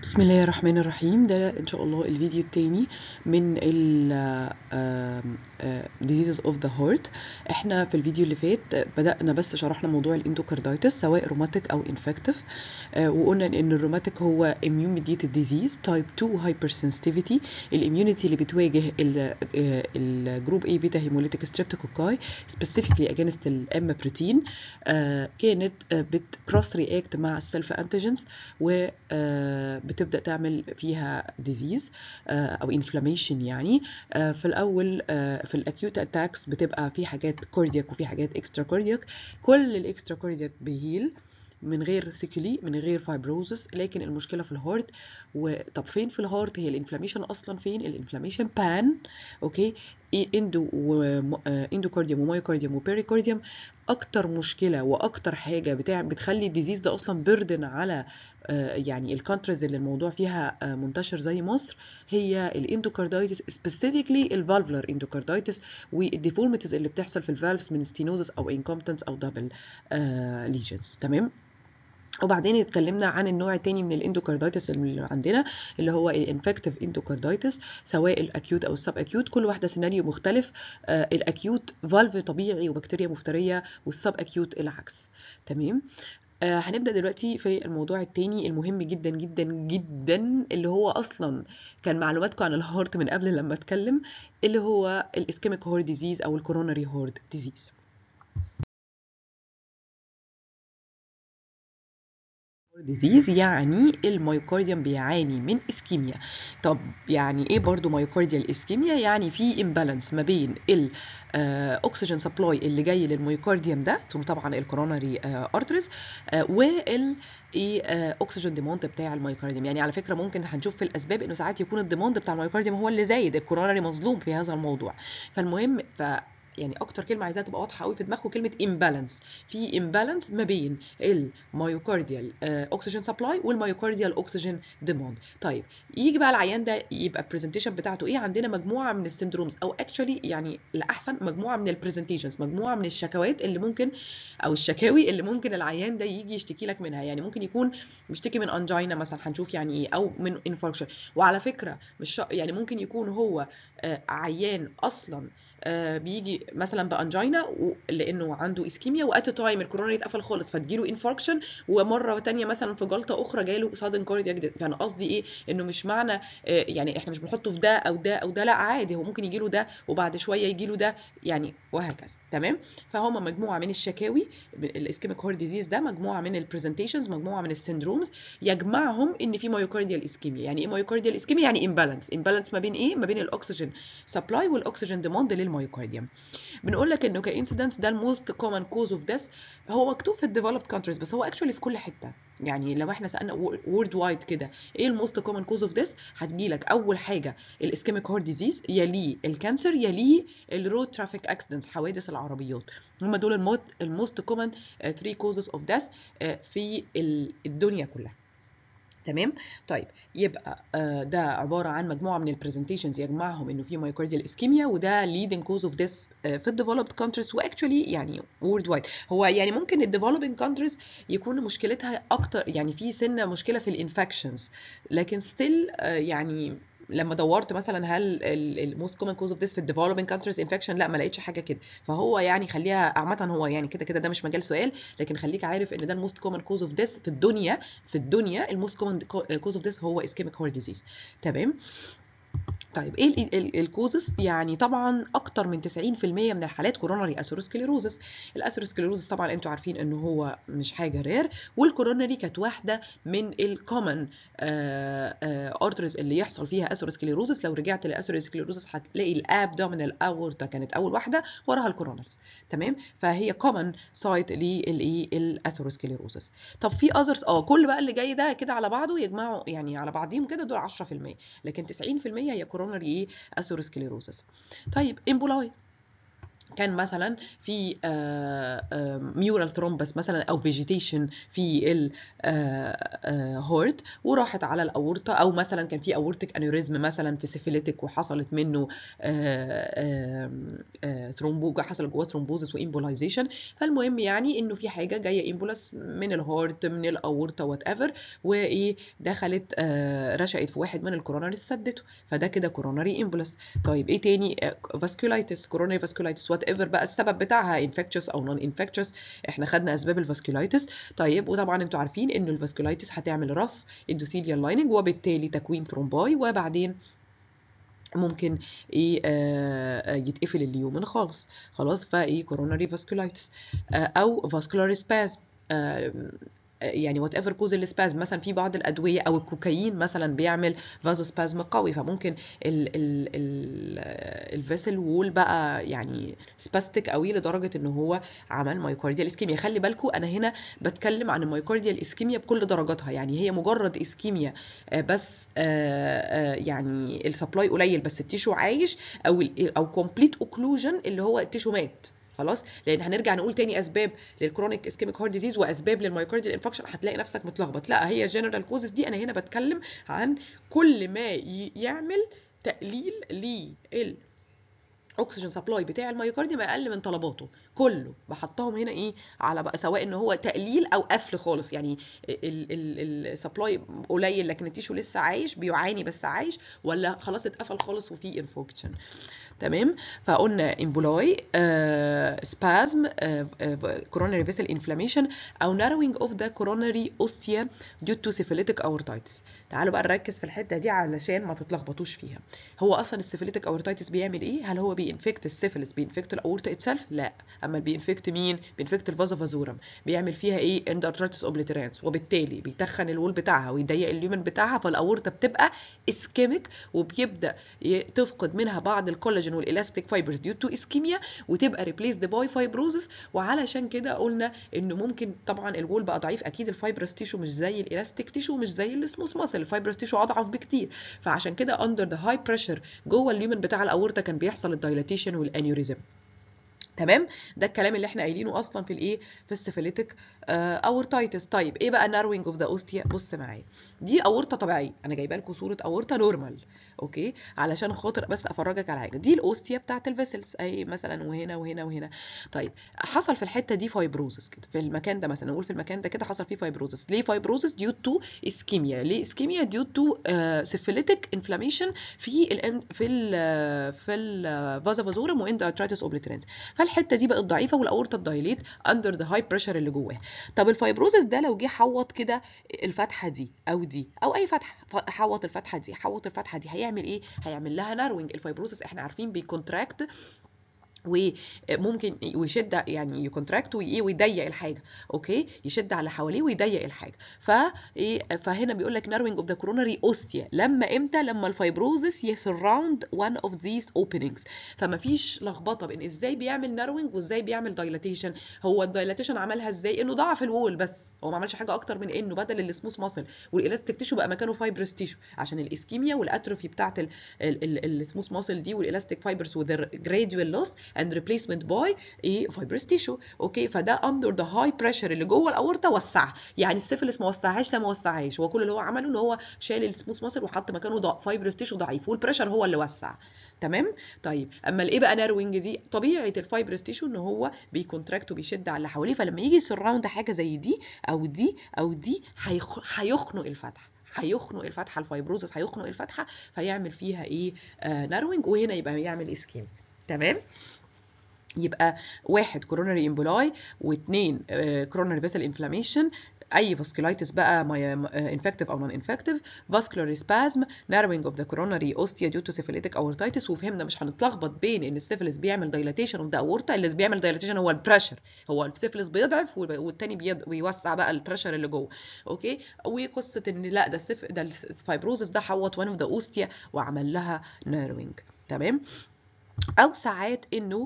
بسم الله الرحمن الرحيم. ده ان شاء الله الفيديو التاني من ال diseases of the heart. احنا في الفيديو اللي فات بدأنا بس شرحنا موضوع الاندوكاردايتس سواء روماتيك او انفكتيف، وقلنا ان الروماتيك هو immune mediated disease type 2 hypersensitivity. الاميونيتي اللي بتواجه الجروب A بيتا هيموليتيك ستريبتوكوكاي specifically against الام بروتين كانت بتكروس رياكت مع السيلف انتيجنز و بتبدأ تعمل فيها ديزيز أو انفلاميشن. يعني في الأول في الأكيوت أتاكس بتبقى في حاجات كاردياك وفي حاجات إكسترا كاردياك. كل الإكسترا كاردياك بيهيل من غير سيكولي من غير فايبروزس، لكن المشكله في الهارت. وطب فين في الهارت هي الانفلاميشن اصلا؟ فين الانفلاميشن؟ بان اوكي اندوكارديوم ومايوكارديوم وبيريكارديوم. اكتر مشكله واكتر حاجه بتخلي الديزيز ده اصلا بيردن على يعني الكونتريز اللي الموضوع فيها منتشر زي مصر هي الاندوكاردايتس، سبيسيفيكلي الفالفولار اندوكاردايتس والديفورميتيز اللي بتحصل في الفالفز من ستينوزس او انكومبتنس او دبل ليجنز. تمام. وبعدين اتكلمنا عن النوع الثاني من الاندوكاردايتس اللي عندنا اللي هو الانفكتيف اندوكاردايتس، سواء الاكيوت او السب اكيوت، كل واحده سيناريو مختلف. الاكيوت فالف طبيعي وبكتيريا مفتريه، والسب اكيوت العكس. تمام. هنبدأ دلوقتي في الموضوع التاني المهم جدا جدا جدا، اللي هو أصلا كان معلوماتكم عن الهارت من قبل لما اتكلم، اللي هو الاسكيميك هارت ديزيز أو الكوروناري هارت ديزيز. ديزيز يعني الميوكارديوم بيعاني من اسكيميا. طب يعني ايه برضو ميوكارديال اسكيميا؟ يعني في امبالانس ما بين الاكسجين سبلاي اللي جاي للميوكارديوم ده، طبعا الكوروناري ارتريز، وال اكسجين ديماند بتاع الميوكارديوم. يعني على فكره ممكن هنشوف في الاسباب انه ساعات يكون الديماند بتاع الميوكارديوم هو اللي زايد، الكوروناري مظلوم في هذا الموضوع. فالمهم يعني اكتر كلمه عايزاها تبقى واضحه قوي في دماغكم كلمه امبالانس. في امبالانس ما بين الميوكارديال اوكسجين سبلاي والميوكارديال اوكسجين ديماند. طيب يجي بقى العيان ده يبقى البرزنتيشن بتاعته ايه؟ عندنا مجموعه من السندرومز، او اكشولي يعني الاحسن مجموعه من البرزنتيشنز، مجموعه من الشكوات اللي ممكن، او الشكاوي اللي ممكن العيان ده يجي يشتكي لك منها. يعني ممكن يكون بيشتكي من انجينا مثلا، هنشوف يعني ايه، او من انفاركشن. وعلى فكره مش يعني ممكن يكون هو عيان اصلا بيجي مثلا بانجينا لانه عنده اسكيميا، وات تايم الكوروناري اتقفل خالص فتجيله انفاركشن، ومره تانية مثلا في جلطه اخرى جاله سادن كاردياك ديث. يعني قصدي ايه؟ انه مش معنى يعني احنا مش بنحطه في ده او ده او ده، لا عادي هو ممكن يجيله ده وبعد شويه يجيله ده، يعني وهكذا. تمام. فهم مجموعه من الشكاوي الاسكيميك هارت ديزيز ده، مجموعه من البرزنتيشنز، مجموعه من السندرومز يجمعهم ان في مايوكارديال اسكيميا. يعني ايه مايوكارديال اسكيميا؟ يعني امبالانس ما بين ايه؟ ما بين الاكسجين سبلاي والاكسجين ديماند للمايوكارديوم. بنقول لك انه كانسيدنس ده الموست كومن كوز اوف ديث. هو مكتوب في الديفلوبد كونتريز بس هو اكشولي في كل حته. يعني لو احنا سالنا وورد وايد كده ايه الموست كومن كوز اوف ديث، هتجي لك اول حاجه الاسكيميك هارت ديزيز، يليه الكانسر، يليه الرود ترافيك اكسيدنتس، حوادث العربيات. هم دول الموست كومن 3 كوزز اوف ديث في الدنيا كلها. تمام. طيب يبقى ده عباره عن مجموعه من البرزنتيشنز يجمعهم انه في مايوكارديال اسكيميا، وده leading cause of death في الديفلوبد كونتريز، واكشولي يعني وورد وايد. هو يعني ممكن الديفلوبينج كونتريز يكون مشكلتها اكتر، يعني في سنه مشكله في الانفكشنز، لكن ستيل يعني لما دورت مثلا هل الموست كومن كوز اوف ديث في الديفلوبينج كونتريز انفكشن، لا ما لقيتش حاجه كده. فهو يعني خليها عامه، هو يعني كده كده ده مش مجال سؤال، لكن خليك عارف ان ده الموست كومن كوز اوف ديث في الدنيا. في الدنيا الموست كومن كوز اوف ديث هو اسكيميك هارت ديزيز. تمام. طيب ايه الكوزس؟ يعني طبعا اكتر من 90% من الحالات كوروناري اثيروسكليروزس. الاثيروسكليروزس طبعا انتوا عارفين انه هو مش حاجه رير، والكوروناري كانت واحده من الكومن ارتريز اللي يحصل فيها اثيروسكليروزس. لو رجعت لاثيروسكليروزس هتلاقي الابدومينال اورتا كانت اول واحده، وراها الكوروناريز. تمام. فهي كومن سايت للاثيروسكليروزس. طب في اذرز كل بقى اللي جاي ده كده على بعضه يجمعوا يعني على بعضيهم كده دول 10%، لكن 90% هي كوروناري اثيروسكليروزس. طيب امبولاي. كان مثلا في ميورال ثرومبس مثلا او فيجيتيشن في الهورت وراحت على الاورطه، او مثلا كان في اورتيك انوريزم مثلا في سيفيليتك وحصلت منه حصل جواه ثرومبوزس وامبولايزيشن. فالمهم يعني انه في حاجه جايه امبولاس من الهورت من الاورطه وات ايفر، وايه دخلت رشقت في واحد من الكوروناري سدته، فده كده كوروناري امبولاس. طيب ايه تاني؟ فاسكولايتس، كوروناري فاسكولايتس وات ايفر بقى السبب بتاعها، انفكتشس او نون انفكتشس، احنا خدنا اسباب الفاسكولايتس. طيب وطبعا انتوا عارفين ان الفاسكولايتس هتعمل رف اندوثيليال لايننج وبالتالي تكوين ثرومباي، وبعدين ممكن ايه يتقفل اليومن خلاص فايه كوروناري فاسكولايتس او فاسكولار سبازم. يعني وات ايفر كوز السبازم، مثلا في بعض الادويه او الكوكايين مثلا بيعمل فازو سبازم قوي، فممكن الفيسل وول بقى يعني سباستيك قوي لدرجه ان هو عمل مايوكارديال اسكيميا. خلي بالكم انا هنا بتكلم عن المايوكارديال اسكيميا بكل درجاتها، يعني هي مجرد اسكيميا بس يعني السبلاي قليل بس التيشو عايش، او كومبليت اوكلوجن اللي هو التيشو مات خلاص. لان هنرجع نقول تاني اسباب للكرونيك اسكيميك هارت ديزيز واسباب للمايوكارديال انفكشن، هتلاقي نفسك متلخبط. لا هي جنرال كوزز دي، انا هنا بتكلم عن كل ما يعمل تقليل لل اكسجين سبلاي بتاع الميوكارديوم اقل من طلباته، كله بحطهم هنا ايه على بقى، سواء ان هو تقليل او قفل خالص، يعني السبلاي قليل لكن التيشو لسه عايش بيعاني بس عايش، ولا خلاص اتقفل خالص وفي انفكشن. تمام. فقلنا امبولاي، سبازم، coronary vessel inflammation او narrowing of the coronary ostia due to syphilitic aortitis. تعالوا بقى نركز في الحته دي علشان ما تتلخبطوش فيها. هو اصلا السيفيليتك اورتايتس بيعمل ايه؟ هل هو بينفكت السيفيلس بينفكت الاورتا اتسلف؟ لا. اما بينفكت مين؟ بينفكت الفازوفازورم، بيعمل فيها ايه؟ اندارترايتس اوبليترانس، وبالتالي بيتخن الوول بتاعها ويضيق اليومن بتاعها، فالاورتا بتبقى اسكيميك وبيبدا تفقد منها بعض الكولاجين والالاستيك فايبرز ديو تو اسكيميا وتبقى ريبليسد باي فايبروزس. وعلشان كده قلنا انه ممكن طبعا الوول بقى ضعيف، اكيد الفايبرس تيشو مش زي الالاستيك تيشو مش زي السموث ماسل، الفايبرس تيشو اضعف بكتير، فعشان كده اندر ذا هاي بريشر جوه اليومن بتاع الاورتا كان بيحصل الدايلاتيشن والانيوريزم. تمام. ده الكلام اللي احنا قايلينه اصلا في الايه في السيفيليتك اورتايتس. طيب ايه بقى ناروينج اوف ذا اوستيا؟ بص معايا، دي اورطه طبيعيه، انا جايبه لكم صوره اورطه نورمال اوكي علشان خاطر بس افرجك على حاجه. دي الاوستيا بتاعت الفيسلز اهي مثلا، وهنا وهنا وهنا. طيب حصل في الحته دي فايبروزس كده في المكان ده، مثلا نقول في المكان ده كده حصل فيه فايبروزس. ليه فايبروزس؟ ديو تو اسكيميا. ليه اسكيميا؟ ديو تو سيفيليتك انفلاميشن في الفازوفازورم واندوارترايتس اوبليترانس، فالحته دي بقت ضعيفه والاورطه الدايليت اندر ذا هاي بريشر اللي جواها. طب الفايبروزس ده لو جه حوط كده الفتحه دي او اي فتحه، حوط الفتحه دي هيعمل ايه؟ هيعمل لها ناروينج. الفايبروزس احنا عارفين بيكونتراكت وممكن ويشد، يعني يكونتراكت ويضيق الحاجه اوكي، يشد على حواليه ويضيق الحاجه. فهنا بيقول لك ناروينج اوف ذا كوروناري اوستيا لما امتى؟ لما الفايبروزس يسراوند وان اوف ذيس اوبننجز. فما فيش لخبطه بين ازاي بيعمل ناروينج وازاي بيعمل دايلاتيشن. هو الدايلاتيشن عملها ازاي؟ انه ضعف الوول بس، هو ما عملش حاجه اكتر من انه بدل السموث ماسل والالاستيك تيشو بقى مكانه فايبرس تيشو، عشان الاسكيميا والاتروفي بتاعت السموث ماسل دي والالاستيك فايبرز وذ جراديوال لوس and replacement by ايه fibrous tissue اوكي. فده under the high pressure اللي جوه الاورطه وسعها، يعني السيفلس ما وسعهاش، لا ما وسعهاش، هو كل اللي هو عمله ان هو شال السموث ماسل وحط مكانه fibrous tissue ضعيف، والبريشر هو اللي وسع. تمام. طيب اما الايه بقى ناروينج دي؟ طبيعه الفايبرس تيشو ان هو بيكونتراكت وبيشد على اللي حواليه، فلما يجي سراوند حاجه زي دي او دي او دي هيخنق الفتحه، هيخنق الفتحه، الفايبروزس هيخنق الفتحه فيعمل فيها ايه؟ ناروينج، وهنا يبقى يعمل اسكيم. تمام. يبقى واحد كوروناري امبولاي، واثنين كوروناري فيسل انفلاميشن، اي فاسكولايتس بقى انفكتيف او نون انفكتيف، فاسكولار سبازم، ناروينج اوف ذا كوروناري اوستيا ديو تو سيفيليتك اورتايتس. وفهمنا مش هنتلخبط بين ان السيفيلس بيعمل دايلاتيشن اوف ذا اورتا، اللي بيعمل دايلاتيشن هو البريشر، هو السيفيلس بيضعف والتاني بيوسع بقى البريشر اللي جوه اوكي. وقصه ان لا ده الفايبروزس ده حوط وان اوف ذا اوستيا وعمل لها ناروينج. تمام. او ساعات انه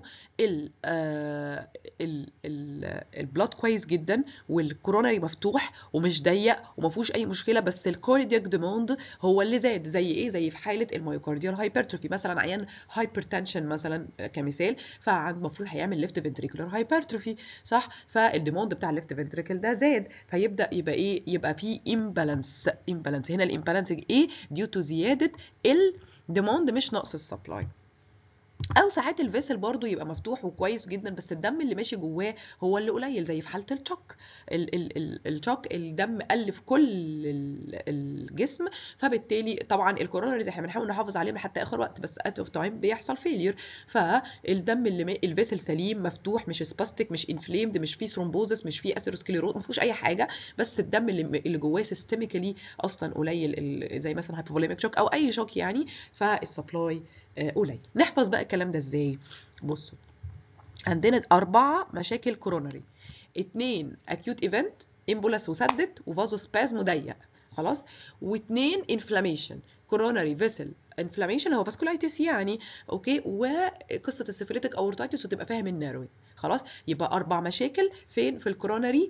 البلاد كويس جدا والكوروناري مفتوح ومش ضيق وما فيهوش اي مشكله، بس الكاردياك ديماند هو اللي زاد. زي ايه؟ زي في حاله الميوكارديال هايبرتروفي مثلا، عيان هايبرتنشن مثلا كمثال، فالمفروض هيعمل ليفت فنتريكولار هايبرتروفي، صح؟ فالديماند بتاع الليفت فنتريكل ده زاد، فيبدا يبقى ايه؟ يبقى في امبالانس. هنا الامبالانس ايه؟ ديو تو زياده الديماند مش نقص السبلاي. او ساعات الفيسل برضو يبقى مفتوح وكويس جدا بس الدم اللي ماشي جواه هو اللي قليل، زي في حاله الشوك. الشوك الدم قل في كل الجسم، فبالتالي طبعا الكوروناريز احنا بنحاول نحافظ عليهم لحتى اخر وقت، بس ات اوف تايم بيحصل فيلير، فالدم اللي الفيسل سليم مفتوح، مش سباستيك، مش انفليمد، مش فيه ثرومبوزس، مش فيه اثيروسكليروز، ما فيهوش اي حاجه، بس الدم اللي جواه سيستميكالي اصلا قليل، زي مثلا هايبوفوليميك شوك او اي شوك يعني، فالسبلاي قليل. نحفظ بقى الكلام ده ازاي؟ بصوا، عندنا 4 مشاكل كوروناري، 2 اكيوت ايفنت امبولاس وسدت وفازو سبازم ضيق، خلاص، و2 انفلاميشن كوروناري فيسل انفلاميشن هو فاسكولايتس يعني، اوكي، وقصه السيفيليتك اورتايتس وتبقى فاهم الناروي، خلاص. يبقى 4 مشاكل فين؟ في الكوروناري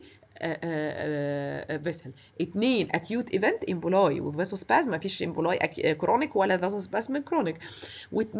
فيسل. 2 اكيوت ايفنت امبولاي وفاسو سبازم، ما فيش امبولاي كرونيك ولا فاسو سبازم كرونيك، و2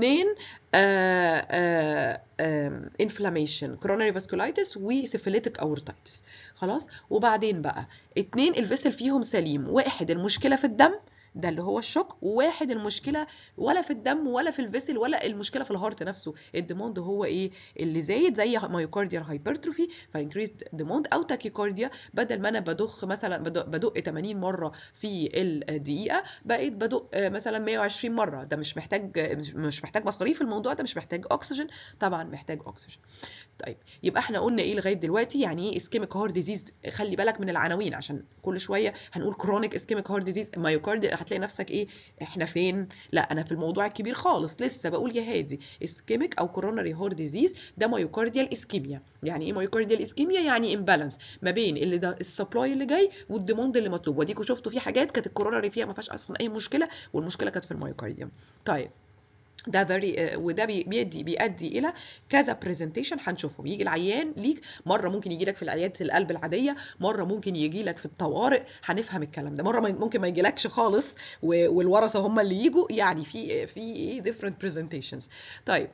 انفلاميشن كوروناري فاسكولايتس وسيفيليتك اورتايتس، خلاص. وبعدين بقى 2 الفيسل فيهم سليم، 1 المشكله في الدم ده اللي هو الشوك، وواحد المشكله ولا في الدم ولا في الفيسل ولا المشكله في الهارت نفسه، الديموند هو ايه اللي زايد، زي مايوكارديال هايبرتروفي فانكريزد ديموند، او تاكيكارديا، بدل ما انا بدخ مثلا بدق 80 مره في الدقيقه بقيت بدق مثلا 120 مره. ده مش محتاج مصاريف، الموضوع ده مش محتاج اكسجين، طبعا محتاج اكسجين. طيب يبقى احنا قلنا ايه لغايه دلوقتي؟ يعني ايه اسكيميك هارت ديزيز؟ خلي بالك من العناوين عشان كل شويه هنقول كرونيك اسكيميك هارت ديزيز مايوكارد، هتلاقي نفسك ايه؟ احنا فين؟ لا انا في الموضوع الكبير خالص لسه بقول يا هادي. اسكيميك او كوروناري هارت ديزيز ده مايوكارديال اسكيميا. يعني ايه مايوكارديال اسكيميا؟ يعني امبالانس ما بين اللي ده السبلاي اللي جاي والديموند اللي مطلوب، وديكوا شفتوا في حاجات كانت الكوروناري فيها ما فيهاش اصلا اي مشكله والمشكله كانت في المايوكارديوم. طيب ده وده بيؤدي الى كذا برزنتيشن هنشوفهم. يجي العيان ليك مره ممكن يجي لك في العياده القلب العاديه، مره ممكن يجي لك في الطوارئ، هنفهم الكلام ده، مره ممكن ما يجيلكش خالص والورثه هم اللي يجوا، يعني في ايه different presentations. طيب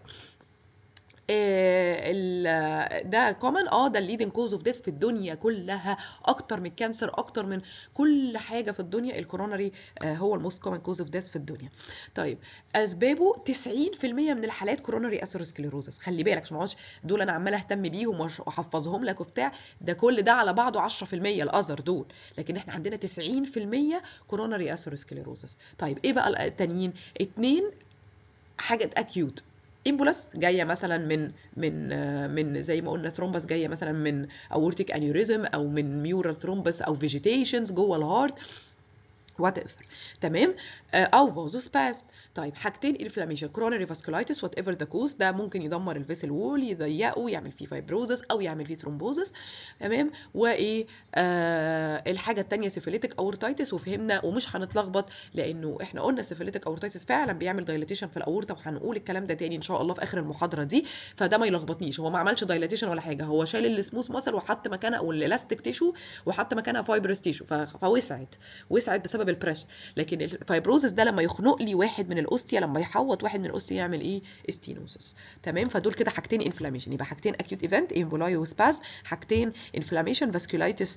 ده كومن، ده الليدنج كوز اوف ديث في الدنيا كلها، اكتر من الكانسر، اكتر من كل حاجه في الدنيا، الكوروناري هو الموست كومن كوز اوف ديث في الدنيا. طيب اسبابه 90% من الحالات كوروناري اثيروسكليروزس، خلي بالك عشان ما اقعدش دول انا عماله اهتم بيهم واحفظهم لك وبتاع، ده كل ده على بعضه 10% الاذر دول، لكن احنا عندنا 90% كوروناري اثيروسكليروزس. طيب ايه بقى التانيين؟ 2 حاجه اكيوت امبولاس جايه مثلا من زي ما قلنا ثرومبس جايه مثلا من اورتيك انيوريزم او من ميورال ثرومبس او فيجيتيشنز جوه الهارت وات ايفر، تمام، او فازو سبازم. طيب حاجتين انفلاميشن كرونري فاسكولايتس وات ايفر ذا كوز، ده ممكن يدمر الفيسل وول، يضيقه، يعمل فيه فايبروزس او يعمل فيه ثرومبوزس، تمام. وايه الحاجه الثانيه سيفيليتك اورتايتس، وفهمنا ومش هنتلخبط لانه احنا قلنا سيفيليتك اورتايتس فعلا بيعمل دايلاتيشن في الاورطه، وهنقول الكلام ده تاني ان شاء الله في اخر المحاضره دي، فده ما يلخبطنيش، هو ما عملش دايلاتيشن ولا حاجه، هو شال السموث ماسل وحط مكانها او الالاستيك تيشو وحط مكانها فايبرس تيشو، فوسعت بسبب البريشر. لكن الفايبروزس ده لما يخنق لي واحد من الاوستيا، لما يحوط واحد من الاوستيا يعمل ايه؟ استينوسس، تمام. فدول كده حاجتين انفلاميشن، يبقى حاجتين اكيوت ايفنت امبولاي وسباز، حاجتين انفلاميشن فاسكولايتس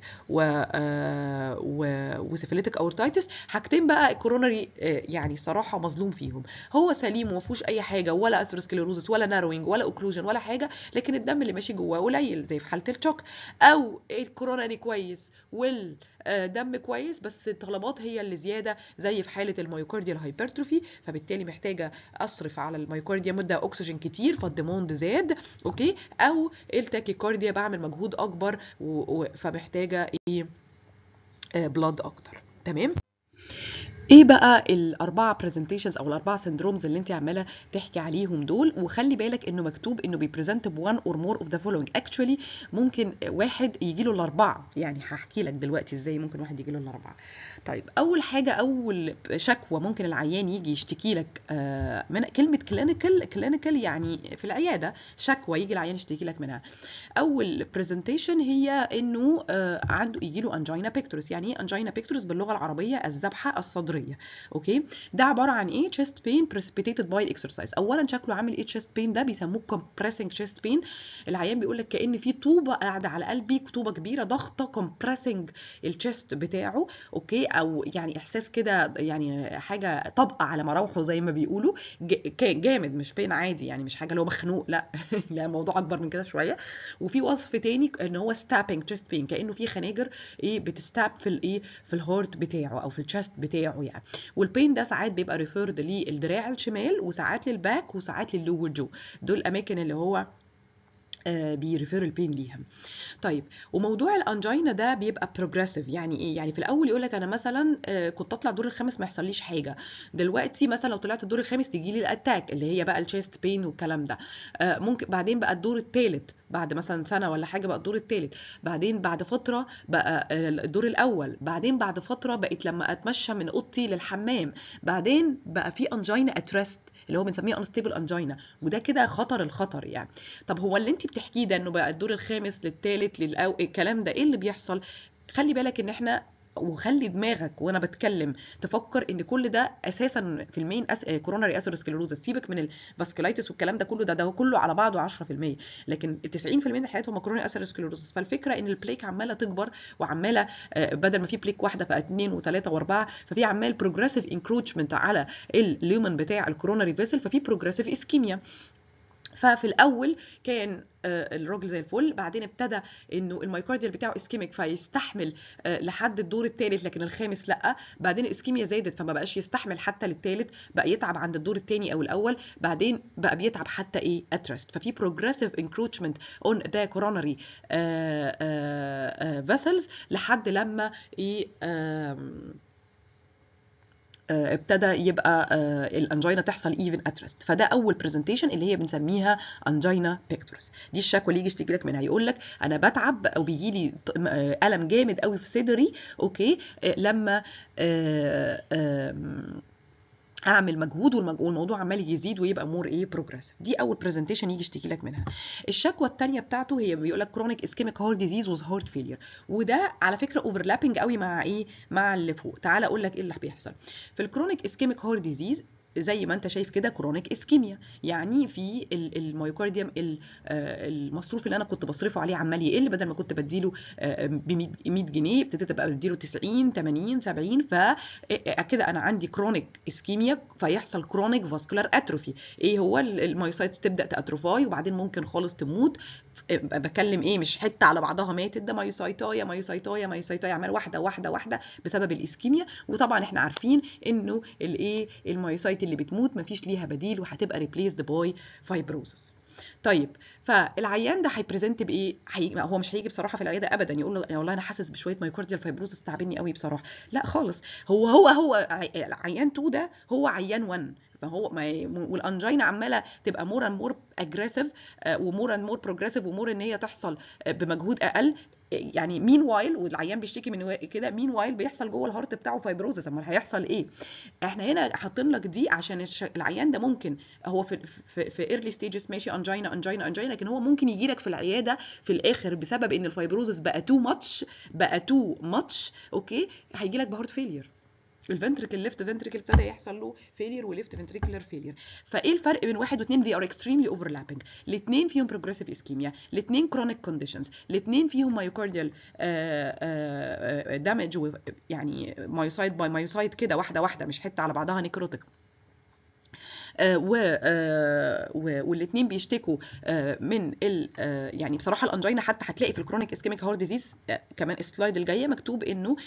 وسيفيليتك اورتايتس، حاجتين بقى الكوروناري يعني صراحه مظلوم فيهم، هو سليم وما فيهوش اي حاجه، ولا اثيروسكليروزس ولا ناروينج ولا اوكلوجن ولا حاجه، لكن الدم اللي ماشي جواه قليل زي في حاله الشوك، او الكوروناري كويس دم كويس بس الطلبات هي اللي زياده زي في حاله الميوكارديال هايبرتروفي، فبالتالي محتاجه اصرف على الميوكارديا مده اكسجين كتير فالديموند زاد، اوكي، او التاكيكارديا بعمل مجهود اكبر فمحتاجه ايه؟ بلاد اكتر، تمام. ايه بقى الاربعه برزنتيشنز او الاربعه سندرومز اللي انت عماله تحكي عليهم دول؟ وخلي بالك انه مكتوب انه بيبريزنت بوان اور مور اوف ذا فولوينج. اكشولي ممكن واحد يجي له الاربعه، يعني هحكي لك دلوقتي ازاي ممكن واحد يجي له الاربعه. طيب اول حاجه، اول شكوى ممكن العيان يجي يشتكي لك من كلمه كلينيكال يعني في العياده، شكوى يجي العيان يشتكي لك منها. اول برزنتيشن هي انه عنده يجي له انجينا بيكتورس. يعني ايه انجينا بيكتورس باللغه العربيه؟ الذبحه الصدريه. اوكي، ده عباره عن ايه؟ chest pain precipitated by exercise. اولا شكله عامل ايه chest pain ده؟ بيسموه compressing chest pain. العيان بيقول لك كأن في طوبه قاعده على قلبي، طوبه كبيره ضغطه compressing الشيست بتاعه. اوكي، او يعني احساس كده، يعني حاجه طبقه على مراوحه زي ما بيقولوا، جامد، مش بين عادي، يعني مش حاجه اللي هو مخنوق، لا لا، الموضوع اكبر من كده شويه. وفي وصف تاني ان هو ستابينج تشيست بين، كانه في خناجر ايه بتستاب في الايه في الهارت بتاعه او في الشيست بتاعه يعني. والبين ده ساعات بيبقى ريفيرد للدراع الشمال، وساعات للباك، وساعات لللور جو. دول الاماكن اللي هو بيريفير البين ليها. طيب، وموضوع الانجينا ده بيبقى بروجريسيف. يعني ايه؟ يعني في الاول يقول لك انا مثلا كنت اطلع الدور الخامس ما يحصليش حاجه، دلوقتي مثلا لو طلعت الدور الخامس تيجي لي الاتاك اللي هي بقى الشيست بين والكلام ده. ممكن بعدين بقى الدور الثالث، بعد مثلا سنه ولا حاجه بقى الدور الثالث، بعدين بعد فتره بقى الدور الاول، بعدين بعد فتره بقيت لما اتمشى من اوضتي للحمام، بعدين بقى في انجينا اترست اللي هو بنسميه انستيبل انجينا، وده كده خطر الخطر يعني. طب هو اللي انت بتحكيه ده انه بقى الدور الخامس للثالث الكلام ده ايه اللي بيحصل؟ خلي بالك ان احنا، وخلي دماغك وانا بتكلم تفكر ان كل ده اساسا في المين كوروناري اثيروسكليروزس. سيبك من الفاسكولايتس والكلام ده كله، ده كله على بعضه 10%، لكن 90% من الحالات هم كوروناري اثيروسكليروزس. فالفكره ان البليك عماله تكبر وعماله بدل ما في بليك واحده بقى 2 و3 و4، ففي عمال بروجريسيف انكروتشمنت على اليومن بتاع الكوروناري فيسل، ففي بروجريسيف اسكيميا. ففي الاول كان الراجل زي الفل، بعدين ابتدى انه المايكارديال بتاعه اسكيميك فيستحمل لحد الدور الثالث، لكن الخامس لا. بعدين الاسكيميا زادت فما بقاش يستحمل حتى للثالث، بقى يتعب عند الدور الثاني او الاول، بعدين بقى بيتعب حتى ايه اترست. ففي بروجريسيف انكروتشمنت اون ذا كوروناري فيسلز لحد لما ايه ابتدى يبقى الانجينا تحصل ايفن اترست. فده اول برزنتيشن اللي هي بنسميها انجينا بيكتورس. دي الشكوى اللي يجي يشتكي لك منها، يقول لك انا بتعب او بيجي لي الم جامد قوي في صدري. اوكي، لما اعمل مجهود والموضوع عمال يزيد ويبقى مور ايه بروجريسيف. دي اول برزنتيشن يجي يشتكي لك منها. الشكوى الثانيه بتاعته هي بيقول لك كرونيك اسكيميك هارت ديزيز وذ هارت فيلير، وده على فكره اوفرلابنج قوي مع ايه، مع اللي فوق. تعال اقول لك ايه اللي بيحصل في الكرونيك اسكيميك هارت ديزيز. زي ما انت شايف كده كرونيك اسكيميا، يعني في الميوكارديوم المصروف اللي انا كنت بصرفه عليه عمال يقل، بدل ما كنت بديله ب 100 جنيه ابتديت ابقى بديله 90 80 70. فكده انا عندي كرونيك اسكيميا، فيحصل كرونيك فاسكولار اتروفي. ايه هو؟ المايوسايتس تبدا تاتروفاي وبعدين ممكن خالص تموت. بكلم ايه، مش حته على بعضها ماتت، ده مايوسايتايا مايوسايتايا مايوسايتايا، عمال واحده واحده واحده بسبب الاسكيميا. وطبعا احنا عارفين انه الايه المايوسايت اللي بتموت مفيش ليها بديل وهتبقى ريبليسد باي فايبروزس. طيب، فالعيان ده هيبريزنت بايه؟ هو مش هيجي بصراحه في العياده ابدا يقول له يا والله انا حاسس بشويه مايوكارديال فايبروزس تعبني قوي بصراحه، لا خالص. هو عيان 2 ده هو عيان 1. فهو والانجينا عماله تبقى مور اند مور اجريسيف ومور اند مور بروجريسيف ومور ان هي تحصل بمجهود اقل. يعني مين وايل، والعيان بيشتكي من كده، مين وايل بيحصل جوه الهارت بتاعه فايبروزس. امال هيحصل ايه؟ احنا هنا حاطين لك دي عشان العيان ده ممكن هو في ايرلي ستيجز ماشي انجينا انجينا انجينا، لكن هو ممكن يجي لك في العياده في الاخر بسبب ان الفايبروزس بقى تو ماتش. اوكي، هيجي لك بهارت فيلير. الفنتريكل ليفت فنتريكل ابتدى يحصل له فيلير وليفت فنتريكولار فيلير. فايه الفرق بين واحد واثنين؟ they are extremely overlapping. الاثنين فيهم progressive ischemia، الاثنين chronic conditions، الاثنين فيهم myocardial damage، يعني مايوسايت باي مايوسايت كده واحده واحده، مش حته على بعضها نيكروتيك. والاثنين بيشتكوا من يعني بصراحه الانجينا حتى هتلاقي في الكرونيك اسكيميك هارت ديزيز كمان السلايد الجايه مكتوب انه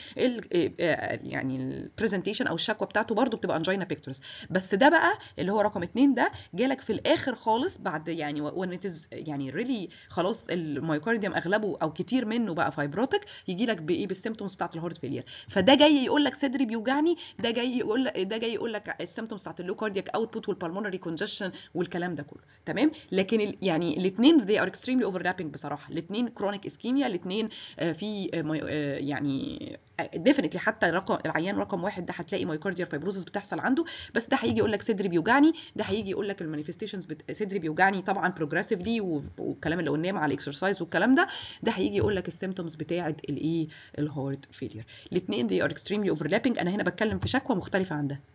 يعني البرزنتيشن او الشكوى بتاعته برده بتبقى انجينا بيكتورز. بس ده بقى اللي هو رقم 2 ده جالك في الاخر خالص بعد يعني يعني ريلي خلاص المايوكارديوم اغلبه او كتير منه بقى فايبروتك، يجي لك بايه بالسيمبتومز بتاعت الهارت فيلير. فده جاي يقول لك صدري بيوجعني، ده جاي يقول لك السيمبتومز بتاعت اللو كاردياك اوتبوت والبالمونري كونجشن والكلام ده كله. تمام. لكن يعني الاثنين they are extremely overlapping بصراحه. الاثنين كرونيك اسكيميا، الاثنين في يعني ديفينتلي حتى العيان رقم 1 ده هتلاقي مايوكارديال فايبروزس بتحصل عنده، بس ده هيجي يقول لك صدري بيوجعني، ده هيجي يقول لك المانيفستيشنز صدري بيوجعني طبعا بروجريسيفلي والكلام اللي قلناه مع الاكسرسايز والكلام ده هيجي يقول لك السيمبتومز بتاعه الايه الهارت فيلير. الاثنين they are extremely overlapping. انا هنا بتكلم في شكوى مختلفه عن ده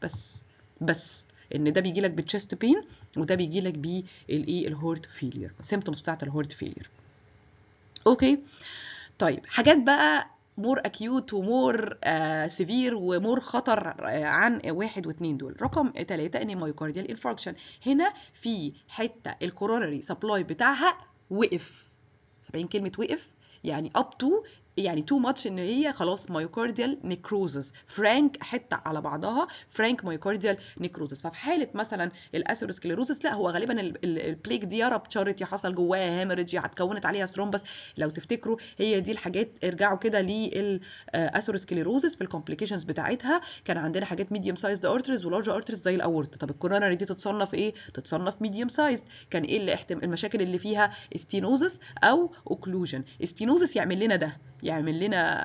بس ان ده بيجي لك بالتشست بين وده بيجي لك بالايه الهارت فيلير، السيمبتومز بتاعه الهارت فيلير. اوكي طيب حاجات بقى مور اكيوت ومور سيفير ومور خطر عن 1 و2 دول. رقم 3 ان مايوكارديال انفاركشن. هنا في حته الكورونري سبلاي بتاعها وقف. سامعين كلمه وقف؟ يعني اب تو يعني تو ماتش ان هي خلاص مايوكارديال نيكروزس، فرانك حته على بعضها فرانك مايوكارديال نيكروزس. ففي حاله مثلا الاسيروسكليروزس لا هو غالبا البليك دي يا رابتشرت يا حصل جواها هيموريدج يا اتكونت عليها ثرومبس. لو تفتكروا هي دي الحاجات، ارجعوا كده للاسيروسكليروزس في الكومبليكيشنز بتاعتها كان عندنا حاجات ميديوم سايزد ارتريز ولارج ارتريز زي الاورتا. طب الكوروناري دي تتصنف ايه؟ تتصنف ميديوم سايزد. كان ايه اللي المشاكل اللي فيها؟ ستينوزس او اوكلوجن. ستينوزس يعمل لنا ده، يعمل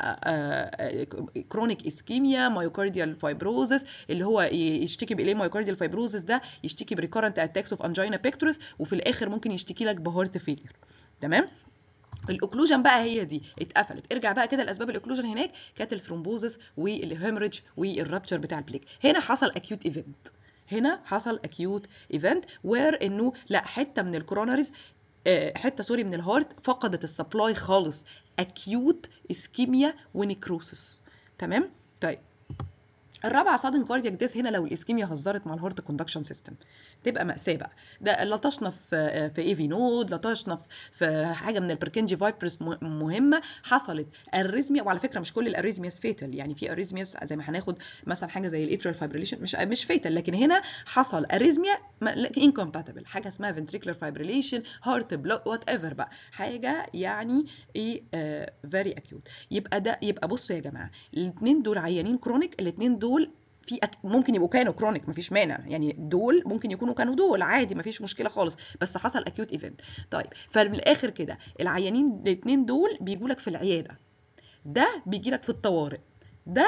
لنا كرونيك اسكيميا مايوكارديال فايبروزس اللي هو يشتكي بايه مايوكارديال فايبروزس ده يشتكي بريكورنت اتاكس اوف انجينا بيكتورس وفي الاخر ممكن يشتكي لك بهارت فيلير. تمام. الاوكلوجن بقى هي دي اتقفلت. ارجع بقى كده لاسباب الاوكلوجن هناك كانت الثرومبوزس والهيموريدج والرابتشر بتاع البليك. هنا حصل اكيوت ايفنت، هنا حصل اكيوت ايفنت وير انه لا حته من الكوروناريز حته سوري من الهارت فقدت السبلاي خالص، اكيوت اسكيميا ونيكروسس. تمام. طيب الرابعه سادن كاردياك ديث. هنا لو الاسكيميا هزرت مع الهارت كوندكشن سيستم تبقى مأساة بقى. ده لطشنا في اي في نود، لطشنا في حاجه من البركنجي فايبرس مهمه، حصلت اريزميا. وعلى فكره مش كل الاريزمياس فيتال، يعني في اريزمياس زي ما هناخد مثلا حاجه زي الاتريال فايبريليشن مش فيتال، لكن هنا حصل اريزميا انكومباتبل، حاجه اسمها فنتريكولار فايبريليشن هارت بلوك وات ايفر بقى، حاجه يعني ايه فيري اكيوت. يبقى بصوا يا جماعه الاثنين دول عيانين كرونيك، الاثنين دول في ممكن يبقوا كانوا كرونيك مفيش مانع، يعني دول ممكن يكونوا كانوا دول عادي مفيش مشكله خالص، بس حصل اكيوت ايفنت. طيب فمن الاخر كده العيانين الاثنين دول بيجوا لك في العياده، ده بيجي لك في الطوارئ، ده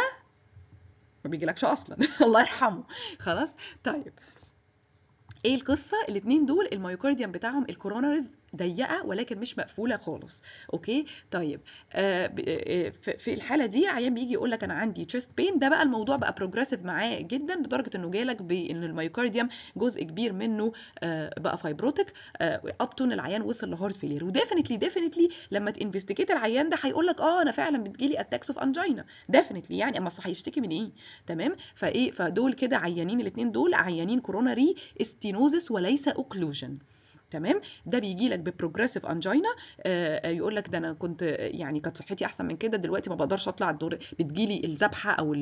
ما بيجيلكش اصلا الله يرحمه. خلاص. طيب ايه القصه؟ الاثنين دول المايوكارديوم بتاعهم الكوروناريز ضيقه ولكن مش مقفوله خالص. اوكي طيب في الحاله دي عيان بيجي يقول لك انا عندي تشيست بين، ده بقى الموضوع بقى بروجريسيف معاه جدا لدرجه انه جالك بان المايوكارديوم جزء كبير منه بقى فايبروتك اب تو العيان وصل لهارت فيلير. وديفينتلي لما تنفستيجيت العيان ده هيقول لك انا فعلا بتجيلي اتاكس اوف انجينا ديفينتلي، يعني اما هيشتكي من ايه؟ تمام. فدول كده عيانين، الاثنين دول عيانين كوروناري ستينوزس وليس اوكلوجن. تمام. ده بيجي لك ببروجريسيف انجينا، يقول لك ده انا كنت يعني كانت صحتي احسن من كده دلوقتي ما بقدرش اطلع الدور، بتجيلي الذبحه او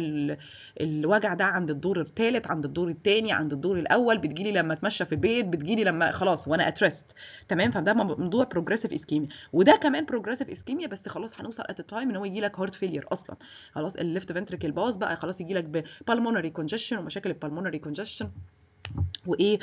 الوجع ده عند الدور الثالث، عند الدور الثاني، عند الدور الاول، بتجيلي لما اتمشى في البيت، بتجيلي لما خلاص وانا اترست. تمام. فده موضوع بروجريسيف اسكيميا، وده كمان بروجريسيف اسكيميا بس خلاص هنوصل ات التايم ان هو يجي لك هارت فيلير اصلا، خلاص الليفت فنتريكل باظ بقى، خلاص يجي لك بالمونري كونجشن ومشاكل البالمونري كونجشن وايه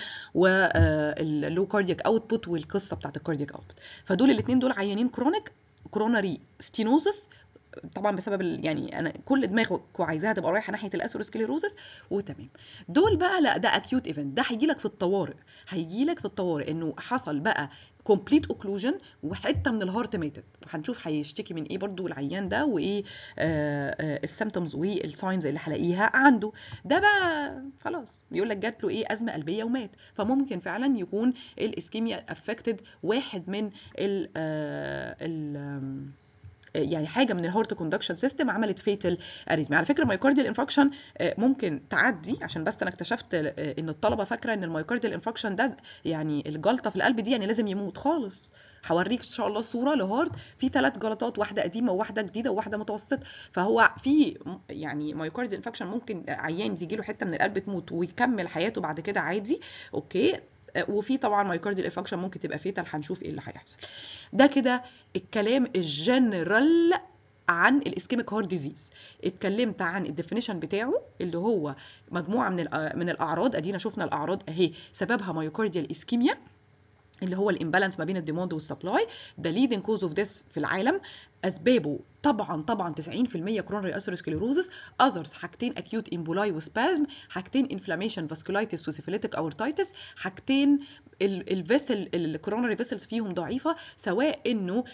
واللو كاردياك اوتبوت والقصه بتاعت الكاردياك اوتبوت. فدول الاثنين دول عيانين كرونيك كوروناري ستينوزس طبعا بسبب يعني انا كل دماغكم عايزاها تبقى رايحه ناحيه الاسيروسكليروزس. وتمام. دول بقى لا ده اكيوت ايفنت، ده هيجي لك في الطوارئ، هيجي لك في الطوارئ انه حصل بقى كومبليت اوكلوجن وحته من الهارت ماتت، وهنشوف هيشتكي من ايه برضو العيان ده وايه السيمبتومز والساينز اللي هلاقيها عنده. ده بقى خلاص بيقول لك جات له ايه ازمه قلبيه ومات. فممكن فعلا يكون الاسكيميا افكتد واحد من يعني حاجه من الهارت كوندكشن سيستم عملت فيتال اريزميا. على فكره المايوكارديال انفاركشن ممكن تعدي، عشان بس انا اكتشفت ان الطلبه فاكره ان المايوكارديال انفاركشن ده يعني الجلطه في القلب دي يعني لازم يموت خالص. هوريك ان شاء الله صوره لهارت في 3 جلطات، واحده قديمه وواحده جديده وواحده متوسطه. فهو في يعني مايوكارديال انفكشن ممكن عيان تيجي له حته من القلب تموت ويكمل حياته بعد كده عادي، اوكي. وفي طبعا مايوكارديال انفكشن ممكن تبقى فيتال، هنشوف ايه اللي هيحصل. ده كده الكلام الجنرال عن الاسكيميك هارت ديزيز. اتكلمت عن الديفينيشن بتاعه اللي هو مجموعه من الاعراض. ادينا شفنا الاعراض اهي، سببها مايوكارديال اسكيميا اللي هو الامبالانس ما بين الديماند والسبلاي. ده ليدنج كوز اوف ديث في العالم. اسبابه طبعا 90% كرونري اثيروسكليروزس، اذرز حاجتين اكيوت امبولاي وسبازم، حاجتين انفلاميشن فاسكولايتس وسيفيليتيك اورتايتس، حاجتين الفيسل الكرونري فيسلز فيهم ضعيفه، سواء انه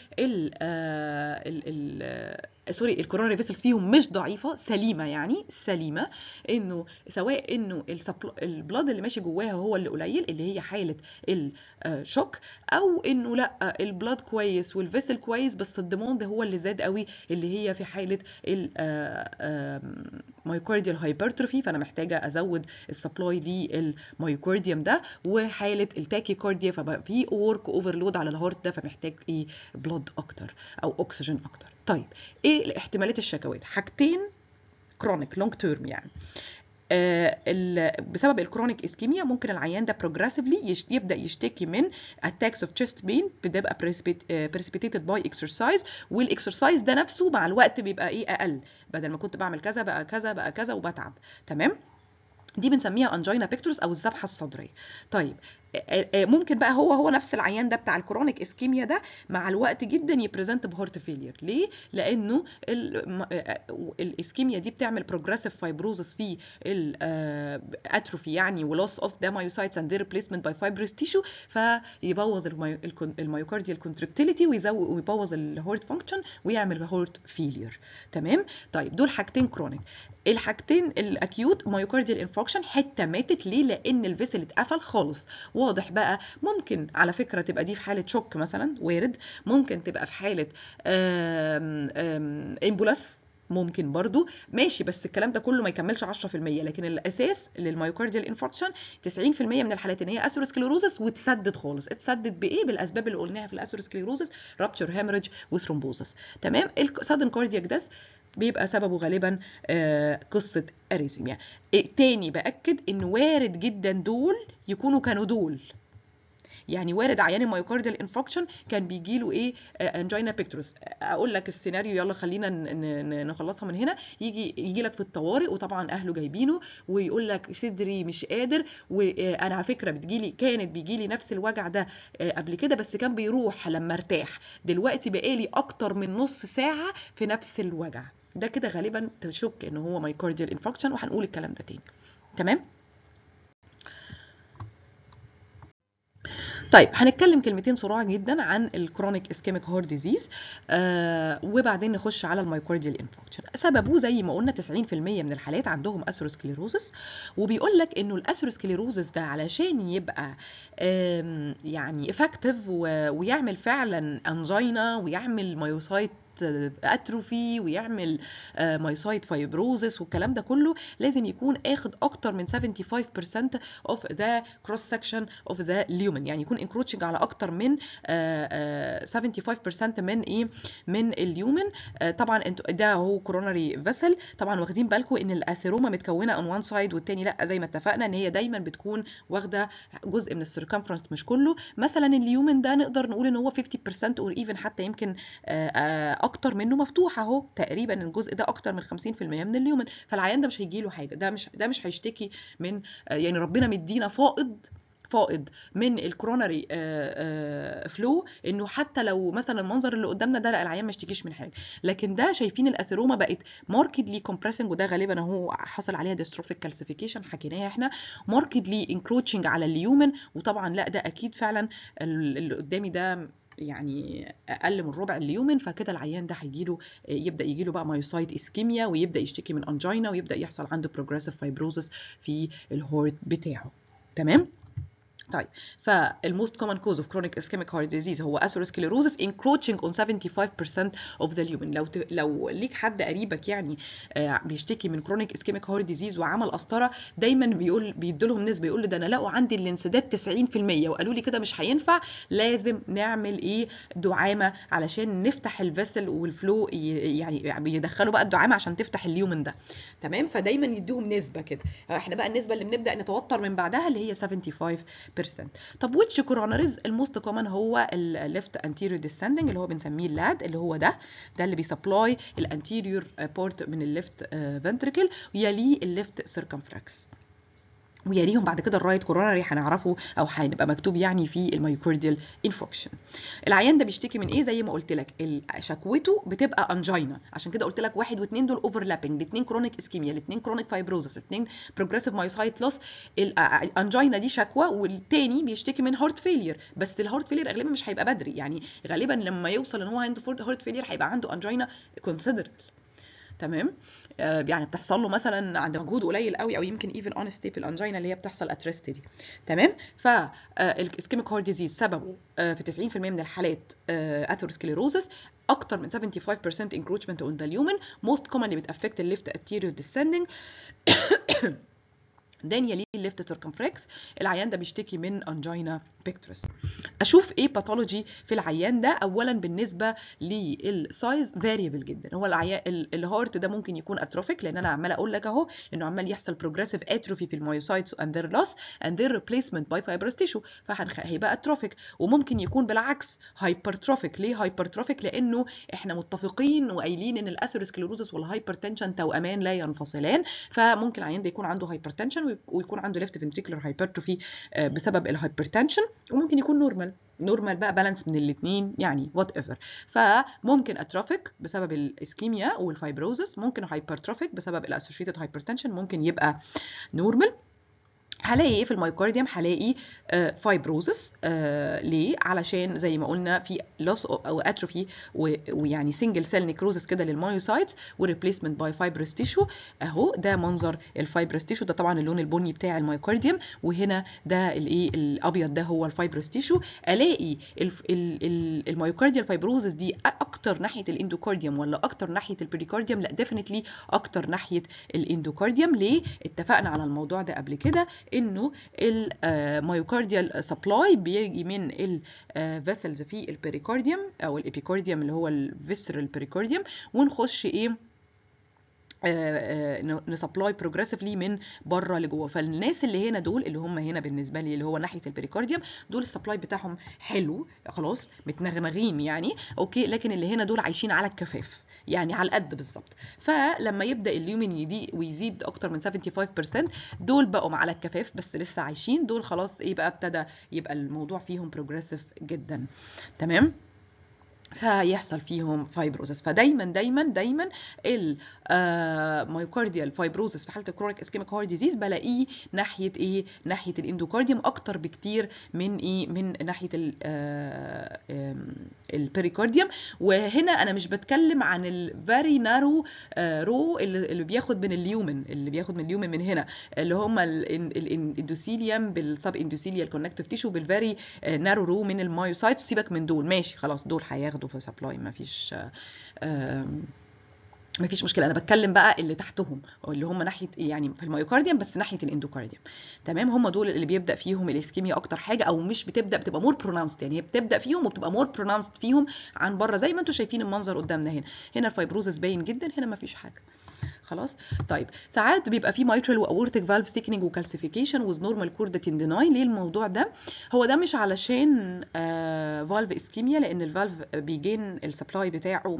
سوري الكورونري فيسلز فيهم مش ضعيفه، سليمه، يعني سليمه، انه سواء انه البلاد اللي ماشي جواها هو اللي قليل اللي هي حاله الشوك، او انه لا البلاد كويس والفيسل كويس بس الديماند هو اللي زاد قوي اللي هي في حاله المايوكارديال هايبرتروفي، فانا محتاجه ازود السبلاي للمايوكارديوم ده، وحاله التاكيكارديا فبقى في ورك اوفرلود على الهارت ده فمحتاج ايه بلاد اكتر او اكسجين اكتر. طيب ايه احتمالات الشكوات؟ حاجتين كرونيك لونج تيرم يعني. بسبب الكرونيك اسكيميا ممكن العيان ده بروجريسيفلي يبدا يشتكي من اتاكس اوف تشيست بين، بتبقى بريسبيتيتد باي اكسرسايز، والاكسرسايز ده نفسه مع الوقت بيبقى ايه اقل، بدل ما كنت بعمل كذا بقى كذا بقى كذا وبتعب. تمام، دي بنسميها انجينا بيكتورس او الذبحه الصدريه. طيب ممكن بقى هو نفس العيان ده بتاع الكرونيك اسكيميا ده مع الوقت جدا يبريزنت بهارت فيلير. ليه؟ لانه الاسكيميا دي بتعمل بروجريسيف فايبروزس في الاتروفي يعني ولوس اوف ذا مايوسايتس اند ذير ريبليسمنت باي فايبرس تيشو، فيبوظ المايوكارديال كونتراكتيليتي ويبوظ الهارت فانكشن ويعمل هارت فيلير. تمام. طيب دول حاجتين كرونيك. الحاجتين الاكيوت مايوكارديال انفاركشن حته ماتت، ليه؟ لان الفيسل اتقفل خالص. واضح بقى. ممكن على فكره تبقى دي في حاله شوك مثلا، وارد. ممكن تبقى في حاله امبولاس، ممكن برضو، ماشي. بس الكلام ده كله ما يكملش 10%، لكن الاساس للمايوكارديال انفاركشن 90% من الحالات ان هي اثيروسكليروزس وتسدد خالص. اتسدد بايه؟ بالاسباب اللي قلناها في الاثيروسكليروزس، رابتشر، هيموريدج، وثرومبوزس. تمام. السادن كاردياك ديث بيبقى سببه غالبا قصه اريثميا. تاني باكد ان وارد جدا دول يكونوا كانوا دول، يعني وارد عيان المايوكارديال انفاركشن كان بيجي له ايه انجينا بيكتورس. اقول لك السيناريو، يلا خلينا نخلصها من هنا. يجي لك في الطوارئ وطبعا اهله جايبينه ويقول لك صدري مش قادر، وانا على فكره كانت بيجي لي نفس الوجع ده قبل كده بس كان بيروح لما ارتاح، دلوقتي بقالي اكتر من نص ساعه في نفس الوجع. ده كده غالبا تشك ان هو مايوكارديال انفاركشن، وهنقول الكلام ده تاني. تمام. طيب هنتكلم كلمتين سرعه جدا عن الكرونيك اسكيميك هارت ديزيز، وبعدين نخش على المايوكارديال انفاركشن. سببه زي ما قلنا 90% من الحالات عندهم اثيروسكليروزس، وبيقول لك انه الاثيروسكليروزس ده علشان يبقى يعني افكتيف ويعمل فعلا انجينا ويعمل مايوسايت اتروفي ويعمل مايوسايت فايبروزس والكلام ده كله، لازم يكون اخد اكتر من 75% of the cross section of the lumen، يعني يكون encroaching على اكتر من 75% من ايه، من اليومن. طبعا انتوا ده هو كوروناري فيسل، طبعا واخدين بالكم ان الاثيروما متكونه on one side والتاني لا، زي ما اتفقنا ان هي دايما بتكون واخده جزء من السيركمفرنس مش كله. مثلا اليومن ده نقدر نقول ان هو 50% or even حتى يمكن اكتر منه مفتوح اهو، تقريبا الجزء ده اكتر من 50% من اليومن، فالعيان ده مش هيجي له حاجه، ده مش هيشتكي من يعني ربنا مدينا فائض من الكوروناري فلو، انه حتى لو مثلا المنظر اللي قدامنا ده لا العيان ما يشتكيش من حاجه. لكن ده شايفين الاثيروما بقت ماركدلي كومبريسنج، وده غالبا اهو حصل عليها ديستروفيك كالسيفيكيشن حكيناها احنا، ماركدلي انكروتشنج على اليومن. وطبعا لا ده اكيد فعلا اللي قدامي ده يعني اقل من ربع اليومن، فكده العيان ده هيجيله يبدا يجيله بقى مايوسايت اسكيميا ويبدا يشتكي من انجينا ويبدا يحصل عنده بروجريسيف فايبروزس في الهورت بتاعه. تمام. طيب فالموست كومن كوز اوف كرونيك اسكيميك هارت ديزيز هو اثيروسكليروزس encroaching on 75% of the lumen. لو ليك حد قريبك يعني بيشتكي من كرونيك اسكيميك هارت ديزيز وعمل قسطره، دايما بيدوا لهم نسبه، يقول له ده انا لقوا عندي الانسداد 90% وقالوا لي كده مش هينفع، لازم نعمل ايه دعامه علشان نفتح الفيسل والفلو، يعني بيدخلوا بقى الدعامه عشان تفتح اليومن ده. تمام، فدايما يدوهم نسبه كده. احنا بقى النسبه اللي بنبدا نتوتر من بعدها اللي هي 75%. طب which coronaries الموست كومن هو الليفت anterior descending اللي هو بنسميه اللاد، اللي هو ده اللي بيسبلاي الانتيريور بورت من الليفت فنتريكل، ويليه الليفت سيركمفلكس، ويليهم بعد كده الرايت كوروناري هنعرفه او هيبقى مكتوب يعني في المايوكارديال انفكشن. العيان ده بيشتكي من ايه؟ زي ما قلت لك شكوته بتبقى انجينا، عشان كده قلت لك 1 و2 دول اوفرلابنج، الاثنين كرونيك اسكيميا، الاثنين كرونيك فايبروزس، الاثنين بروجريسيف مايوسايت لوس. الانجينا دي شكوى، والتاني بيشتكي من هارت فيلير، بس الهارت فيلير غالبا مش هيبقى بدري، يعني غالبا لما يوصل ان هو عنده هارت فيلير هيبقى عنده انجينا كونسيدربل. تمام، يعني بتحصل له مثلا عند مجهود قليل قوي، او يمكن ايفن اون ستيبل انجينا اللي هي بتحصل ات ريست دي. تمام، فالاسكيميك هارت ديزيز سببه في 90% من الحالات اثيروسكليروزس، اكتر من 75% encroachment on the lumen، most commonly بتافكت الليفت anterior descending then يليه الليفت سيركمفلكس. العيان ده بيشتكي من انجينا بيكتورس. اشوف ايه باثولوجي في العيان ده؟ اولا بالنسبه للسايز فاريبل جدا. هو الهارت ده ممكن يكون اتروفيك، لان انا عماله اقول لك اهو انه عمال يحصل بروجريسيف اتروفي في المايوسايتس اند ذير لوس اند ذير ريبليسمنت باي فايبرس تيشو، فهيبقى اتروفيك. وممكن يكون بالعكس هايبرتروفيك. ليه هايبرتروفيك؟ لانه احنا متفقين وقايلين ان الاثيروسكليروزس والهايبرتنشن توأمان لا ينفصلان، فممكن العيان ده يكون عنده هايبرتنشن ويكون عنده ليفت فنتريكولار هايبرتروفي بسبب الهايبرتنشن، وممكن يكون نورمال بقى بالانس من الاثنين يعني وات ايفر. فممكن اتروفيك بسبب الاسكيميا والفايبروزس، ممكن هايبرتروفيك بسبب الاسوشيتد هايبرتنشن، ممكن يبقى نورمال. هلاقي ايه في المايوكارديوم؟ هلاقي فايبروزس. ليه؟ علشان زي ما قلنا في لوس او اتروفي ويعني سنجل سيل نيكروزس كده للمايوسايتس وريبليسمنت باي فايبرس تيشو. اهو ده منظر الفايبرس تيشو، ده طبعا اللون البني بتاع المايوكارديوم، وهنا ده الايه الابيض ده هو الفايبرس تيشو. الاقي المايوكارديال فايبروزس دي اكتر ناحيه الاندوكارديوم ولا اكتر ناحيه البريكارديوم؟ لا ديفينتلي اكتر ناحيه الاندوكارديوم. ليه؟ اتفقنا على الموضوع ده قبل كده، انه المايوكارديال سبلاي بيجي من الفيسلز في البريكارديوم او الابيكارديوم اللي هو الفيسرال بريكارديوم، ونخش ايه نسبلاي بروجريسيفلي من بره لجوه. فالناس اللي هنا دول اللي هم هنا بالنسبه لي اللي هو ناحيه البريكارديوم، دول السبلاي بتاعهم حلو خلاص متنغنغين يعني اوكي، لكن اللي هنا دول عايشين على الكفاف يعني على القد بالظبط. فلما يبدا اليومن يدي ويزيد اكتر من 75%، دول بقوا على الكفاف بس لسه عايشين، دول خلاص ايه بقى ابتدى يبقى الموضوع فيهم بروجريسيف جدا. تمام، فيحصل فيهم فايبروزس. فدايما دايما دايما المايوكارديال فايبروزس في حاله الكرونيك اسكيميك هارت ديزيز بلاقيه ناحيه ايه؟ ناحيه الاندوكارديوم اكتر بكتير من ايه؟ من ناحيه البريكارديوم. وهنا انا مش بتكلم عن الفيري نارو رو اللي بياخد من اليومن، اللي بياخد من اليومن من هنا اللي هم الاندوثيليوم بالسب اندوثيليال كونكتيف تيشو بالفيري نارو رو من المايوسايتس. سيبك من دول ماشي خلاص، دول هياخدوا في سبلاي مفيش مشكله. انا بتكلم بقى اللي تحتهم اللي هم ناحيه يعني في المايوكارديوم بس ناحيه الاندوكارديوم. تمام، هم دول اللي بيبدا فيهم الاسكيميا اكتر حاجه، او مش بتبقى مور بروناونسد، يعني هي بتبدا فيهم وبتبقى مور بروناونسد فيهم عن بره، زي ما انتم شايفين المنظر قدامنا هنا الفايبروزس باين جدا، هنا مفيش حاجه خلاص. طيب ساعات بيبقى في mitral واورتيك فالف ثيكنينج وكالسيفيكيشن وذ نورمال كورداتين ديناي. ليه الموضوع ده؟ هو ده مش علشان فالف اسكيميا، لان الفالف بيجين السبلاي بتاعه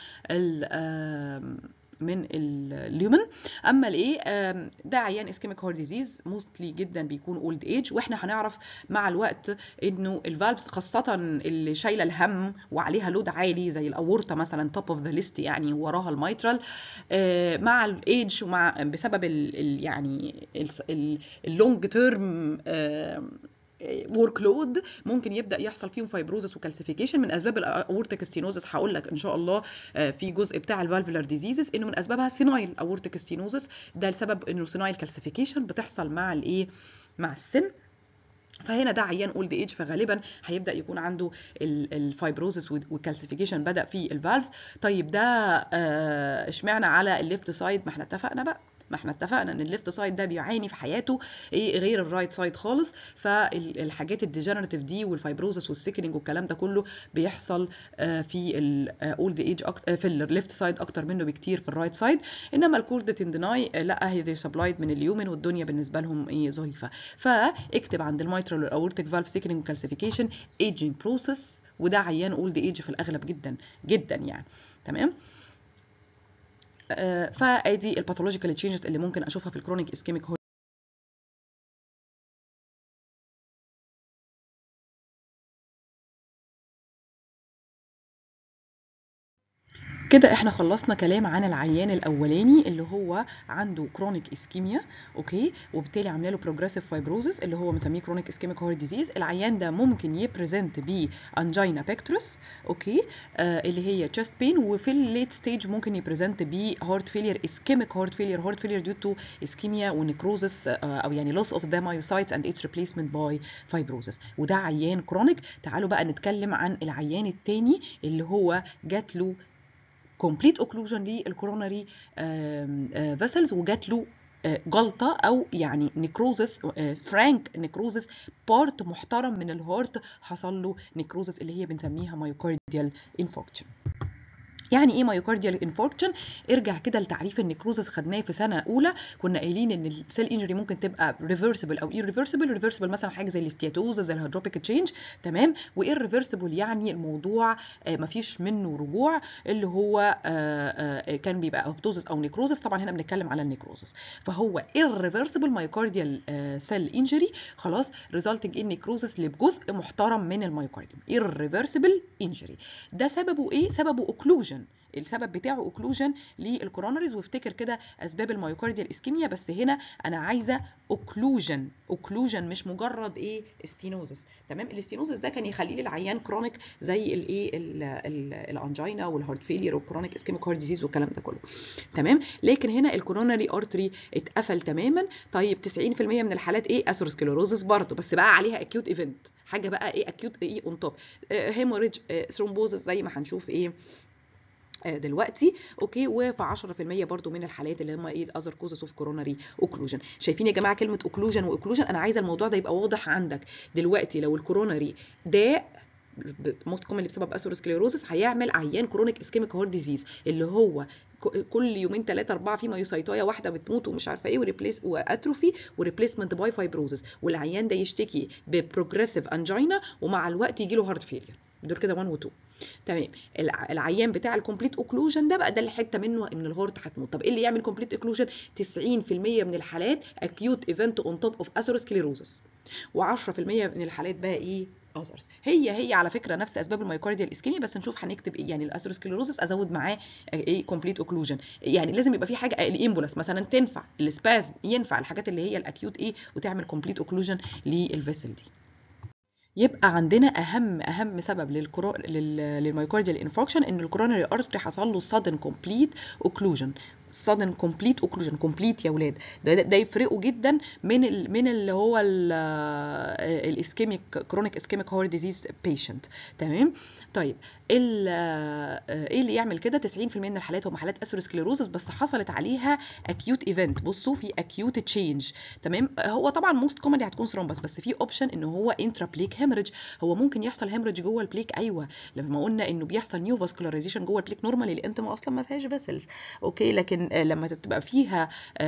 من اليومن. اما الايه ده عيان اسكيميك هارت ديزيز موستلي جدا بيكون اولد ايج، واحنا هنعرف مع الوقت انه الفالفز خاصه اللي شايله الهم وعليها لود عالي زي الاورطه مثلا توب اوف ذا ليست يعني وراها الميترال، مع الايج ومع بسبب يعني اللونج تيرم ورك لود ممكن يبدا يحصل فيهم فايبروزس وكالسيفيكيشن. من اسباب الاورتيك ستينوزس هقول لك ان شاء الله في جزء بتاع الفالفولار ديزيزز انه من اسبابها سينايل اورتيك ستينوزس، ده لسبب انه سينايل كالسيفيكيشن بتحصل مع الايه؟ مع السن. فهنا ده عيان اولد ايج، فغالبا هيبدا يكون عنده الفايبروزس والكالسيفيكيشن بدا في الفالفز. طيب ده اشمعنى على الليفت سايد؟ ما احنا اتفقنا ان الليفت سايد ده بيعاني في حياته ايه غير الرايت سايد خالص. فالحاجات الديجنراتيف دي والفايبروزس والسيكنينج والكلام ده كله بيحصل في الاولد ايج في الليفت سايد اكتر منه بكتير في الرايت سايد. انما الكورد تندناي لا، هي سبلايد من اليومن والدنيا بالنسبه لهم ايه ظريفه. فاكتب عند الميترال والاورتيك فالف سيكنينج وكالسيفيكيشن ايجينج بروسيس، وده عيان اولد ايج في الاغلب جدا جدا يعني. تمام. فادي الباثولوجيكال تشينجز اللي ممكن اشوفها في الكرونيك اسكيميك. كده احنا خلصنا كلام عن العيان الاولاني اللي هو عنده كرونيك اسكيميا، اوكي، وبالتالي عامله له بروجريسيف فايبروزس اللي هو بنسميه كرونيك اسكيميك هارت ديزيز. العيان ده ممكن يبريزنت ب انجينا بيكتورس، اوكي، اللي هي تشست بين، وفي الليت ستيج ممكن يبريزنت ب هارت فيلير، اسكيميك هارت فيلير ديو تو اسكيميا ونيكروزس، او يعني لوس اوف ذا مايوسايتس اند اتس ريبليسمنت باي فايبروزس، وده عيان كرونيك. تعالوا بقى نتكلم عن العيان الثاني اللي هو جات له كومبليت اوكلوجن للكوروناري فيسلز، وجات له جلطه او يعني نيكروزس، فرانك نيكروزس، بارت محترم من الهارت حصل له نيكروزس اللي هي بنسميها مايوكارديال انفاركشن. يعني ايه مايوكارديال انفاركشن؟ ارجع كده لتعريف النيكروزس، خدناه في سنه اولى، كنا قايلين ان السيل انجري ممكن تبقى ريفرسبل او ايرفيرسبل. ريفرسبل مثلا حاجه زي الاستياتوزا، زي الهيدروبيك تشينج، تمام. وايرفيرسبل يعني الموضوع مفيش منه رجوع، اللي هو كان بيبقى ابتوزس او نيكروزس. طبعا هنا بنتكلم على النيكروزس. فهو ايرفيرسبل مايوكارديال سيل انجري، خلاص، ريزلتنج ان نيكروزس لجزء محترم من المايوكارديوم، ايرفيرسبل انجري. ده سببه ايه؟ سببه اوكلوجن، السبب بتاعه اوكلوجن للكوروناريز. وافتكر كده اسباب المايوكارديال اسكيميا، بس هنا انا عايزه اوكلوجن، اوكلوجن مش مجرد ايه ستينوزس. تمام. الاستينوزس ده كان يخلي لي العيان كرونيك زي الايه الانجينا والهارت فيلير والكرونيك اسكيميك هارت ديزيز والكلام ده كله. تمام. لكن هنا الكوروناري ارتري اتقفل تماما. طيب 90% من الحالات ايه؟ اثيروسكليروزس برضه، بس بقى عليها اكيوت ايفنت، حاجه بقى ايه اكيوت ايه اون توب، هيموريدج، ثرومبوزس زي ما هنشوف ايه دلوقتي، اوكي. وفي 10% برضو من الحالات اللي هم ايه الاذر كوزز اوف كوروناري اوكلوجن. شايفين يا جماعه كلمه اوكلوجن واوكلوجن؟ انا عايزه الموضوع ده يبقى واضح عندك دلوقتي. لو الكوروناري ده موست كومنلي بسبب اثيروسكليروزس هيعمل عيان كرونيك اسكيميك هارت ديزيز، اللي هو كل يومين 3 4 في مايوسايتايا واحده بتموت ومش عارفه ايه، وريبليس واتروفي وريبليسمنت باي فايبروزس، والعيان ده يشتكي ببروجريسيف انجينا ومع الوقت يجي له هارت فيلير. دول كده 1 و 2. تمام. العيان بتاع الكومبليت اوكلوجن ده بقى، ده الحته منه ان الهارت هتموت. طب ايه اللي يعمل كومبليت اوكلوجن؟ 90% من الحالات اكيوت ايفنت اون توب اوف اثيروسكليروزس، و10% من الحالات بقى ايه اذرز. هي على فكره نفس اسباب المايوكارديال اسكيميا، بس نشوف هنكتب ايه. يعني الاثيروسكليروزس ازود معاه ايه كومبليت اوكلوجن، يعني لازم يبقى في حاجه الامبولاس مثلا تنفع، السبازم ينفع، الحاجات اللي هي الاكيوت ايه وتعمل كومبليت اوكلوجن للفيسل دي. يبقى عندنا اهم سبب للمايوكارديال انفاركشن ان الكوروناري ارتري حصل له sudden complete occlusion. sudden complete occlusion، complete يا ولاد، ده يفرقه جدا من اللي هو الاسكيميك كرونيك اسكيميك هارت ديزيز بيشنت. تمام. طيب ايه اللي يعمل كده؟ 90% من الحالات هم حالات اثيروسكليروزس بس حصلت عليها اكيوت ايفنت. بصوا في اكيوت تشينج. تمام. هو طبعا موست كومنلي هتكون ثرومبس، بس في اوبشن ان هو انترا بليك هيمرج. هو ممكن يحصل هيمرج جوه البليك، ايوه، لما قلنا انه بيحصل نيو فاسكولاريزيشن جوه البليك نورمالي الانتما اصلا ما فيهاش فيسلز، اوكي. لكن لما تبقى فيها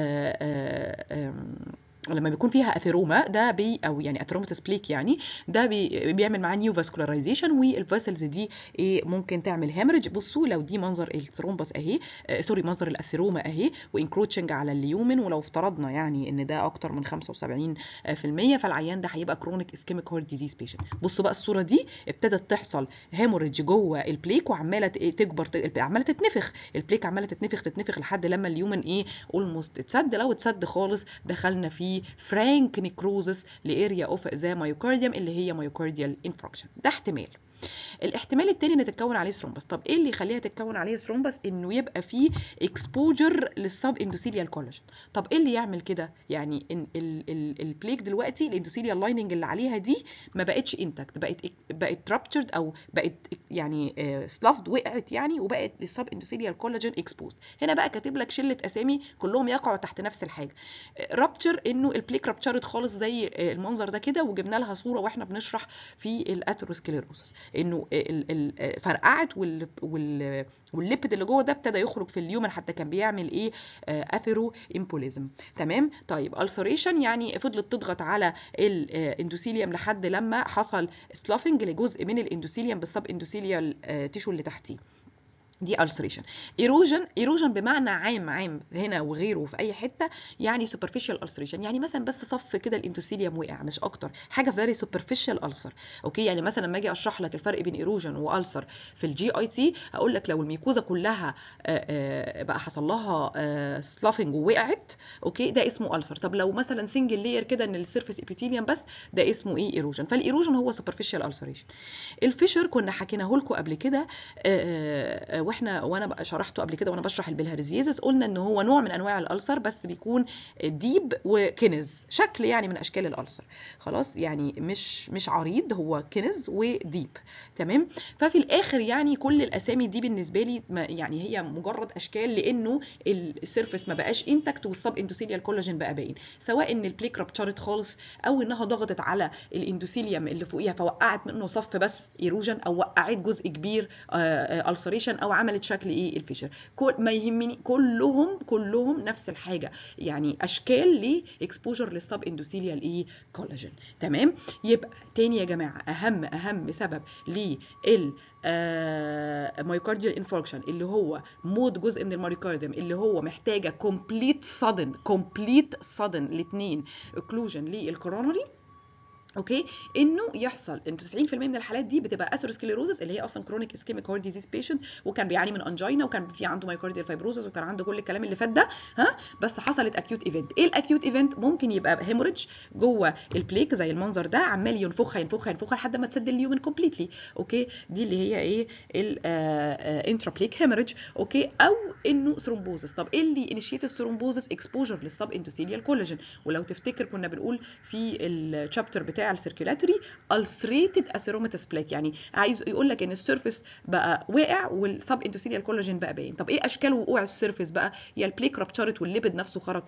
لما بيكون فيها اثيروما ده او يعني اثيروماتس بليك، يعني ده بيعمل معاه نيو فاسكولاريزيشن، والفيسلز دي ايه ممكن تعمل هيمرج. بصوا لو دي منظر الثرومبس اهي، سوري منظر الاثيروما اهي، وانكروتشنج على اليومن، ولو افترضنا يعني ان ده اكتر من 75%، فالعيان ده هيبقى كرونيك اسكيميك هارت ديزيز بيشنت. بصوا بقى الصوره دي ابتدت تحصل هيموريدج جوه البليك وعماله تكبر، عماله تتنفخ البليك، عماله تتنفخ لحد لما اليومن ايه اولموست اتسد. لو اتسد خالص دخلنا في فرانك نيكروزس لاريا اوف ذا مايوكارديوم اللي هي مايوكارديال انفراكشن. ده احتمال. الاحتمال التاني ان تتكون عليه ثرومبس. طب ايه اللي يخليها تتكون عليه ثرومبس؟ انه يبقى فيه اكسبوجر للسب اندوثيليال كولاجين. طب ايه اللي يعمل كده؟ يعني ان البليك دلوقتي الاندوثيليال لايننج اللي عليها دي ما بقتش انتاكت، بقت رابتشرد او بقت يعني سلافد، وقعت يعني، وبقت السب اندوثيليال كولاجين اكسبوزد. هنا بقى كاتب لك شله اسامي كلهم يقعوا تحت نفس الحاجه. رابتشر انه البليك رابتشرت خالص زي المنظر ده كده، وجبنا لها صوره واحنا بنشرح في الاثيروسكليروسس انه فرقعت والليبيد اللي جوه ده ابتدى يخرج في اليومن، حتى كان بيعمل ايه؟ اثيرو امبوليزم. تمام. طيب السريشن يعني فضلت تضغط على الاندوثيليوم لحد لما حصل سلافنج لجزء من الاندوثيليوم بالسب اندوثيليال تيشو اللي تحتيه، دي ulceration. erosion بمعنى عام هنا وغيره في اي حته، يعني superficial ulceration، يعني مثلا بس صف كده الاندوثيليوم وقع مش اكتر، حاجه very superficial ulcer. اوكي، يعني مثلا لما اجي اشرح لك الفرق بين erosion والسر في الجي اي تي، اقول لك لو الميكوزا كلها بقى حصل لها سلافنج ووقعت، اوكي، ده اسمه ulcer. طب لو مثلا سنجل لاير كده ان السيرفيس ابيثيليوم بس، ده اسمه ايه؟ erosion. فالايروجن هو superficial ulceration. الفيشر كنا حكيناه لكم قبل كده، وانا بقى شرحته قبل كده وانا بشرح البلهارزيزس، قلنا ان هو نوع من انواع الالسر بس بيكون ديب وكنز، شكل يعني من اشكال الالسر، خلاص، يعني مش عريض، هو كنز وديب. تمام. ففي الاخر يعني كل الاسامي دي بالنسبه لي يعني هي مجرد اشكال، لانه السيرفيس ما بقاش انتكت والسب اندوثيليال كولاجين بقى باين، سواء ان البليك رابتشرت خالص او انها ضغطت على الاندوثيليوم اللي فوقيها فوقعت منه صف بس ايروجن، او وقعت جزء كبير السريشن، او عملت شكل ايه؟ الفيشر. ما يهمني، كلهم نفس الحاجه، يعني اشكال لاكسبوجر للسب اندوثيليال ايه؟ كولاجين. تمام. يبقى تاني يا جماعه، اهم سبب لل مايوكارديال انفاركشن اللي هو موت جزء من المايوكارديوم، اللي هو محتاجه كومبليت صدن الاثنين اوكلوجن للكورونري. اوكي، انه يحصل ان 90% من الحالات دي بتبقى اثيروسكليروزس، اللي هي اصلا كرونيك اسكيميك هارت ديزيز بيشنت، وكان بيعاني من انجينا، وكان في عنده مايوكارديال فايبروزس، وكان عنده كل الكلام اللي فات ده، ها، بس حصلت اكيوت ايفنت. ايه الاكيوت ايفنت؟ ممكن يبقى هيموريدج جوه البليك زي المنظر ده، عمال ينفخها لحد ما تسد اليومن كومبليتلي. اوكي، دي اللي هي ايه؟ الانترابليك هيموريدج. اوكي، او انه ثرومبوزس. طب ايه اللي انيشيت الثرومبوزس؟ اكسبوجر للسب اندوثيليال كولاجين. ولو تفتكر كنا بنقول في الشابتر بتاع السيركيلاتوري ulcerated atheromatous plaque، يعني عايز يقول لك ان السيرفيس بقى واقع والسب اندوثيليال كولاجين بقى باين. طب ايه اشكال وقوع السيرفيس بقى؟ يا البليك رابتشرت والليبيد نفسه خرج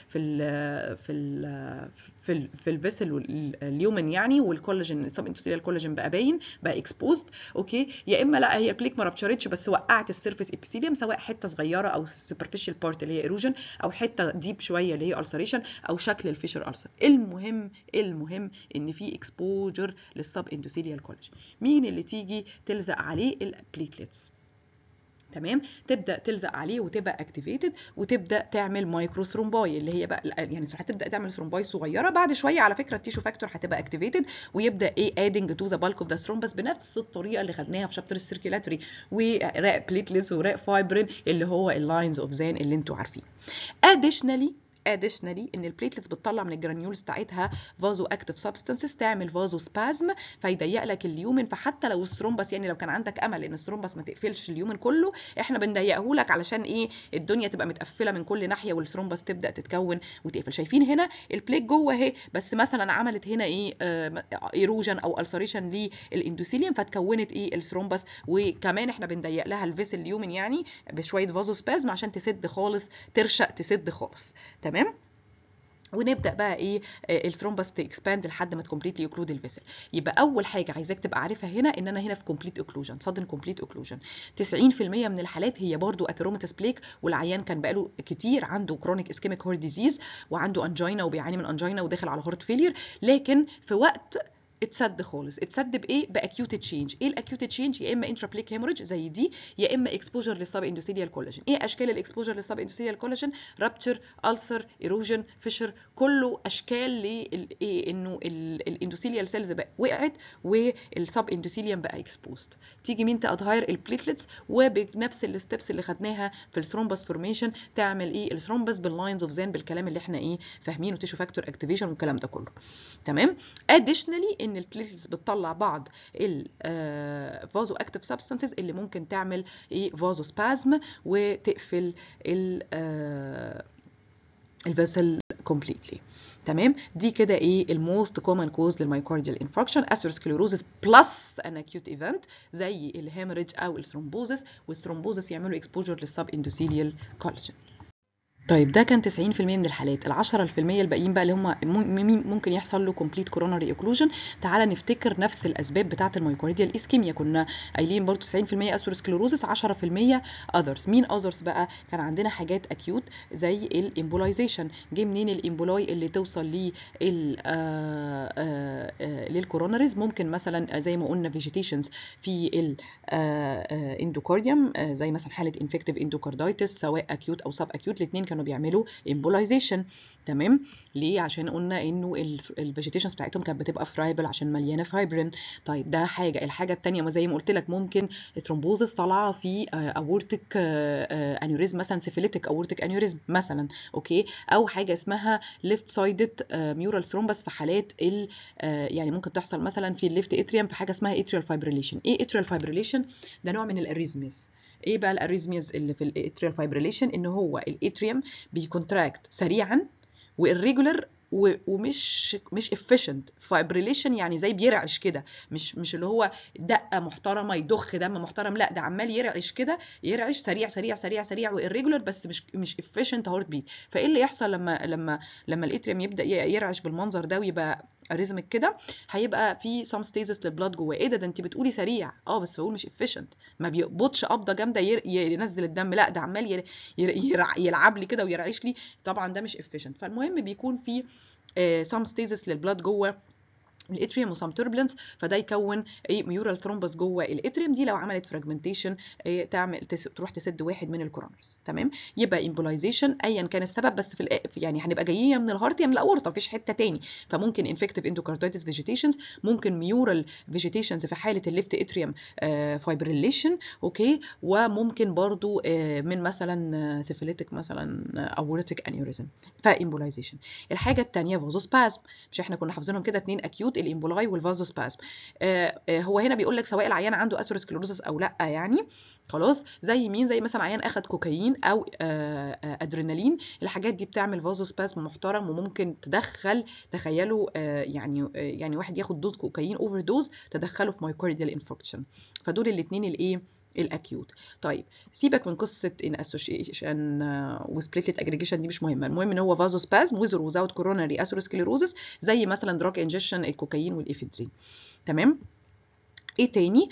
في الفيسل اليومن يعني، والكولاجين السب اندوثيليال كولاجين بقى باين، بقى اكسبوزد. اوكي، يا اما لا، هي البليك ما رابتشرتش بس وقعت السيرفيس ابيثيليوم، سواء حته صغيره او سوبرفيشال بارت اللي هي ايروجن، او حته ديب شويه اللي هي ulceration، او شكل الفيشر ألسر. المهم ان في اكسبوجر للسب اندوثيليال كولاجين. مين اللي تيجي تلزق عليه؟ البليتلتس. تمام، تبدا تلزق عليه وتبقى اكتيفيتد، وتبدا تعمل مايكرو ثرومباي، اللي هي بقى يعني هتبدا تعمل ثرومباي صغيره. بعد شويه على فكره التيشو فاكتور هتبقى اكتيفيتد، ويبدا ايه؟ ادنج تو ذا بالك اوف ذا ثرومبس، بنفس الطريقه اللي خدناها في شابتر السيركيلاتوري، وراق بليتلتس وراق فايبرين اللي هو اللاينز اوف زان اللي انتوا عارفين. additionally ان البليتلتس بتطلع من الجرانيولز بتاعتها فازو اكتيف سبستانسز، تعمل فازو سبازم فيضيق لك اليومن. فحتى لو الثرومبس، يعني لو كان عندك امل ان الثرومبس ما تقفلش اليومن كله، احنا بنضيقه لك علشان ايه؟ الدنيا تبقى متقفله من كل ناحيه والثرومبس تبدا تتكون وتقفل. شايفين هنا البليك جوه اهي، بس مثلا عملت هنا ايه؟ ايروجن او السريشن للاندوثيليوم، فتكونت ايه؟ الثرومبس. وكمان احنا بنضيق لها الفيسل اليومن يعني بشويه فازو سبازم عشان تسد خالص، ترشق تسد خالص. تمام. ونبدا بقى ايه؟ الثرومبس تكسباند لحد ما تكمبليتلي اوكلود الفيسل. يبقى اول حاجه عايزاك تبقى عارفها هنا ان انا هنا في كومبليت اوكلوجن، صدن كومبليت اوكلوجن. 90% من الحالات هي برضو اثيروماتس بليك، والعيان كان بقاله كتير عنده كرونيك اسكيميك هارت ديزيز، وعنده انجينا وبيعاني من انجينا وداخل على هارت فيلير، لكن في وقت اتسد خالص. اتسد بايه؟ باكيوت تشينج. ايه الاكيوت تشينج؟ يا اما انترابليك هيموريدج زي دي، يا اما اكسبوجر للسب اندوثيليال كولاجين. ايه اشكال الاكسبوجر للسب اندوثيليال كولاجين؟ رابتشر، ألسر، ايروجن، فيشر، كله اشكال لايه؟ انه الاندوثيليال سيلز وقعت والسب اندوثيليوم بقى اكسبوزد. تيجي مين تغير البليتلتس وبنفس الستبس اللي خدناها في الثرومبس فورميشن تعمل ايه الثرومبس باللاينز اوف زين بالكلام اللي احنا ايه فاهمينه تيشو فاكتور اكتيفيشن والكلام ده كله. تمام. اديشنالي ان البليتلتس بتطلع بعض الفازو اكتيف سبستانسز اللي ممكن تعمل ايه فازو سبازم وتقفل الفيسل كومبليتلي. تمام. دي كده ايه الموست كومن كوز للمايوكارديال انفاركشن اثيروسكليروزس بلس ان اكيوت ايفنت زي الهيموريدج او الثرومبوزس، والثرومبوزس يعملوا اكسبوجر للسب اندوثيليال كولاجين. طيب ده كان 90% من الحالات. ال10% الباقيين بقى اللي هم ممكن يحصل له كومبليت كوروناري اوكلوجن. تعالى نفتكر نفس الاسباب بتاعه المايوكارديال اسكيميا. كنا قايلين برضو 90% اثيروسكليروزس، 10% اذرز. مين اذرز بقى؟ كان عندنا حاجات اكيوت زي الامبولايزيشن. جه منين الامبولاي اللي توصل للكوروناريز؟ ممكن مثلا زي ما قلنا فيجيتيشنز في الاندوكارديوم زي مثلا حاله انفكتيف اندوكاردايتس سواء اكيوت او سب اكيوت، الاثنين كانوا بيعملوا امبولايزيشن. تمام. ليه؟ عشان قلنا انه الفيجيتيشنز بتاعتهم كانت بتبقى فرايبل عشان مليانه فايبرين. طيب ده حاجه. الحاجه الثانيه زي ما قلت لك ممكن الثرومبوزس طالعه في اورتيك انيوريزم مثلا سيفيليتيك اورتيك انيوريزم مثلا. اوكي. او حاجه اسمها ليفت سايدد ميورال ثرومبس في حالات يعني ممكن تحصل مثلا في الليفت اتريوم في حاجه اسمها اتريال فايبريليشن. ايه اتريال فايبريليشن؟ ده نوع من الاريزميز. ايه بقى الاريزميز اللي في الاتريال فايبريليشن؟ ان هو الاتريوم بيكونتراكت سريعا والريجولر ومش افيشنت. فايبريليشن يعني زي بيرعش كده، مش اللي هو دقه محترمه يضخ دم محترم، لا ده عمال يرعش كده، يرعش سريع سريع سريع سريع والريجولر بس مش افيشنت هارت بيت. فايه اللي يحصل لما الاتريوم يبدا يرعش بالمنظر ده ويبقى اريزمك كده؟ هيبقى في سام ستيزس للبلاد جوه. ايه ده انت بتقولي سريع؟ بس بقول مش افيشنت، ما بيقبضش قبضه جامده ينزل الدم، لا ده عمال يلعب لي كده ويرعش لي. طبعا ده مش افيشنت. فالمهم بيكون في سام ستيزس للبلاد جوه الاتريوم وسام توربلنس، فده يكون ميورال ثرومبس جوه الاتريوم. دي لو عملت فراجمنتيشن تروح تسد واحد من الكورونرز. تمام. يبقى امبولايزيشن ايا كان السبب، بس يعني هنبقى جايين من الهارت يا من الاورطه، مفيش حته تاني. فممكن انفكتيف اندوكاردايتس فيجيتيشنز، ممكن ميورال فيجيتيشنز في حاله الليفت اتريوم فايبريليشن. اوكي. وممكن برضو من مثلا سيفيليتيك مثلا اورتيك انيوريزم. فامبولايزيشن. الحاجه الثانيه فازوسبازم. مش احنا كنا حافظينهم كده اتنين اكيوت، الامبولاي والفازوسبازم. هو هنا بيقول لك سواء العيان عنده اثيروسكليروزس او لا يعني. خلاص. زي مين؟ زي مثلا عيان اخد كوكايين او ادرينالين. الحاجات دي بتعمل فازوسبازم محترم وممكن تدخل، تخيلوا يعني واحد ياخد دوز كوكايين اوفر دوز تدخله في مايوكارديال انفاركشن. فدول الاثنين الايه الاكيوت. طيب سيبك من قصه ان اسوشيشن وسبليتلت اجريجيشن دي مش مهمه، المهم ان هو فازوسبازم ويز اور ويزاوت كوروناري اثيروسكليروزس زي مثلا دراج انجكشن الكوكايين والافيدرين. تمام. ايه تاني؟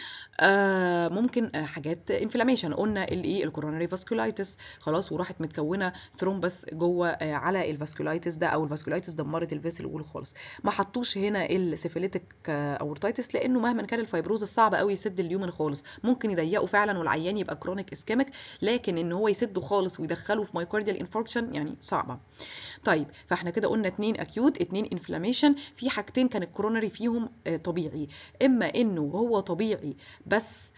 ممكن حاجات انفلاميشن. قلنا الايه الكوروناري فاسكولايتس. خلاص. وراحت متكونه ثرومبس جوه على الفاسكولايتس ده، او الفاسكولايتس دمرت الفيسل وول خالص. ما حطوش هنا السيفيليتيك اورتايتس لانه مهما كان الفايبروز صعب قوي يسد اليومن خالص. ممكن يضيقوا فعلا والعيان يبقى كرونيك اسكيميك، لكن ان هو يسده خالص ويدخله في مايوكارديال انفاركشن يعني صعبه. طيب فاحنا كده قلنا 2 اكيوت 2 انفلاميشن. في حاجتين كان الكوروناري فيهم طبيعي، اما انه هو طبيعي بس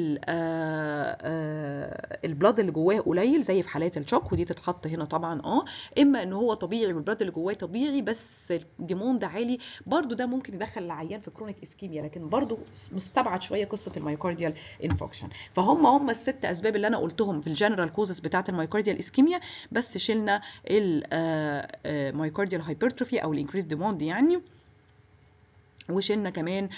البلاد اللي جواه قليل زي في حالات الشوك ودي تتحط هنا طبعا. اما ان هو طبيعي والبلاد اللي جواه طبيعي بس الديموند عالي. برضو ده ممكن يدخل العيان في كرونيك اسكيميا، لكن برضو مستبعد شويه قصه المايوكارديال انفاركشن. فهم الست اسباب اللي انا قلتهم في الجنرال كوزز بتاعه المايوكارديال اسكيميا، بس شلنا المايوكارديال هايبرتروفي او الانكريز ديموند يعني، وشلنا كمان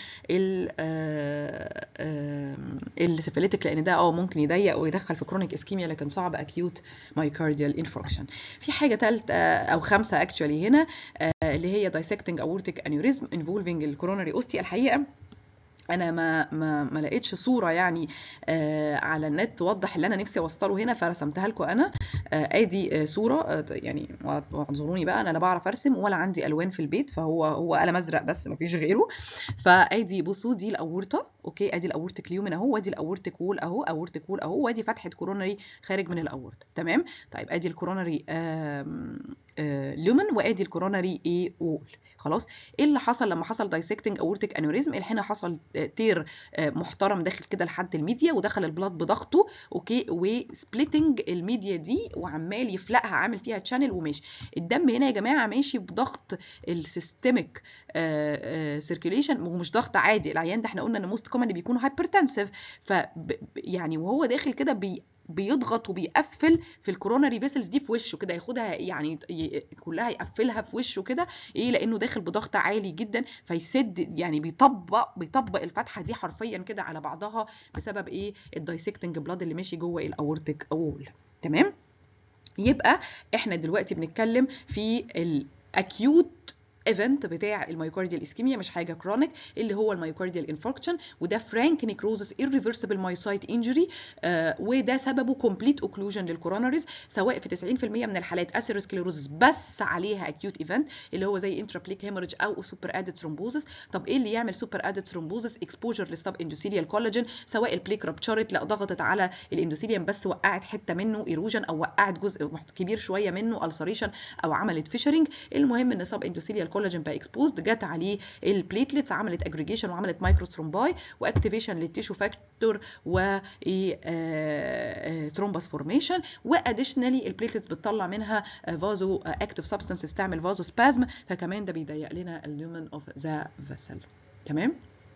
السيفيليتيك لان ده ممكن يضيق ويدخل في كرونيك اسكيميا لكن صعب اكيوت مايوكارديال انفاركشن. في حاجه ثالثه او خامسه اكشولي هنا اللي هي دايسكتنج اورتيك انيوريزم انفولفينج الكوروناري اوستي. الحقيقه انا ما لقيتش صوره يعني على النت توضح اللي انا نفسي اوصله هنا، فرسمتها لكم انا. ادي صوره يعني، واعذروني بقى انا لا بعرف ارسم ولا عندي الوان في البيت، فهو قلم ازرق بس ما فيش غيره. فادي بصوا دي الاورطه. اوكي، ادي الاورتيك ليومن اهو، وادي الاورتيك وول اهو، اورتيك وول اهو، وادي فتحه كورونري خارج من الاورطه. تمام. طيب ادي الكورونري ليومن، وادي الكورونري ايه وول. خلاص. ايه اللي حصل لما حصل دايسكتنج اورتيك انوريزم؟ هنا حصل تير محترم داخل كده لحد الميديا، ودخل البلاد بضغطه، اوكي، وسبليتنج الميديا دي وعمال يفلقها، عامل فيها تشانل وماشي. الدم هنا يا جماعه ماشي بضغط السيستميك سيركيوليشن، ومش ضغط عادي. العيان ده احنا قلنا ان موست كومنلي بيكونوا هايبرتنسيف، ف يعني وهو داخل كده بيضغط وبيقفل في الكوروناري فيسلز دي في وشه كده، ياخدها يعني كلها يقفلها في وشه كده، ايه، لانه داخل بضغط عالي جدا، فيسد يعني بيطبق الفتحه دي حرفيا كده على بعضها، بسبب ايه؟ الدايسكتنج بلاد اللي ماشي جوه الاورتيك وول. تمام. يبقى احنا دلوقتي بنتكلم في الاكيوت ايفنت بتاع المايوكارديال اسكيميا، مش حاجه كرونيك، اللي هو المايوكارديال انفاركشن، وده فرانك نيكروزس irreversible مايوسايت انجري، وده سببه كومبليت اوكلوجن للكوروناريز، سواء في 90% من الحالات اثيروسكليروزس بس عليها اكيوت ايفنت اللي هو زي انترابليك هيموريج او سوبر ادد ثرومبوزس. طب ايه اللي يعمل سوبر ادد ثرومبوزس؟ اكسبوجر للسب اندوثيليال كولاجين، سواء البليك رابتشرت، لا ضغطت على الاندوثيليوم بس وقعت حته منه ايروجن، او وقعت جزء كبير شويه منه السريشن، او عملت فيشرنج. المهم ان سب اندوثيليال كولاجين بقى اكسبوزد، جت عليه البليتلتس، عملت اجريجيشن وعملت مايكرو ثرومباي واكتيفيشن للتيشو فاكتور و ثرومبس فورميشن، واديشنالي البليتلتس بتطلع منها فازو اكتيف سبستانسز تعمل فازو سبازم، فكمان ده بيضيق لنا اليومن اوف ذا فيسل. تمام.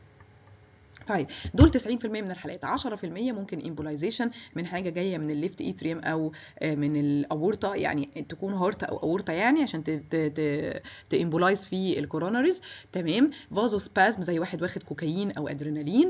طيب دول 90% من الحالات. 10% ممكن امبولايزيشن من حاجه جايه من الليفت اتريوم او من الاورطه، يعني تكون هارت او اورطه، يعني عشان تامبولايز في الكوروناريز. تمام. فازو سبازم زي واحد واخد كوكايين او ادرينالين.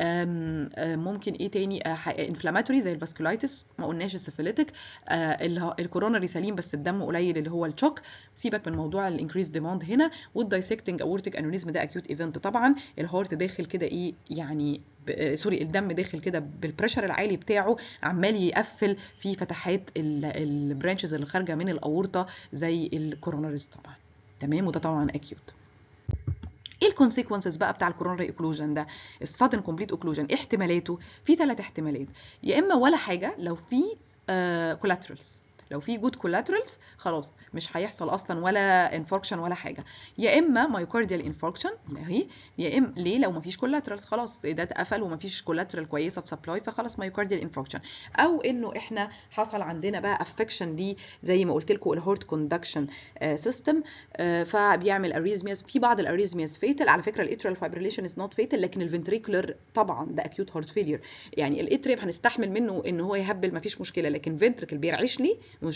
ممكن ايه تاني؟ انفلاماتوري زي الفاسكولايتس، ما قلناش السيفيليتك. الكوروناري سليم بس الدم قليل اللي هو الشوك. سيبك من موضوع الانكريز ديماند هنا. والدايسكتنج اورتيك انوريزم ده اكيوت ايفنت طبعا. الهارت داخل كده ايه يعني سوري، الدم داخل كده بالبريشر العالي بتاعه، عمال يقفل في فتحات البرانشز اللي خارجه من الاورطه زي الكوروناريز طبعا. تمام. وده طبعا اكيوت. ايه الكونسيكونسز بقى بتاع الكورونري اوكلوجن ده؟ السادن كومبليت اوكلوجن احتمالاته في 3 احتمالات. يا اما ولا حاجه لو في كولاترالز، لو في جود كولاترالز خلاص مش هيحصل اصلا ولا انفاركشن ولا حاجه. يا اما مايوكارديال انفاركشن اهي، يا اما ليه؟ لو مفيش كولاترالز خلاص ده اتقفل ومفيش كولاترال كويسه تسبلاي، فخلاص مايوكارديال انفاركشن. او انه احنا حصل عندنا بقى افكشن ليه، زي ما قلت لكم الهارت كوندكشن سيستم، فبيعمل اريزمياز. في بعض الاريزمياز فيتال على فكره. الاتريال فايبريليشن از نوت فيتال، لكن الفنتريكولر طبعا ده اكيوت هارت فيلير. يعني الاتريال هنستحمل منه ان هو يهبل مفيش مشكله، لكن فنتريكل بيرعش لي،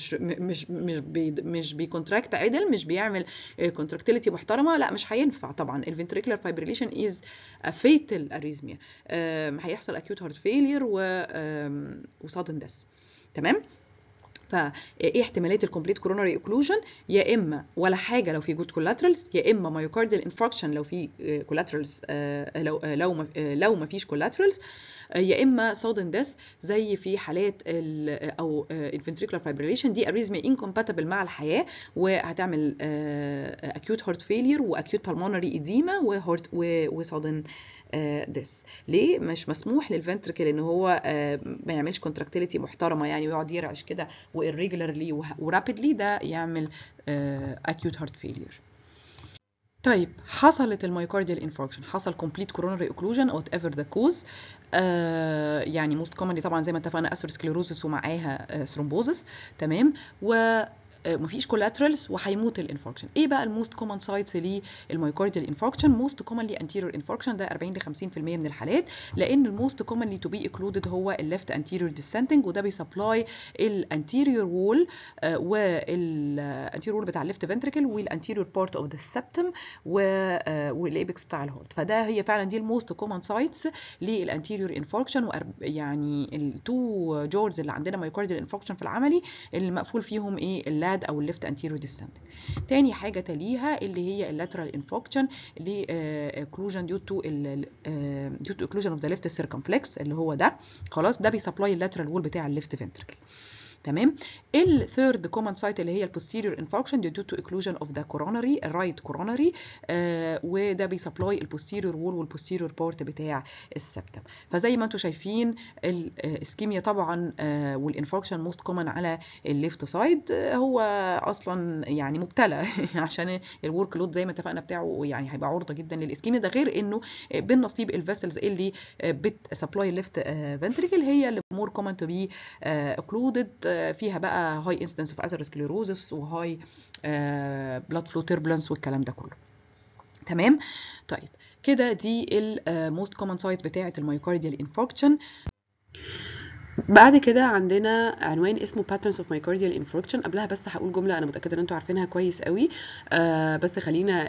مش بيكونتراكت عدل، مش بيعمل كونتراكتيليتي محترمه، لا مش هينفع طبعا. الفنتريكولر فايبريليشن از فيتال اريزميا، هيحصل اكيوت هارت فيلير وسادن ديث. تمام. فايه احتمالات الكومبليت كوروناري اوكلوجن؟ يا اما ولا حاجه لو في جود كولاترالز، يا اما مايوكارديال انفاركشن لو في كولاترالز، لو ما فيش كولاترالز، يا اما sudden death زي في حالات او الفنتريكولار فايبريليشن. دي اريزميا انكومباتبل مع الحياه، وهتعمل acute heart failure واكيوت pulmonary edema وsudden death. ليه مش مسموح للفنتريكل ان هو ما يعملش كونتراكتيليتي محترمه، يعني ويقعد يرعش كده وirregularly ورابيدلي، ده يعمل acute heart failure. طيب حصلت المايوكارديال انفاركشن، حصل كومبليت كوروناري اوكلوجن وات ايفر ذا كوز، يعني موست كومنلي طبعا زي ما اتفقنا اثيروسكليروزس ومعاها ثرومبوزس. تمام. ومفيش كولاترالز وهيموت الانفاركشن. ايه بقى الموست كومن سايتس للمايوكارديال انفاركشن؟ موست كومنلي انتيريور انفاركشن، ده 40 ل 50% من الحالات، لان الموست كومنلي تو بي اكلودد هو الليفت انتيريور ديسنتنج، وده بيسبلاي الانتيريور وول والانتيريور وول بتاع الليفت فنتريكل والانتيريور بارت اوف ذا سبتم والايبكس بتاع الهارت. فده هي فعلا دي الموست كومن سايتس للانتيريور انفاركشن. يعني التو جورز اللي عندنا مايوكارديال انفاركشن في العملي اللي مقفول فيهم ايه؟ اللاد او الليفت انتيريور ديسنتنج. تاني حاجه تليها اللي هي اللاترال انفاركشن اللي اوكلوجن ديو تو اوكلوجن اوف ذا ليفت سيركمفلكس اللي هو ده. خلاص ده بيسبلاي اللاترال وول بتاع الليفت فنتريكل. تمام. الثيرد كومن سايت اللي هي البوستيريور انفاركشن due to occlusion of the coronary الرايت coronary، وده بيسبلاي البوستيريور وول والبوستيريور بورت بتاع السبتم. فزي ما انتم شايفين الاسكيميا طبعا والانفاركشن موست كومن على الليفت سايد، هو اصلا يعني مبتلى عشان الورك لود زي ما اتفقنا بتاعه يعني هيبقى عرضه جدا للاسكيميا. ده غير انه بالنصيب الفيسلز اللي بتسبلاي الليفت فنتريكل هي اللي مور كومن تو بي اوكلودد، فيها بقى هاي انسيدنس اوف اثيروسكليروزس وهاي بلاد فلو تيربلنس والكلام ده كله. تمام. طيب كده دي الموست كومن سايت بتاعه المايوكارديال انفاركشن. بعد كده عندنا عنوان اسمه patterns of myocardial infarction. قبلها بس هقول جمله انا متاكده ان انتوا عارفينها كويس قوي، بس خلينا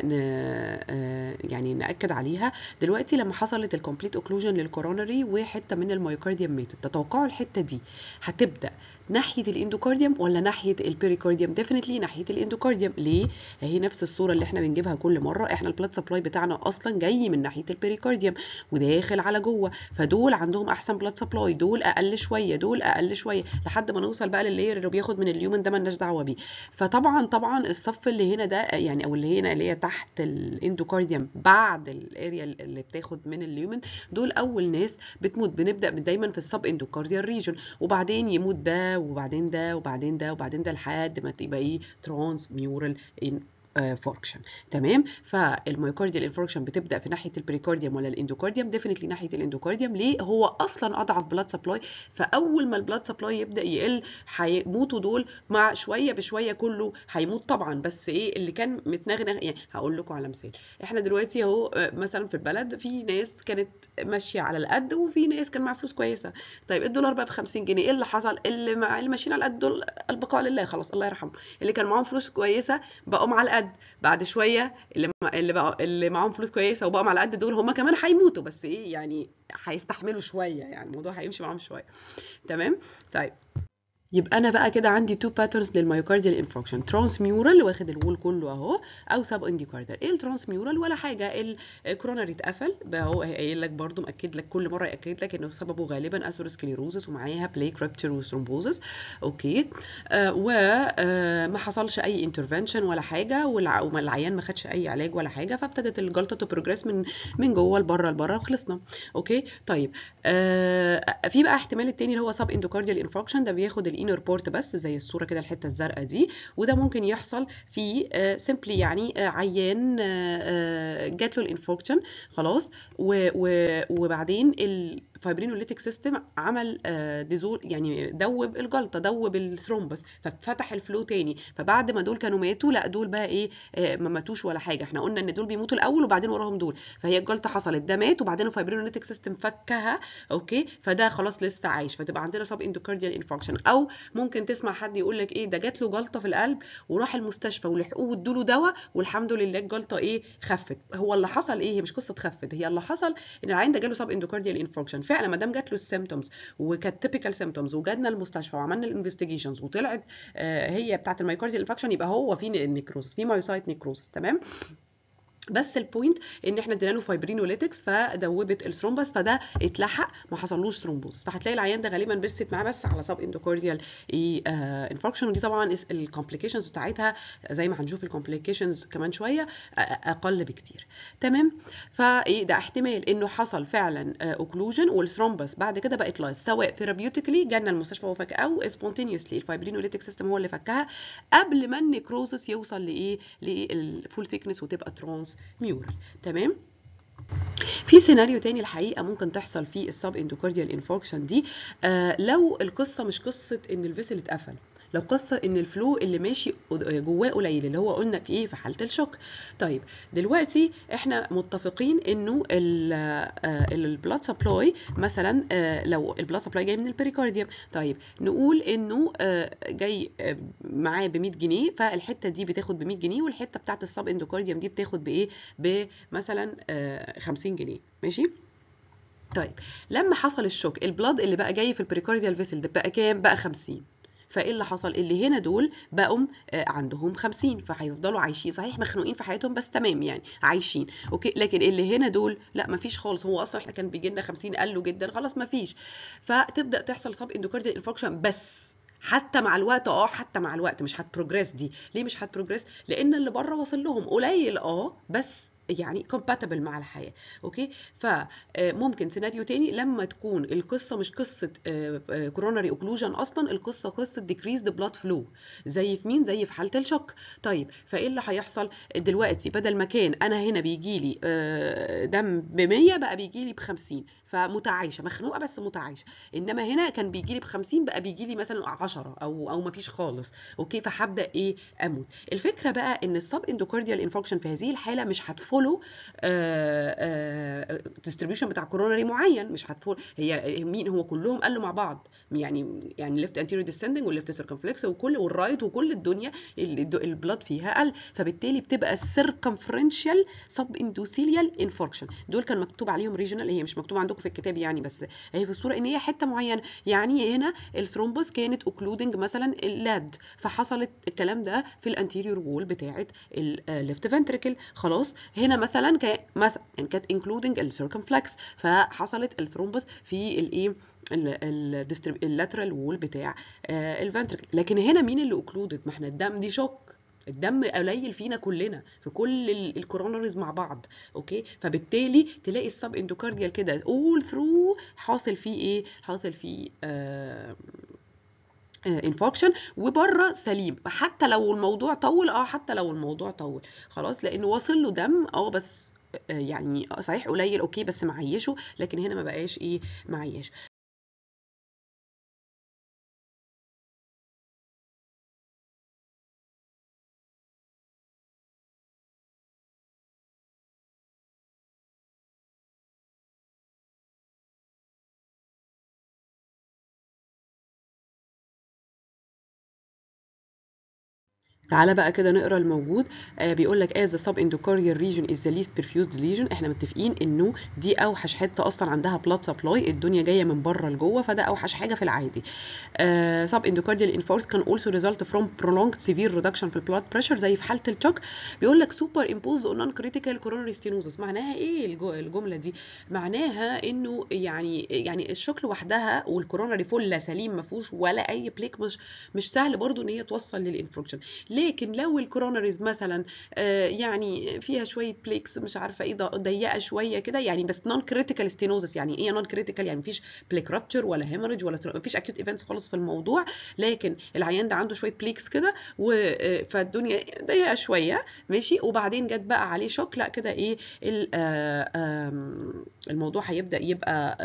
يعني ناكد عليها. دلوقتي لما حصلت الكومبليت اوكلوجن للكورونري وحته من المايوكارديوم ماتت، تتوقعوا الحته دي هتبدا ناحيه الاندوكارديوم ولا ناحيه البيريكارديوم؟ ديفينتلي ناحيه الاندوكارديوم. ليه؟ هي نفس الصوره اللي احنا بنجيبها كل مره، احنا البلاد سبلاي بتاعنا اصلا جاي من ناحيه البيريكارديوم وداخل على جوه، فدول عندهم احسن بلاد سبلاي، دول اقل شويه، دول اقل شويه، لحد ما نوصل بقى لللاير اللي بياخد من اليومن ده مالناش دعوه بيه. فطبعا الصف اللي هنا ده يعني، او اللي هنا اللي هي تحت الاندوكارديوم بعد الاريا اللي بتاخد من اليومن، دول اول ناس بتموت. بنبدا دايما في السب اندوكارديال ريجون، وبعدين يموت ده وبعدين ده وبعدين ده وبعدين ده لحد ما تبقى ايه ترانس ميورال فوركشن. تمام. فالمايوكارديال انفاركشن بتبدا في ناحيه البريكارديوم ولا الاندوكارديوم؟ ديفينتلي ناحيه الاندوكارديوم. ليه؟ هو اصلا اضعف بلاد سبلاي، فاول ما البلاد سبلاي يبدا يقل هيموتوا دول، مع شويه بشويه كله هيموت طبعا. بس ايه اللي كان متنغنغ؟ يعني هقول لكم على مثال. احنا دلوقتي اهو مثلا في البلد في ناس كانت ماشيه على القد وفي ناس كان معاها فلوس كويسه. طيب الدولار بقى ب 50 جنيه، ايه اللي حصل؟ اللي ماشيين على القد دول البقاء لله، خلاص الله يرحمه. اللي كان معاهم فلوس كويسه بقوا على القد، بعد شويه اللي معاهم فلوس كويسه وبقوا على قد دول هم كمان هيموتوا، بس ايه يعني هيستحملوا شويه، يعني الموضوع هيمشي معاهم شويه. تمام. طيب يبقى انا بقى كده عندي تو باترنز للمايوكارديال انفاركشن، ترانس ميورال واخد الوول كله اهو، او سب اندوكارديال. ايه الترانس ميورال؟ ولا حاجه، الكوروناري اتقفل بقى، هو قايل لك برده، مأكد لك كل مره، ياكد لك انه سببه غالبا اثيروسكليروزس ومعاها بليك رابتشر وثرومبوزس. اوكي. وما حصلش اي انترفنشن ولا حاجه، والعيان ما خدش اي علاج ولا حاجه، فابتدت الجلطه تبروجريس من جوه لبره وخلصنا. اوكي. طيب في بقى احتمال التاني اللي هو سب اندوكارديال انفاركشن، ده بياخد الانر بورت بس زي الصوره كده الحته الزرقاء دي، وده ممكن يحصل في سيمبلي يعني عيان جات له الانفاركشن خلاص، وبعدين الفايبرينوليتيك سيستم عمل ديزول، يعني دوب الجلطه، دوب الثرومبس، ففتح الفلو تاني. فبعد ما دول كانوا ماتوا، لا دول بقى ايه ما ماتوش ولا حاجه، احنا قلنا ان دول بيموتوا الاول وبعدين وراهم دول، فهي الجلطه حصلت، ده مات وبعدين الفايبرينوليتيك سيستم فكها. اوكي. فده خلاص لسه عايش، فتبقى عندنا سب اندوكارديال انفاركشن. او ممكن تسمع حد يقول لك ايه ده جات له جلطه في القلب وراح المستشفى ولحقوه وادوا له دواء والحمد لله الجلطه ايه خفت. هو اللي حصل ايه؟ هي مش قصه خفت، هي اللي حصل ان العيان ده جاله سب اندوكارديال انفاركشن فعلا. ما دام جات له السيمبتومز وكانت تيبيكال سيمبتومز وجالنا المستشفى وعملنا الانفستيجيشنز وطلعت هي بتاعه المايوكارديال انفاركشن، يبقى هو في نيكروزس، في مايوسايت نيكروزس. تمام. بس البوينت ان احنا ادينا له فايبرينوليتكس فدوبت الثرومبس، فده اتلحق ما حصلوش ثرومبوزس، فهتلاقي العيان ده غالبا بيرست معاه بس على سب اندوكارديال انفاركشن. ودي طبعا الكومبليكيشنز بتاعتها زي ما هنشوف الكومبليكيشنز كمان شويه اقل بكتير. تمام. فايه ده احتمال انه حصل فعلا اوكلوجن والثرومبس بعد كده بقت لايس، سواء ثيرابيوتيكلي جالنا المستشفى وفك، او سبونتينيوسلي الفايبرينوليتيك سيستم هو اللي فكها قبل ما النيكروزس يوصل لايه للفول ثيكنس وتبقى ترانس ميورال. تمام. في سيناريو تاني الحقيقه ممكن تحصل في السب اندوكارديال انفاركشن دي، لو القصه مش قصه ان الفيسل اتقفل، لو قصه ان الفلو اللي ماشي جواه قليل، اللي هو قلنا ايه في حاله الشوك. طيب دلوقتي احنا متفقين انه البلاد سبلاي مثلا، لو البلاد سبلاي جاي من البريكارديوم، طيب نقول انه جاي معاه ب 100 جنيه، فالحته دي بتاخد ب 100 جنيه والحته بتاعت السب اندوكارديوم دي بتاخد بايه؟ بمثلا 50 جنيه. ماشي. طيب لما حصل الشوك، البلاد اللي بقى جاي في البريكارديال فيسل ده بقى كام؟ بقى 50. فايه اللي حصل؟ اللي هنا دول بقوا عندهم 50، فهيفضلوا عايشين، صحيح مخنوقين في حياتهم بس تمام يعني عايشين. اوكي. لكن اللي هنا دول لا مفيش خالص، هو اصلا احنا كان بيجي لنا 50 قالوا جدا خلاص مفيش، فتبدا تحصل سب اندوكارديال انفاركشن بس حتى مع الوقت، حتى مع الوقت مش هتبروجريس. دي ليه مش هتبروجريس؟ لان اللي بره واصل لهم قليل بس يعني compatible مع الحياه. اوكي. فممكن سيناريو تاني لما تكون القصه مش قصه كوروناري اوكلوجن اصلا، القصه قصه decreased blood flow، زي في مين؟ زي في حاله الشوك. طيب فايه اللي هيحصل دلوقتي؟ بدل ما كان انا هنا بيجي لي دم ب 100 بقى بيجي لي ب 50، فمتعايشه مخنوقه بس متعايشه. انما هنا كان بيجي لي ب 50 بقى بيجي لي مثلا 10 او ما فيش خالص. اوكي. فهبدا ايه؟ اموت. الفكره بقى ان السب اندوكارديال انفكشن في هذه الحاله مش هتفولو ديستريبيوشن بتاع كوروناري معين، مش هتفولو. هي مين هو؟ كلهم قالوا مع بعض، يعني ليفت انتيريور ديسندنج والليفت سيركمفلكس وكل والرايت وكل الدنيا البلاد فيها قل، فبالتالي بتبقى السيركمفرنشال سب اندوثيليال انفكشن. دول كان مكتوب عليهم ريجونال، هي مش مكتوبه عندكم في الكتاب يعني، بس هي في الصوره ان هي حته معينه. يعني هنا الثرومبوس كانت اوكلودنج مثلا اللاد، فحصلت الكلام ده في الانتيريور وول بتاعه الليفت فنتريكل. خلاص. هنا مثلا كانت انكلودنج السيركمفلكس، فحصلت الثرومبوس في الايه اللاترال وول بتاع الفنتريكل. لكن هنا مين اللي اوكلودد؟ ما احنا الدم دي شوك، الدم قليل فينا كلنا في كل الكوروناريز مع بعض. اوكي. فبالتالي تلاقي السب اندوكارديال كده اول ثرو حاصل فيه ايه؟ حاصل فيه انفكشن، وبره سليم. حتى لو الموضوع طول، حتى لو الموضوع طول خلاص، لانه واصل له دم بس يعني صحيح قليل، اوكي، بس معيشه. لكن هنا ما بقاش ايه؟ معيش. تعالى بقى كده نقرا الموجود. بيقول لك as the subendocardial region is the least perfused lesion. احنا متفقين انه دي اوحش حته اصلا عندها blood supply، الدنيا جايه من بره لجوه، فده اوحش حاجه في العادي. subendocardial infarct can also result from prolonged severe reduction في blood pressure زي في حاله الشوك. بيقول لك superimposed on non-critical coronary stenosis. معناها ايه الجمله دي؟ معناها انه يعني الشوك لوحدها والكوروناري فله سليم ما فيهوش ولا اي بليك، مش سهل برضو ان هي توصل للانفكشن. لكن لو الكوروناريز مثلا يعني فيها شويه بليكس مش عارفه ايه ضيقه شويه كده يعني، بس نون كريتيكال ستينوزس. يعني ايه نون كريتيكال؟ يعني مفيش بليك رابتشر ولا هيموريج ولا مفيش اكيوت ايفنتس خالص في الموضوع، لكن العيان ده عنده شويه بليكس كده فالدنيا ضيقه شويه ماشي، وبعدين جت بقى عليه شوك، لا كده ايه الموضوع هيبدا يبقى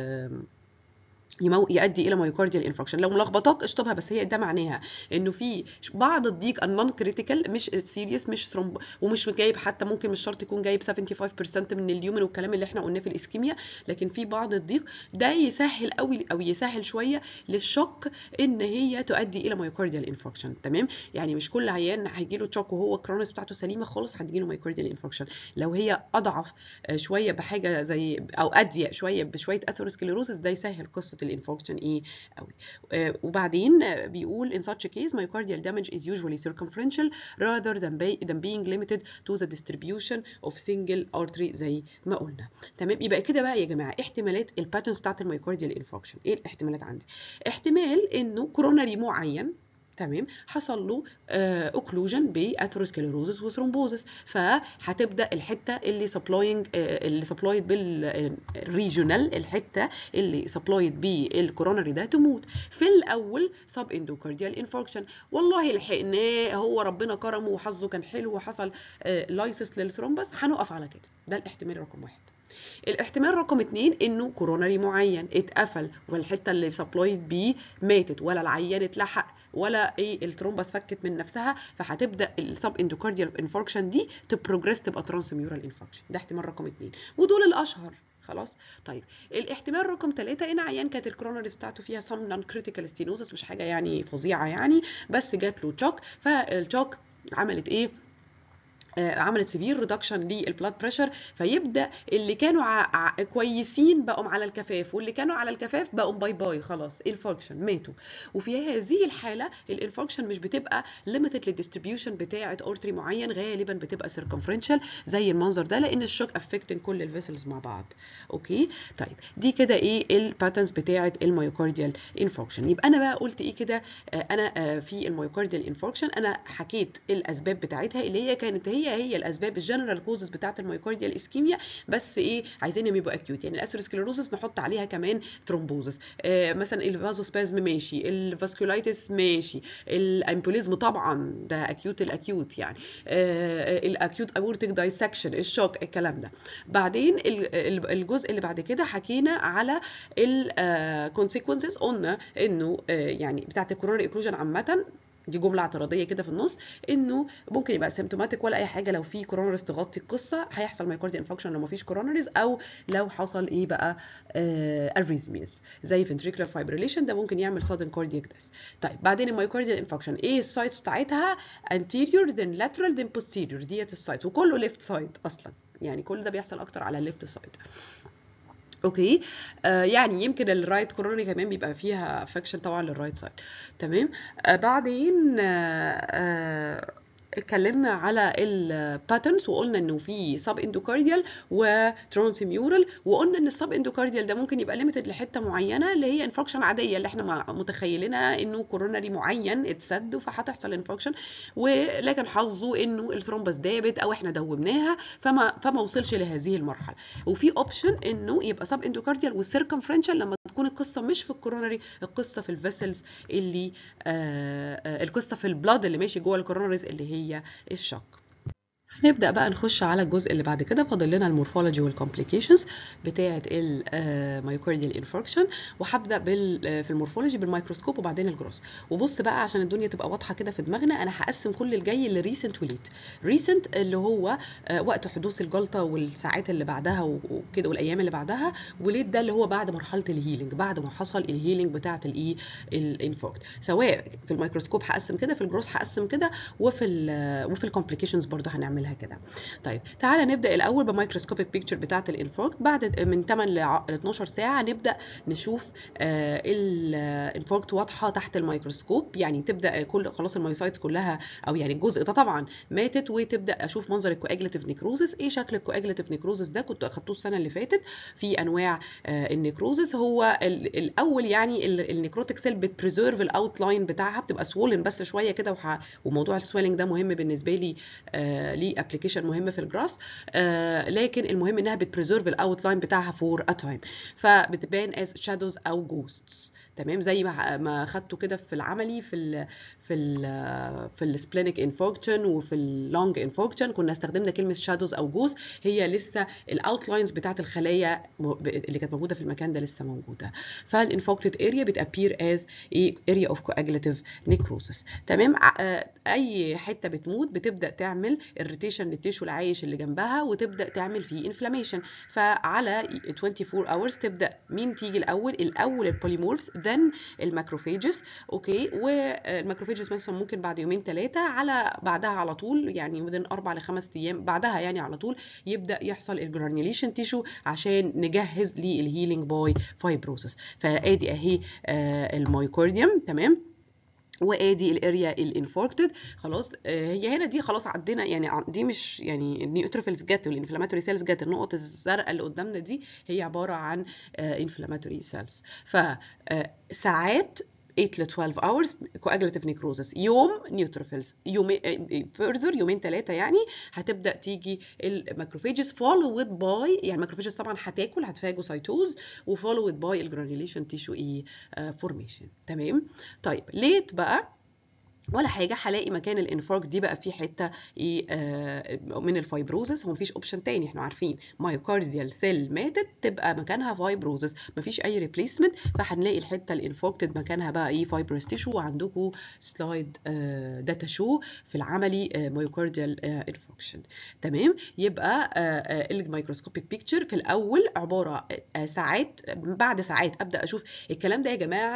يؤدي الى مايوكارديال انفكشن. لو ملخبطاك اشطبها، بس هي ده معناها انه في بعض الضيق النون كريتيكال مش سيريس، مش ومش جايب حتى، ممكن مش شرط يكون جايب 75% من اليومن والكلام اللي احنا قلناه في الاسكيميا، لكن في بعض الضيق ده يسهل قوي او يسهل شويه للشوك ان هي تؤدي الى مايوكارديال انفكشن. تمام. يعني مش كل عيان هيجي له شوك وهو الكرونس بتاعته سليمه خالص هتجي له مايوكارديال انفكشن. لو هي اضعف شويه بحاجه زي او اضيق شويه بشويه اثيروسكليروسس، ده يسهل قصه الانفكشن ايه قوي. وبعدين بيقول in such a case myocardial damage is usually circumferential rather than being limited to the distribution of single artery زي ما قلنا. تمام. يبقى كده بقى يا جماعه احتمالات الباترنز بتاعت الميوكارديال انفكشن. ايه الاحتمالات عندي؟ احتمال انه كوروناري معين تمام حصل له اوكلوجن باثيروسكليروزس وثرومبوزس، فهتبدا الحته اللي سبلايد بالريجونال، الحته اللي سبلايد بالكوروناري ده تموت. في الاول سب اندوكارديال انفاركشن، والله لحقناه، هو ربنا كرمه وحظه كان حلو وحصل لايسس للثرومبس، هنقف على كده. ده الاحتمال رقم 1. الاحتمال رقم 2 انه كوروناري معين اتقفل والحته اللي سبلايد بيه ماتت، ولا العيان اتلحق ولا ايه الترومبس فكت من نفسها، فهتبدا السب اندوكارديال انفاركشن دي تبروجريس تبقى ترانسميورال انفاركشن. ده احتمال رقم 2 ودول الاشهر. خلاص. طيب الاحتمال رقم 3 ان عيان كانت الكوروناريز بتاعته فيها سم نون كريتيكال ستينوزس، مش حاجه يعني فظيعه يعني، بس جات له تشوك، فالتشوك عملت ايه؟ عملت سيفير ريدكشن للبلاد بريشر، فيبدا اللي كانوا كويسين بقوا على الكفاف، واللي كانوا على الكفاف بقوا باي باي خلاص انفاركشن ماتوا. وفي هذه الحاله الانفاركشن مش بتبقى ليميتد للديستريبيوشن بتاعه اورتري معين، غالبا بتبقى سيركمفرنشال زي المنظر ده، لان الشوك افكتنج كل الفيسلز مع بعض. اوكي طيب دي كده ايه الباترنز بتاعه الميوكارديال انفاركشن. يبقى انا بقى قلت ايه كده، انا في الميوكارديال انفاركشن انا حكيت الاسباب بتاعتها اللي هي كانت هي الاسباب الجنرال كوزز بتاعه الميوكارديال اسكيميا، بس ايه عايزينهم يبقوا اكيوت. يعني الاسيروسكليروزس نحط عليها كمان ثرومبوزس، مثلا الفازوسبازم ماشي، الفاسكولايتس ماشي، الامبوليزم طبعا ده اكيوت الاكيوت يعني، الاكيوت اورتيك دايسكشن، الشوك، الكلام ده. بعدين الجزء اللي بعد كده حكينا على الكونسيكونسز، قلنا انه يعني بتاعه الكوروناري ايكلوجن عامه، دي جمله اعتراضيه كده في النص، انه ممكن يبقى سيمتوماتيك ولا اي حاجه، لو في كوروناريز تغطي القصه هيحصل مايوكارديال انفكشن، لو ما فيش كوروناريز او لو حصل ايه بقى اريزميز زي فنتريكولار فايبريليشن، ده ممكن يعمل سادن كاردياك ديث. طيب بعدين المايوكارديال انفكشن ايه السايتس بتاعتها؟ anterior then lateral then posterior، ديت السايتس، وكله ليفت سايد اصلا، يعني كل ده بيحصل اكتر على الليفت سايد. اوكي يعني يمكن الرايت كورونري كمان بيبقى فيها افكشن طبعا للرايت سايد. تمام. بعدين اتكلمنا على الباترنز، وقلنا انه في سب اندوكارديال وترانسميورال، وقلنا ان السب اندوكارديال ده ممكن يبقى ليميتد لحته معينه اللي هي انفكشن عاديه اللي احنا متخيلينها انه كورونري معين اتسد فهتحصل انفكشن، ولكن حظه انه الثرومبس دابت او احنا دوبناها فما وصلش لهذه المرحله. وفي اوبشن انه يبقى سب اندوكارديال والسيركمفرنشال لما تكون القصه مش في الكورونري، القصه في الفيسلز اللي القصه في البلاد اللي ماشي جوه الكورونريز اللي هي الشوك. نبدأ بقى نخش على الجزء اللي بعد كده، فاضل لنا المورفولوجي والكومبليكيشنز بتاعة المايوكارديال انفاركشن، وهبدأ في المورفولوجي بالميكروسكوب وبعدين الجروس. وبص بقى عشان الدنيا تبقى واضحة كده في دماغنا، أنا هقسم كل الجاي لريسنت وليت. ريسنت اللي هو وقت حدوث الجلطة والساعات اللي بعدها وكده والأيام اللي بعدها، وليت ده اللي هو بعد مرحلة الهيلينج، بعد ما حصل الهيلينج بتاعة الانفاركت. سواء في الميكروسكوب هقسم كده، في الجروس هقسم كده، وفي الكومبليكيشنز برضه هنعملها كده. طيب تعالى نبدا الاول بمايكروسكوبيك بيكتشر بتاعه الانفاركت. بعد من 8 ل 12 ساعه نبدا نشوف الانفاركت واضحه تحت الميكروسكوب، يعني تبدا خلاص المايوسايتس كلها او يعني الجزء ده طبعا ماتت، وتبدا اشوف منظر الكواجليتيف نيكروزس. ايه شكل الكواجليتيف نيكروزس ده؟ كنت اخدته السنه اللي فاتت في انواع النيكروزس. هو الاول يعني النيكروتيك سيل بتبريزيرف الاوتلاين بتاعها، بتبقى سوولن بس شويه كده، وموضوع السويلنج ده مهم بالنسبه لي، ليه ابلكيشن مهم في الجراس، لكن المهم انها بتبريزيرف الاوتلاين بتاعها فور ا تايم، فبتبان از شادوز او جوستس. تمام، زي ما خدته كده في العملي في السبلينيك انفاركشن وفي اللونج انفاركشن، كنا استخدمنا كلمه شادوز او جوست، هي لسه الاوتلاينز بتاعت الخلايا اللي كانت موجوده في المكان ده لسه موجوده. فالانفاركتد اريا بتابير از اريا اوف كواجليتيف نيكروسس. تمام. اي حته بتموت بتبدا تعمل irritation للتيشو العايش اللي جنبها، وتبدا تعمل فيه انفلاميشن. فعلى 24 hours تبدا مين تيجي الاول البوليمورفز، then الماكروفاجز. اوكي، والماكروفاجز مثلا ممكن بعد يومين ثلاثه، على بعدها على طول يعني within 4 ل 5 ايام بعدها يعني على طول يبدا يحصل الجرانيوليشن تيشو عشان نجهز للهيلينج باي فايبروسس. فادي اهي المايوكارديوم. تمام، وادي الاريا الانفاركتد. خلاص هي هنا دي خلاص عدينا، يعني دي مش يعني النيوتروفيلز جت والانفلاماتوري سيلز جت، النقط الزرقاء اللي قدامنا دي هي عباره عن انفلاماتوري سيلز. فساعات 8 ل 12 hours coagulative necrosis، يوم نيوتروفيلز، يومين further يومين ثلاثه يعني هتبدا تيجي الماكروفاجز followed by، يعني الماكروفاجز طبعا هتاكل هتفاجوسايتوز وfollowed by الجرانيوليشن تيشو ايه فورميشن. تمام. طيب ليت بقى ولا حاجه، هلاقي مكان الانفاركت دي بقى في حته ايه من الفايبروزس. هو مفيش اوبشن تاني، احنا عارفين مايوكارديال سيل ماتت تبقى مكانها فايبروزس، مفيش اي ريبليسمنت، فهنلاقي الحته الانفاركتد مكانها بقى ايه فايبروس تيشو. وعندكم سلايد داتا شو في العملي مايوكارديال انفاركشن. تمام. يبقى الميكروسكوبيك بيكتشر في الاول عباره ساعات، بعد ساعات ابدا اشوف الكلام ده يا جماعه.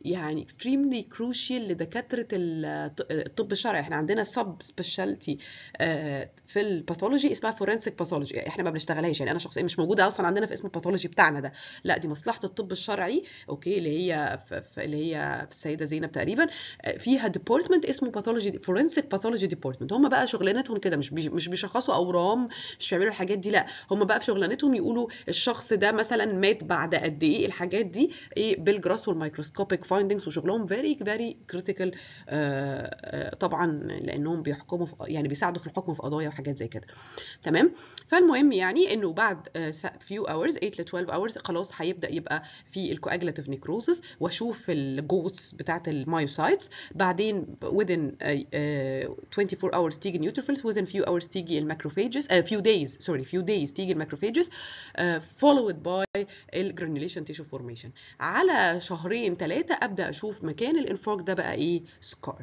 يعني extremely crucial لدكاتره الطب الشرعي. احنا عندنا سب سبيشاليتي في الباثولوجي اسمها فورنسيك باثولوجي، احنا ما بنشتغلهاش، يعني انا شخصيا مش موجوده اصلا عندنا في اسم الباثولوجي بتاعنا ده، لا دي مصلحه الطب الشرعي، اوكي، اللي هي في السيده زينب تقريبا، فيها ديبارتمنت اسمه باثولوجي، فورنسيك باثولوجي ديبارتمنت. هم بقى شغلانتهم كده، مش بيشخصوا اورام، مش بيعملوا الحاجات دي، لا هم بقى في شغلانتهم يقولوا الشخص ده مثلا مات بعد قد ايه، الحاجات دي ايه بالجراس والميكروسكوبيك فايندنجز، وشغلهم فيري كريتيكال طبعا، لانهم بيحكموا يعني بيساعدوا في الحكم في قضايا وحاجات زي كده. تمام. فالمهم يعني انه بعد few hours 8 ل 12 hours خلاص هيبدا يبقى في الكواجلاتيف نيكروزس، واشوف الجوتس بتاعت المايوسايتس، بعدين within 24 hours تيجي النيوتروفيلز، within few hours تيجي الماكروفاجز، few days تيجي الماكروفاجز، followed by الجرانيوليشن تيشو فورميشن. على شهرين 3 ابدا اشوف مكان الانفاركت ده بقى ايه، سكار.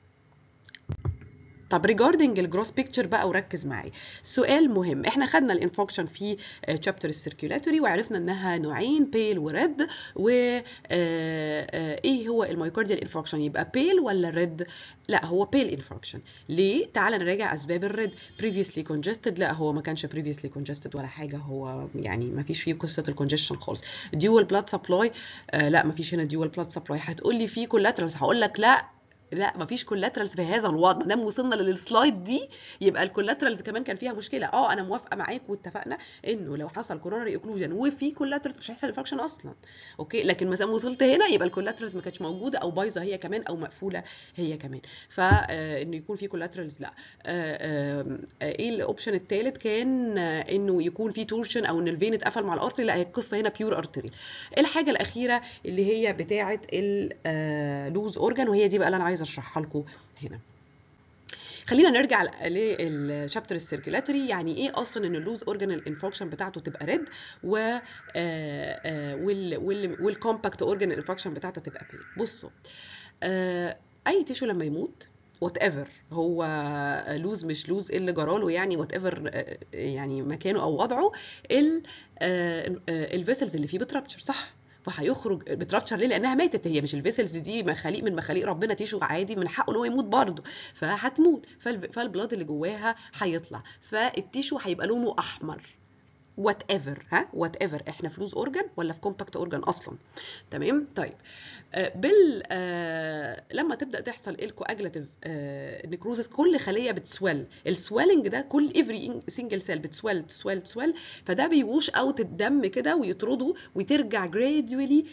طب regarding الجروس بيكتشر بقى، وركز معايا سؤال مهم. احنا خدنا الانفكشن في تشابتر السيركيولاتوري، وعرفنا انها نوعين، بيل وريد، و ايه هو المايوكارديال انفكشن، يبقى بيل ولا ريد؟ لا هو بيل انفكشن. ليه؟ تعال نراجع اسباب الريد. previously congested، لا هو ما كانش previously congested ولا حاجه، هو يعني ما فيش فيه قصه الكونجشن خالص. dual blood supply، لا ما فيش هنا dual blood supply. هتقول لي في collaterals، هقول لك لا مفيش كولاترالز في هذا الوضع. ما دام وصلنا للسلايد دي يبقى الكولاترالز كمان كان فيها مشكله. انا موافقه معاك واتفقنا انه لو حصل كورونري اوكلوجن وفي كولاترالز مش هيحصل انفكشن اصلا، اوكي، لكن ما دام وصلت هنا يبقى الكولاترالز ما كانتش موجوده، او بايظه هي كمان، او مقفوله هي كمان، فانه يكون في كولاترالز لا. ايه الاوبشن الثالث؟ كان انه يكون في تورشن، او ان الفين اتقفل مع الارتري، لا هي القصه هنا بيور ارتري. الحاجه الاخيره اللي هي بتاعه اللوز اورجان، وهي دي بقى اللي انا عايزه اشرحها لكم هنا. خلينا نرجع للشابتر السيركيلاتوري. يعني ايه اصلا ان اللوز اورجانال انفكشن بتاعته تبقى ريد، والكومباكت اورجانال انفكشن بتاعته تبقى بيل؟ بصوا، اي تيشو لما يموت وات ايفر هو لوز مش لوز، اللي جراله يعني وات ايفر يعني مكانه او وضعه، الفيسلز اللي فيه بترابتشر، صح؟ فهيخرج بترابتشر ليه؟ لانها ماتت، هي مش الفيسلز دي مخاليق من مخاليق ربنا، تيشو عادي من حقه ان هو يموت برضه، فهتموت، فالبلاد اللي جواها هيطلع، فالتيشو هيبقى لونه احمر وات ايفر. وات ايفر احنا في لوز اورجان ولا في كومباكت اورجان اصلا. تمام. طيب لما تبدا تحصل الكواجلاتيف نيكروزس، كل خليه بتسويل، السويلنج ده كل افري سنجل سيل بتسويل، فده بيوش اوت الدم كده ويطرده، وترجع جراديولي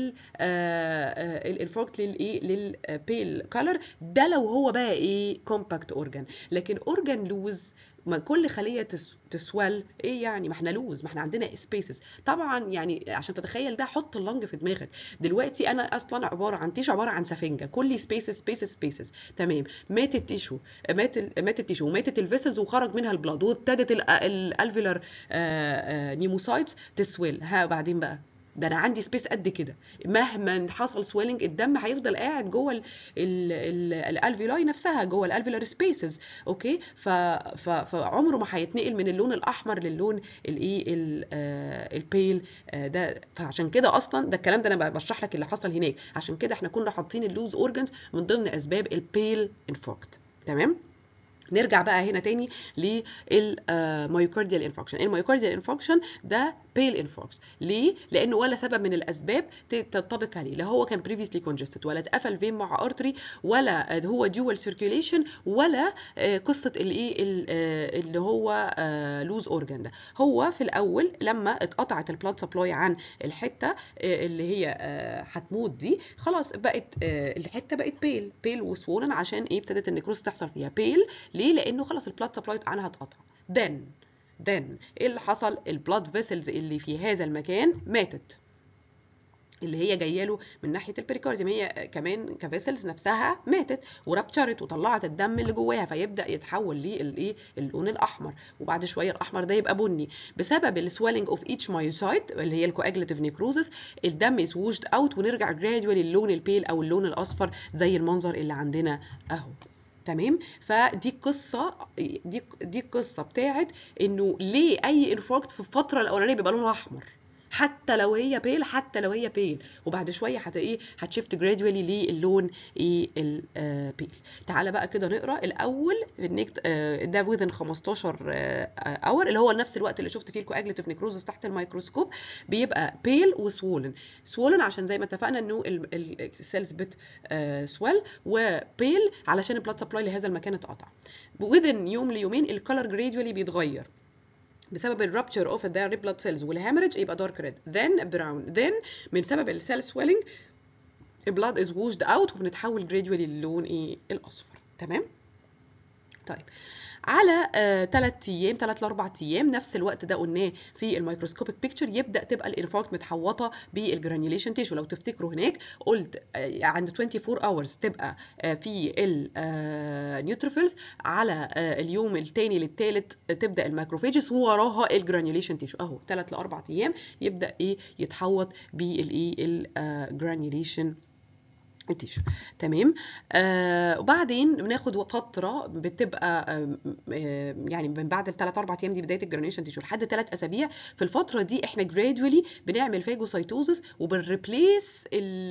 الانفاركت للبيل كولر. ده لو هو بقى ايه، كومباكت اورجان. لكن اورجان لوز، ما كل خليه تسوال ايه يعني، ما احنا لوز، ما احنا عندنا سبيسز طبعا. يعني عشان تتخيل ده، حط اللنج في دماغك دلوقتي. انا اصلا عباره عن تيشو، عباره عن سفنجه، كل سبيسز. تمام. مات التيشو، وماتت الفيسلز، وخرج منها البلاد، وابتدت الالفيولار نيموسايتس تسويل. بعدين بقى ده انا عندي سبيس قد كده، مهما حصل سويلنج الدم هيفضل قاعد جوه الالفيولاي نفسها، جوه الالفيولار سبيسز، اوكي. فعمره ما هيتنقل من اللون الاحمر للون الايه البيل ده. فعشان كده اصلا ده الكلام ده انا بشرح لك اللي حصل هناك، عشان كده احنا كنا حاطين اللوز اورجانز من ضمن اسباب البيل انفاركت. تمام. نرجع بقى هنا تاني للمايوكارديال انفاركشن. المايوكارديال انفاركشن ده بيل انفاركت. ليه؟ لانه ولا سبب من الاسباب تنطبق عليه، لا هو كان بريفيسلي كونجستد، ولا اتقفل فين مع ارتري، ولا هو ديوال سيركيوليشن، ولا قصه الايه اللي هو لوز اورجان ده. هو في الاول لما اتقطعت البلاد سبلاي عن الحته اللي هي هتموت دي، خلاص بقت الحته بقت بيل وسوولن. عشان ايه؟ ابتدت النكروز تحصل فيها بيل. ليه؟ لانه خلاص البلاد سبلاي عنها اتقطع. then ايه اللي حصل؟ البلاد فيسلز اللي في هذا المكان ماتت، اللي هي جايه له من ناحيه البريكارديوم، هي كمان كفيسلز نفسها ماتت ورابتشرت وطلعت الدم اللي جواها، فيبدا يتحول للايه، اللون الاحمر، وبعد شويه الاحمر ده يبقى بني بسبب السويلنج اوف ايتش مايوسايت اللي هي الكواجلاتيف نيكروزس. الدم از ووشد اوت، ونرجع جراديوالي للون البيل او اللون الاصفر زي المنظر اللي عندنا اهو. تمام. فدي القصه، دي القصه بتاعت انه ليه اي انفاركت في الفتره الاولانيه بيبقى لونه احمر. حتى لو هي بيل، حتى لو هي بيل، وبعد شويه هتشيفت جراديولي للون ايه البيل. تعالى بقى كده نقرا الاول ده within 15 اور، اللي هو نفس الوقت اللي شفت فيه الكواجليتيف نيكروزس تحت الميكروسكوب، بيبقى بيل وسوولن عشان زي ما اتفقنا انه السيلز بت سويل، وبيل علشان البلاد سبلاي لهذا المكان اتقطع. within يوم ليومين الكالر جراديولي بيتغير بسبب الرابتشر اوف the red blood cells والهامرج، يبقى دارك ريد، then brown، then من سبب السيل سويلنج البلاد از ووشد اوت وبنتحول جراديولي للون ايه الاصفر. تمام. طيب على 3 ايام 3 ل 4 ايام نفس الوقت ده قلناه في الميكروسكوبيك بيكتشر، يبدا تبقى الانفاركت متحوطه بالجرانيوليشن تيشو. لو تفتكروا هناك قلت عند 24 اورز تبقى في النيوتروفيلز، على اليوم الثاني للثالث تبدا الماكروفيجز ووراها الجرانيوليشن تيشو. اهو 3 ل 4 ايام يبدا ايه يتحوط بالايه الجرانيوليشن التيشو. تمام. وبعدين بناخد فتره بتبقى يعني من بعد ال3 4 ايام دي بدايه الجرانيوليشن تيشو لحد 3 اسابيع. في الفتره دي احنا جرادولي بنعمل فاجوسايتوزس وبنريبليس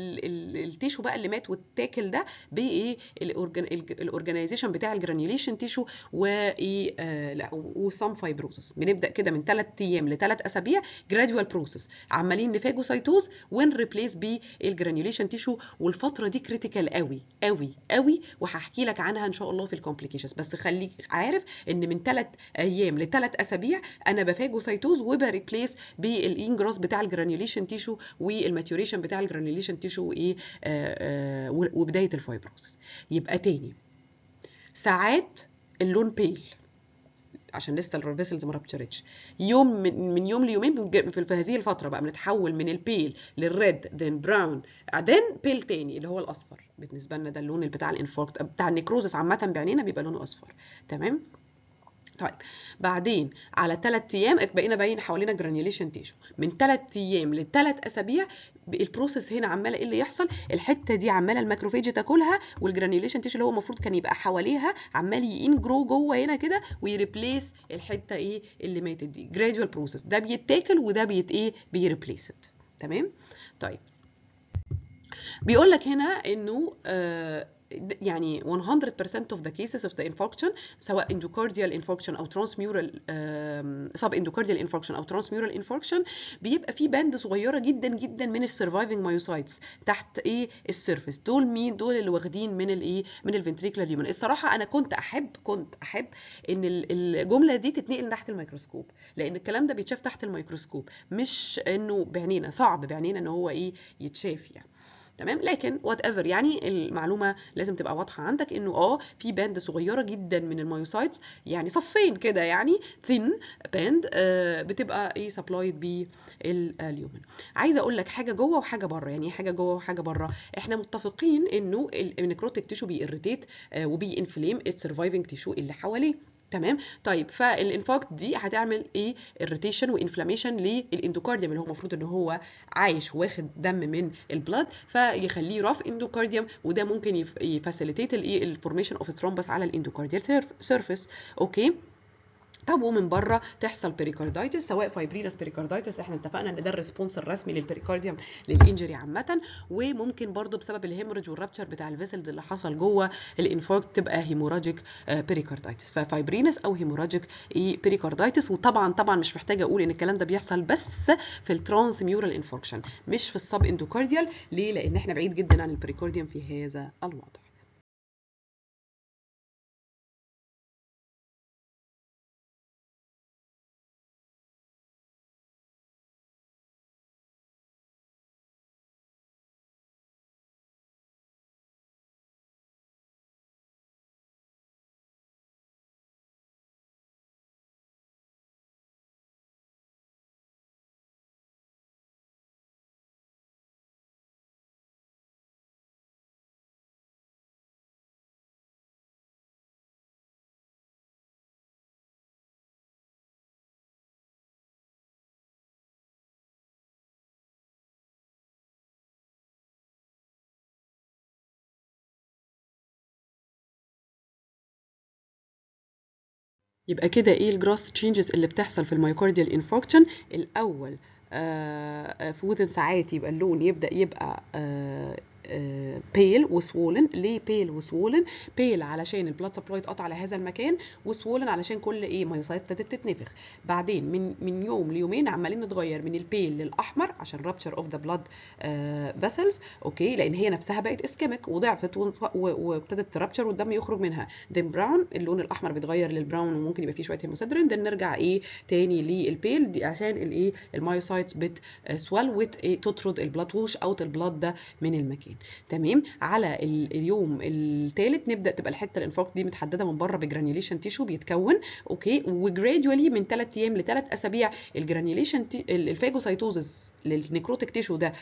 التيشو بقى اللي مات والتاكل ده بايه الاورجانيزيشن بتاع الجرانيوليشن تيشو وايه وسام فايبروزس. بنبدا كده من 3 ايام ل3 اسابيع جرادوال بروسس، عمالين نفاجوسايتوز ونريبليس بالجرانيوليشن تيشو. والفتره دي كريتيكال قوي قوي قوي، وهحكي لك عنها ان شاء الله في الكومبليكيشنز. بس خليك عارف ان من 3 ايام ل3 اسابيع انا بفاجوسايتوز وبريبليس بالانجراس بتاع الجرانيوليشن تيشو والماتيوريشن بتاع الجرانيوليشن تيشو وايه وبدايه الفايبروسس. يبقى تاني ساعات اللون بيل عشان لسه الفيسلز ما رابتشرتش، يوم من يوم ليومين في هذه الفتره بقى بنتحول من البيل للريد ذن براون ذن بيل تاني اللي هو الاصفر. بالنسبه لنا ده اللون بتاع الانفاركت بتاع النيكروزس عامه بعينينا بيبقى لونه اصفر. تمام. طيب بعدين على 3 ايام بقينا باين حوالينا جرانيوليشن تيشو. من 3 ايام ل3 اسابيع البروسيس هنا عماله ايه اللي يحصل، الحته دي عماله الماكروفيج تاكلها والجرانيوليشن تيشو اللي هو المفروض كان يبقى حواليها عمال ينجرو جوه هنا كده ويريبليس الحته ايه اللي ماتت دي. جراديوال بروسيس، ده بيتاكل وده بيريبليس. تمام. طيب بيقول لك هنا انه يعني 100% of the cases of the infarction سواء endocardial infarction او transmural subendocardial infarction او transmural infarction بيبقى في باند صغيره جدا جدا من السرفايفنج مايوسايتس تحت ايه السيرفيس. دول مين؟ دول اللي واخدين من الايه من الفنتريكولار ليومن. الصراحه انا كنت احب ان الجمله دي تتنقل تحت الميكروسكوب، لان الكلام ده بيتشاف تحت الميكروسكوب مش انه بعينينا، صعب بعينينا ان هو ايه يتشاف يعني. تمام. لكن وات ايفر يعني المعلومه لازم تبقى واضحه عندك انه في باند صغيره جدا من المايوسايتس، يعني صفين كده يعني ثين باند بتبقى ايه سبلايد باليومن. عايزه اقول لك حاجه جوه وحاجه بره. يعني حاجه جوه وحاجه بره. احنا متفقين انه النكروتيك تيشو بيريتيت وبينفليم السرفايفنج تيشو اللي حواليه. تمام. طيب فالانفاكت دي هتعمل ايه الريتيشن وانفلاميشن للاندوكارديوم اللي هو المفروض ان هو عايش واخد دم من البلاد، فيخليه راف اندوكارديوم، وده ممكن يفاسيليتيت الفورميشن اوف ثرومبس على الاندوكارديال سيرفيس. اوكي. طب ومن بره تحصل بيريكاردايتس سواء فايبرينس بيريكاردايتس، احنا اتفقنا ان ده الريسبونس الرسمي للبيريكارديوم للانجري عامه. وممكن برضو بسبب الهيموريج والرابتشر بتاع الفيسلز اللي حصل جوه الانفاركت تبقى هيموراجيك بيريكاردايتس، ففايبرينس او هيموراجيك بيريكاردايتس. وطبعا مش محتاجه اقول ان الكلام ده بيحصل بس في الترانس ميورال انفاركشن مش في السب اندوكارديال. ليه؟ لان احنا بعيد جدا عن البيريكارديوم في هذا الوضع. يبقى كده ايه الجروس تشينجز اللي بتحصل في المايوكارديال انفاركشن؟ الاول في within ساعات يبقى اللون يبدأ يبقى بيل وسوولن. ليه بيل وسوولن؟ بيل علشان البلاد سبلاي اتقطع على هذا المكان، وسوولن علشان كل ايه مايوسايت ابتدت تتنفخ. بعدين من يوم ليومين عمالين نتغير من البيل للاحمر عشان رابتشر اوف ذا بلاد فيسلز، اوكي، لان هي نفسها بقت اسكيميك وضعفت وابتدت ترابتشر والدم يخرج منها. دين براون، اللون الاحمر بيتغير للبراون وممكن يبقى فيه شويه هيموسيدرين. دين نرجع ايه تاني للبيل دي عشان الايه المايوسايتس بتسوال وتطرد البلاد ووش اوت البلاد ده من المكان. تمام. على اليوم الثالث نبدا تبقى الحته الانفاركت دي متحدده من بره بجرانيوليشن تيشو بيتكون، اوكي، وجراديولي من 3 ايام ل 3 اسابيع الجرانيوليشن الفاجوسايتوزس للنيكروتيك تيشو ده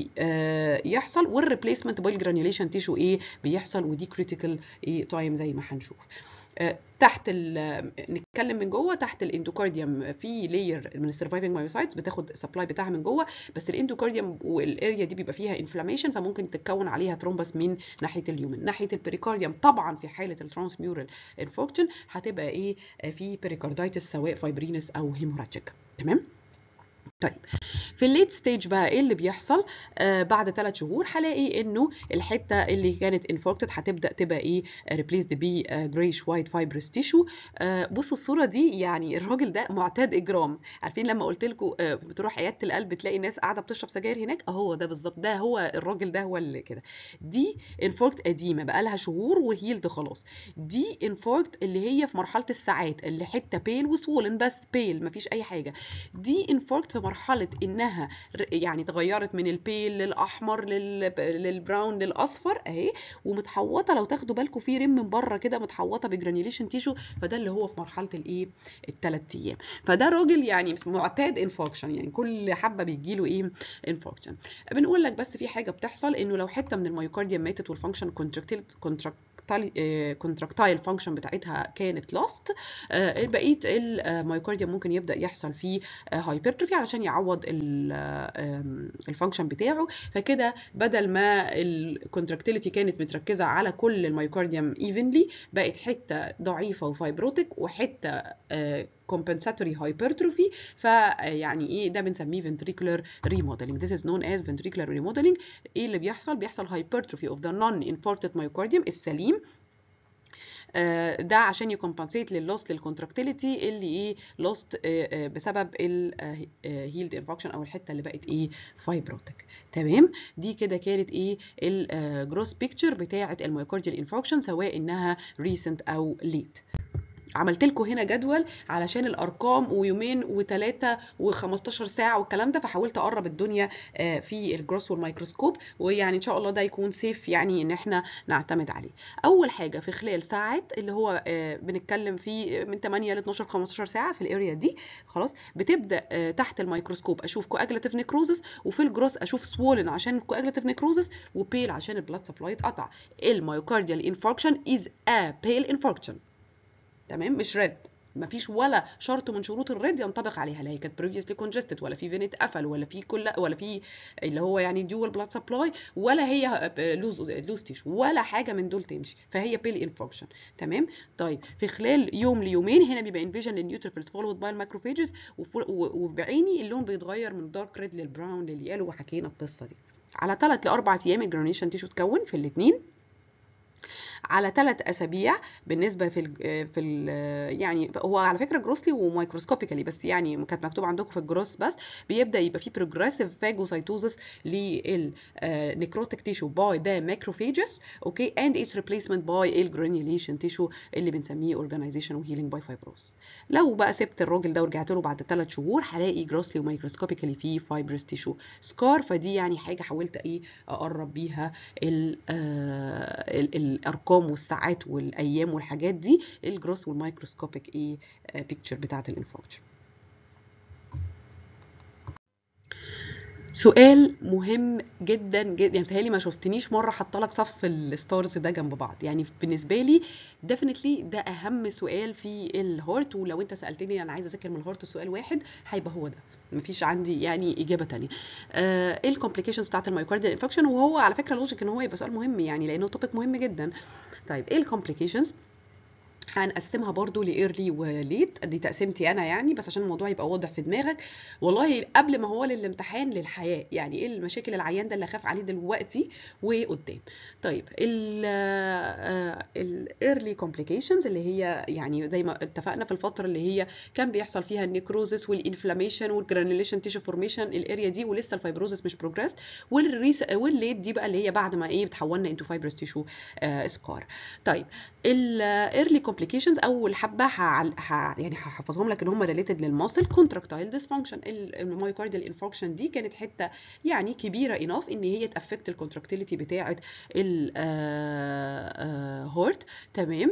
بيحصل، والريبليسمنت بالجرانيوليشن تيشو ايه بيحصل، ودي كريتيكال ايه تايم زي ما هنشوف. تحت نتكلم من جوه. تحت الاندوكارديوم في لاير من السرفايفنج مايوسايتس بتاخد السبلاي بتاعها من جوه، بس الاندوكارديوم والاريا دي بيبقى فيها انفلاميشن فممكن تتكون عليها ترومبس من ناحيه اليومن. ناحيه البريكارديوم طبعا في حاله الترانسميورال انفاركشن هتبقى ايه في بريكاردايتس سواء فايبرينس او هيموراجيك. تمام. طيب في الليت ستيج بقى ايه اللي بيحصل؟ بعد 3 شهور هلاقي انه الحته اللي كانت انفاركتد هتبدا تبقى ايه ريبليسد ب جريش وايت فايبرس تيشو. بصوا الصوره دي، يعني الراجل ده معتاد اجرام. عارفين لما قلت لكم بتروح عياده القلب تلاقي ناس قاعده بتشرب سجاير هناك، اهو ده بالظبط، ده هو الراجل ده هو اللي كده. دي انفاركت قديمه بقى لها شهور وهيلد خلاص. دي انفاركت اللي هي في مرحله الساعات اللي حته بيل وسوولن، بس بيل مفيش اي حاجه. دي انفاركت في مرحله انها يعني تغيرت من البيل للاحمر للبراون للاصفر اهي، ومتحوطه لو تاخدوا بالكم في ريم من بره كده متحوطه بجرانيوليشن تيشو، فده اللي هو في مرحله الايه ال3 ايام. فده راجل يعني معتاد انفاركشن، يعني كل حبه بيجي له ايه انفاركشن. بنقول لك بس في حاجه بتحصل، انه لو حته من الميوكارديوم ماتت والفانكشن كونتراكتايل فانكشن بتاعتها كانت لاست، بقيه الميوكارديوم ممكن يبدا يحصل فيه هايبرتروفي علشان يعوض الفانكشن بتاعه. فكده بدل ما الكونتراكتيليتي كانت متركزه على كل الميوكارديوم ايفنلي، بقت حته ضعيفه وفايبروتيك وحته compensatory hypertrophy. فيعني ايه ده بنسميه ventricular remodeling. This is known as ventricular remodeling. ايه اللي بيحصل hypertrophy of the non-infarcted myocardium السليم، ده عشان يكمبنسيت لللوست للكونتراكتيليتي اللي ايه لوست بسبب الهيلد انفاركشن او الحته اللي بقت ايه فايبروتيك. تمام. دي كده كانت ايه الجروس بيكتشر بتاعه الميوكارديال انفاركشن سواء انها ريسنت او ليت. عملت لكم هنا جدول علشان الارقام ويومين و3 و15 ساعه والكلام ده، فحاولت اقرب الدنيا في الجروس والميكروسكوب، ويعني ان شاء الله ده يكون سيف يعني ان احنا نعتمد عليه. اول حاجه في خلال ساعات اللي هو بنتكلم فيه من 8 ل 12 15 ساعه في الاريا دي خلاص، بتبدا تحت الميكروسكوب اشوف كواجلاتيف نيكروزس، وفي الجروس اشوف سوولن عشان كواجلاتيف نيكروزس، وبيل عشان البلاد سبلاي اتقطع. الميوكارديال انفاركشن از ا بيل انفاركشن. تمام، مش ريد. مفيش ولا شرط من شروط الريد ينطبق عليها، لا هي كانت بريفيسلي كونجستد ولا في فينيت قفل ولا في ولا في اللي هو يعني ديول بلاد سبلاي، ولا هي لوز تيشو ولا حاجه من دول تمشي، فهي بيل انفاركشن. تمام. طيب في خلال يوم ليومين هنا بيبقى انفيجن للنيوتروفيلز فولود باي الماكروفيجز، وبعيني اللون بيتغير من دارك ريد للبراون لليالو، وحكينا القصه دي. على 3 ل 4 ايام الجرانيشن تيشو تكون في الاثنين. على 3 اسابيع بالنسبه في ال يعني هو على فكره جروسلي ومايكروسكوبيكالي، بس يعني كانت مكتوب عندكم في الجروس بس، بيبدا يبقى في بروجريسيف فاجوسايتوزس للنيكروتيك تيشو باي ذا ماكروفيجز، اوكي، اند اتس ريبليسمنت باي الجرانيوليشن تيشو اللي بنسميه اورجانيزيشن وهيلينج باي فايبروس. لو بقى سبت الراجل ده ورجعت له بعد 3 شهور هلاقي جروسلي ومايكروسكوبيكالي في فايبرس تيشو سكار. فدي يعني حاجه حاولت ايه اقرب بيها الارقام والساعات والايام والحاجات دي، الجروس والمايكروسكوبيك ايه بيكتشر بتاعه الانفاركشن. سؤال مهم جدا جدا، يعني بتهيألي ما شفتنيش مره حاطه لك صف الستارز ده جنب بعض، يعني بالنسبه لي ديفينتلي ده اهم سؤال في الهارت. ولو انت سالتني انا عايزه اذاكر من الهارت سؤال واحد هيبقى هو ده، مفيش عندي يعني اجابه ثانيه. ايه الكومبليكيشنز بتاعه المايوكارديال انفكشن؟ وهو على فكره لوجيك ان هو يبقى سؤال مهم يعني لانه توبيك مهم جدا. طيب ايه الكومبليكيشنز؟ هنقسمها برضو لإيرلي وليت، دي تقسيمتي انا يعني، بس عشان الموضوع يبقى واضح في دماغك. والله قبل ما هو للامتحان للحياه، يعني ايه المشاكل العيان ده اللي اخاف عليه دلوقتي وقدام. طيب الايرلي كومبليكيشنز اللي هي يعني زي ما اتفقنا في الفتره اللي هي كان بيحصل فيها النيكروزس والانفلاميشن والجرانيوليشن تيشو فورميشن الاريا دي، ولسه الفايبروزس مش بروجريس. والليت دي بقى اللي هي بعد ما ايه بتحولنا انتو فايبروس تيشو سكار. طيب الايرلي كومبليكيشنز اول حبه يعني هحفظهم لك ان هم ريليتد للماسل. كونتراكتايل ديسفانكشن، المايوكارديال انفاركشن دي كانت حته يعني كبيره اناف ان هي تافكت الكونتراكتيليتي بتاعه الهورت. تمام.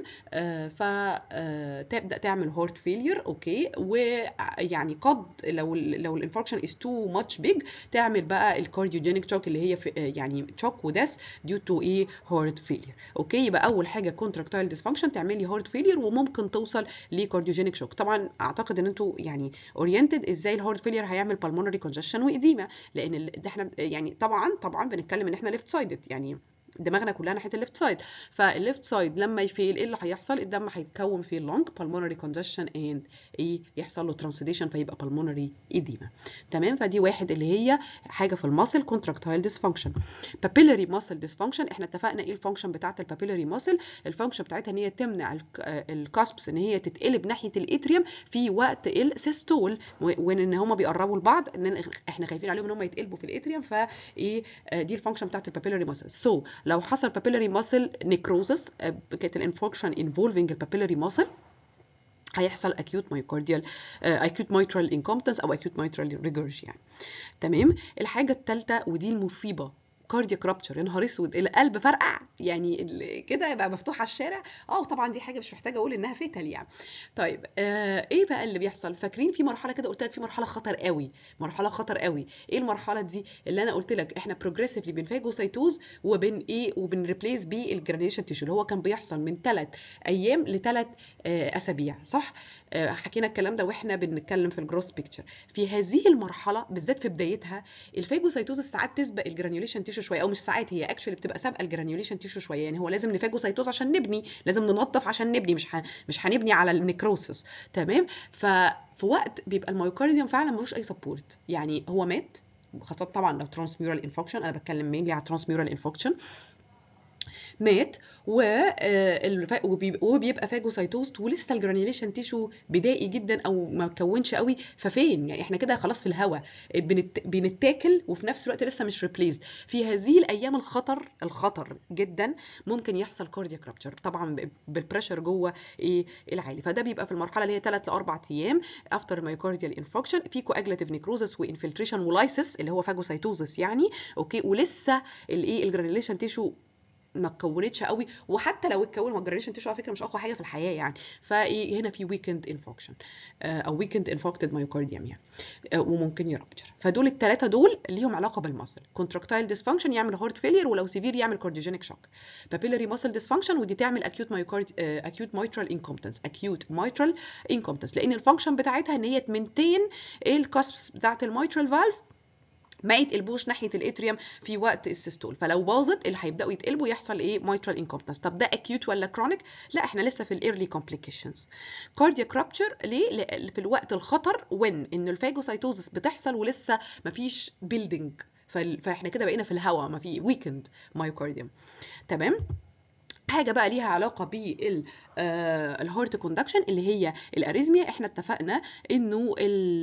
فتبدا تعمل هورت فيلير. اوكي. ويعني قد لو الانفاركشن از تو ماتش بيج تعمل بقى الكارديوجينيك شوك اللي هي يعني شوك وداس ديو تو ايه هورت فيلير. اوكي. يبقى اول حاجه كونتراكتايل ديسفانكشن تعمل لي هارت فيلير وممكن توصل لكارديوجينيك شوك. طبعا اعتقد ان انتوا يعني اورينتد ازاي الهارت فيلير هيعمل بالمونري كونجكشن واديما، لان ده احنا يعني طبعا بنتكلم ان احنا ليفت سايدد، يعني دماغنا كلها ناحيه الليفت سايد. فالليفت سايد لما يفيل ايه اللي هيحصل؟ الدم هيتكون في اللونج بالمونري كونجكشن اند ايه يحصل له ترانسيديشن فيبقى بالمونري اديما. تمام. فدي واحد اللي هي حاجه في الماسل كونتراكتايل ديسفانكشن. بابيلاري ماسل ديسفانكشن، احنا اتفقنا ايه الفانكشن بتاعه البابيلاري ماسل؟ الفانكشن بتاعتها ان هي تمنع الكاسبس ان هي تتقلب ناحيه الاتريوم في وقت السيستول، وان هم بيقربوا لبعض ان احنا خايفين عليهم ان هم يتقلبوا في الاتريوم. فايه دي الفانكشن بتاعه البابيلاري ماسل. لو حصل بابيلاري ماسل نيكروزس كانت الانفاركشن انفولفينج البابيلاري ماسل هيحصل acute myocardial acute mitral incompetence او acute mitral regurg يعني. تمام. الحاجه الثالثه ودي المصيبه، كاردياك رابتشر. يا نهار اسود، القلب فرقع يعني كده يبقى مفتوح على الشارع. طبعا دي حاجه مش محتاجه اقول انها فيتال يعني. طيب ايه بقى اللي بيحصل؟ فاكرين في مرحله كده قلت لك في مرحله خطر قوي، مرحله خطر قوي. ايه المرحله دي؟ اللي انا قلت لك احنا بروجريسيفلي بنفاجوسايتوز وبنريبليس بالجرانيوليشن تيشو اللي هو كان بيحصل من 3 ايام ل3 اسابيع، صح؟ حكينا الكلام ده واحنا بنتكلم في الجروس بيكتشر. في هذه المرحله بالذات في بدايتها الفاجوسايتوز ساعات تسبق الجرانيوليشن تيشو شويه، او مش ساعات، هي اكشولي بتبقى سابقه الجرانيوليشن تيشو شويه. يعني هو لازم نفاجوسايتوز عشان نبني، لازم ننظف عشان نبني، مش هنبني على النيكروسس. تمام. ففي وقت بيبقى المايوكارديوم فعلا ملوش اي سبورت، يعني هو مات، خاصه طبعا لو ترانسميورال انفكشن، انا بتكلم مينلي على ترانسميورال انفكشن، مات وبيبقى فاجوسايتوز ولسه الجرانيوليشن تيشو بدائي جدا او ما اتكونش قوي. ففين يعني احنا كده خلاص في الهوا بنتاكل وفي نفس الوقت لسه مش ريبليسد. في هذه الايام الخطر جدا ممكن يحصل كاردياك رابتشر طبعا بالبريشر جوه ايه العالي. فده بيبقى في المرحله اللي هي 3 ل 4 ايام افتر مايوكارديال انفكشن، في كواجلاتيف نيكروزس وانفلتريشن ولايسس اللي هو فاجوسايتوزس يعني. اوكي. ولسه الايه الجرانيوليشن تيشو ما اتكونتش قوي، وحتى لو اتكون هو الجرانيوليشن تيشو على فكره مش اقوى حاجه في الحياه يعني. فايه هنا في ويكند انفكشن او ويكند انفكتد مايوكارديوم يعني، وممكن يرابتشر. فدول الثلاثه دول ليهم علاقه بالمسل. كونتراكتايل ديسفانكشن يعمل هارت فيلير، ولو سيفير يعمل كارديوجينيك شوك. بابيلاري ماسل ديسفانكشن ودي تعمل اكيوت مايترال انكومبتنس، اكيوت مايترال انكومبتنس، لان الفانكشن بتاعتها ان هي تمنتين الكاسبس بتاعت المايترال فالف ما يتقلبوش ناحيه الاتريوم في وقت السيستول. فلو باظت اللي هيبداوا يتقلبوا يحصل ايه مايترال انكومبتنس. طب ده اكيوت ولا كرونيك؟ لا احنا لسه في الايرلي كومبليكيشنز. كاردياك رابتشر ليه؟ في الوقت الخطر وين ان الفاجوسايتوزس بتحصل ولسه مفيش بيلدينج، فاحنا كده بقينا في الهواء، ما في ويكند مايوكارديوم. تمام. حاجه بقى ليها علاقه بالهارت كوندكشن اللي هي الاريزميا. احنا اتفقنا انه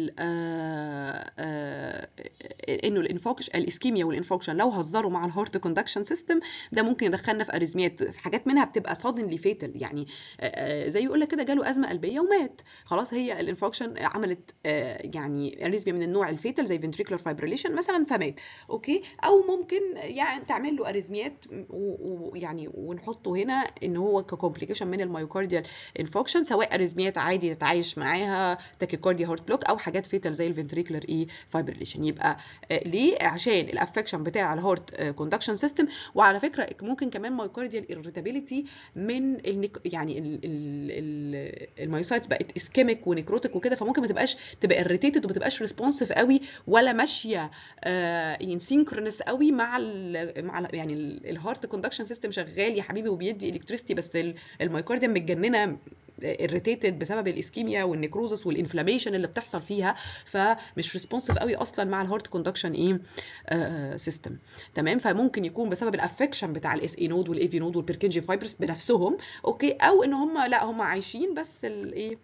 الاسكيميا والانفكشن لو هزروا مع الهارت كوندكشن سيستم ده ممكن يدخلنا في اريزميات، حاجات منها بتبقى suddenly fatal يعني زي يقول لك كده جاله ازمه قلبيه ومات خلاص. هي الانفكشن عملت يعني اريزميا من النوع الفيتال زي ventricular fibrillation مثلا فمات. اوكي. او ممكن يعني تعمل له اريزميات ويعني ونحطه هنا ان هو ككومبليكيشن من المايوكارديال انفكشن، سواء اريزميات عادي نتعايش معاها تاكيكارديا هارت بلوك، او حاجات فيتال زي الفنتريكولار فايبريليشن. يبقى ليه؟ عشان الافكشن بتاع الهارت كوندكشن سيستم. وعلى فكره ممكن كمان مايوكارديال irritability من يعني المايوسايتس بقت اسكيميك ونيكروتيك وكده، فممكن ما تبقى irritated وما تبقاش ريسبونسيف قوي ولا ماشيه ان سينكرونس قوي مع يعني الهارت كوندكشن سيستم شغال يا حبيبي وبيدي الكتريستي، بس المايوكارديوم متجننه irritated بسبب الاسكيميا والنيكروزس والانفلاميشن اللي بتحصل فيها، فمش ريسبونسيف قوي اصلا مع الهارت كوندكشن سيستم. تمام. فممكن يكون بسبب الافكشن بتاع الاس اي نود والاي في نود والبركنجي فايبرز بنفسهم، اوكي، او ان هم لا هم عايشين بس الايه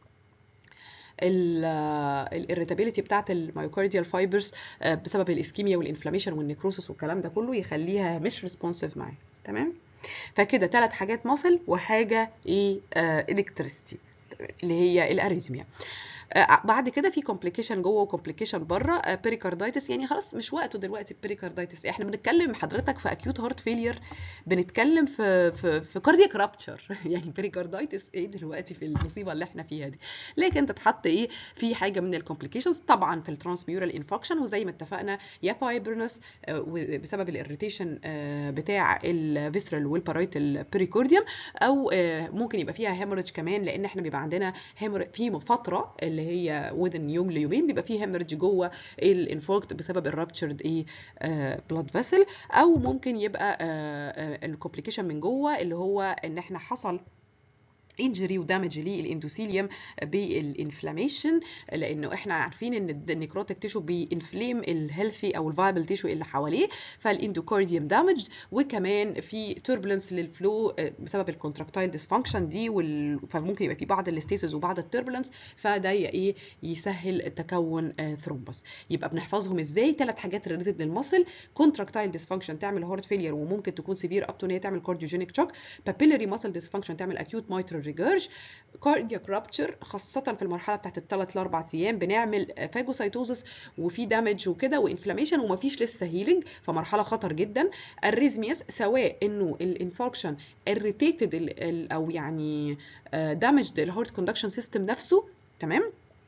الاريتابيليتي بتاعت المايوكارديال فايبرز بسبب الاسكيميا والانفلاميشن والنيكروسس والكلام ده كله يخليها مش ريسبونسيف معاه. تمام. فكده 3 حاجات ماسل وحاجه ايه الكتريستي اللي هي الاريزميا. بعد كده في كومبليكيشن جوه وكومبليكيشن بره. بيريكاردايتس يعني خلاص مش وقته دلوقتي البيريكاردايتس، احنا بنتكلم حضرتك في اكيوت هارت فيلير، بنتكلم في كاردياك رابتشر يعني بيريكاردايتس ايه دلوقتي في المصيبه اللي احنا فيها دي. لكن تتحط ايه في حاجه من الكومبليكيشنز طبعا في الترانسميورال انفكشن، وزي ما اتفقنا يا فايبرنس بسبب الاريتيشن بتاع الفيسرال والبارايتال بيريكارديوم، او ممكن يبقى فيها هيموريدج كمان، لان احنا بيبقى عندنا في فتره اللي هي within يوم ليومين بيبقى فيه هيموريدج جوه الانفاركت بسبب الرابتشرد بلاد فيسل، او ممكن يبقى الكومبليكيشن من جوه اللي هو ان احنا حصل انجري ودامج للاندوثيليوم بالانفلاميشن، لانه احنا عارفين ان النيكروتيك تيشو بينفليم الهيلثي او الفايبل تيشو اللي حواليه، فالاندوكارديوم دامج، وكمان في توربulence للفلو بسبب الكونتراكتايل ديسفانكشن دي فممكن يبقى في بعض الاستيسز وبعض التوربulence، فده ايه يسهل تكون ثرومبس. يبقى بنحفظهم ازاي؟ 3 حاجات ريليتد للمسل: كونتراكتايل ديسفانكشن تعمل هارت فيلير وممكن تكون سيفير اب تو ان هي تعمل كارديوجينيك شوك، بابيلاري ماسل ديسفانكشن تعمل اكيوت مايترال ريجيرج، كاردياك رابتشر خاصه في المرحله بتاعت ال3 ل4 ايام بنعمل فاجوسايتوزس وفي دامج وكده وانفلاميشن ومفيش لسه هيلينج، فمرحله خطر جدا. الريزمياس سواء انه الانفاركشن اريتيتد او يعني دامجد الهارت كوندكشن سيستم نفسه، تمام،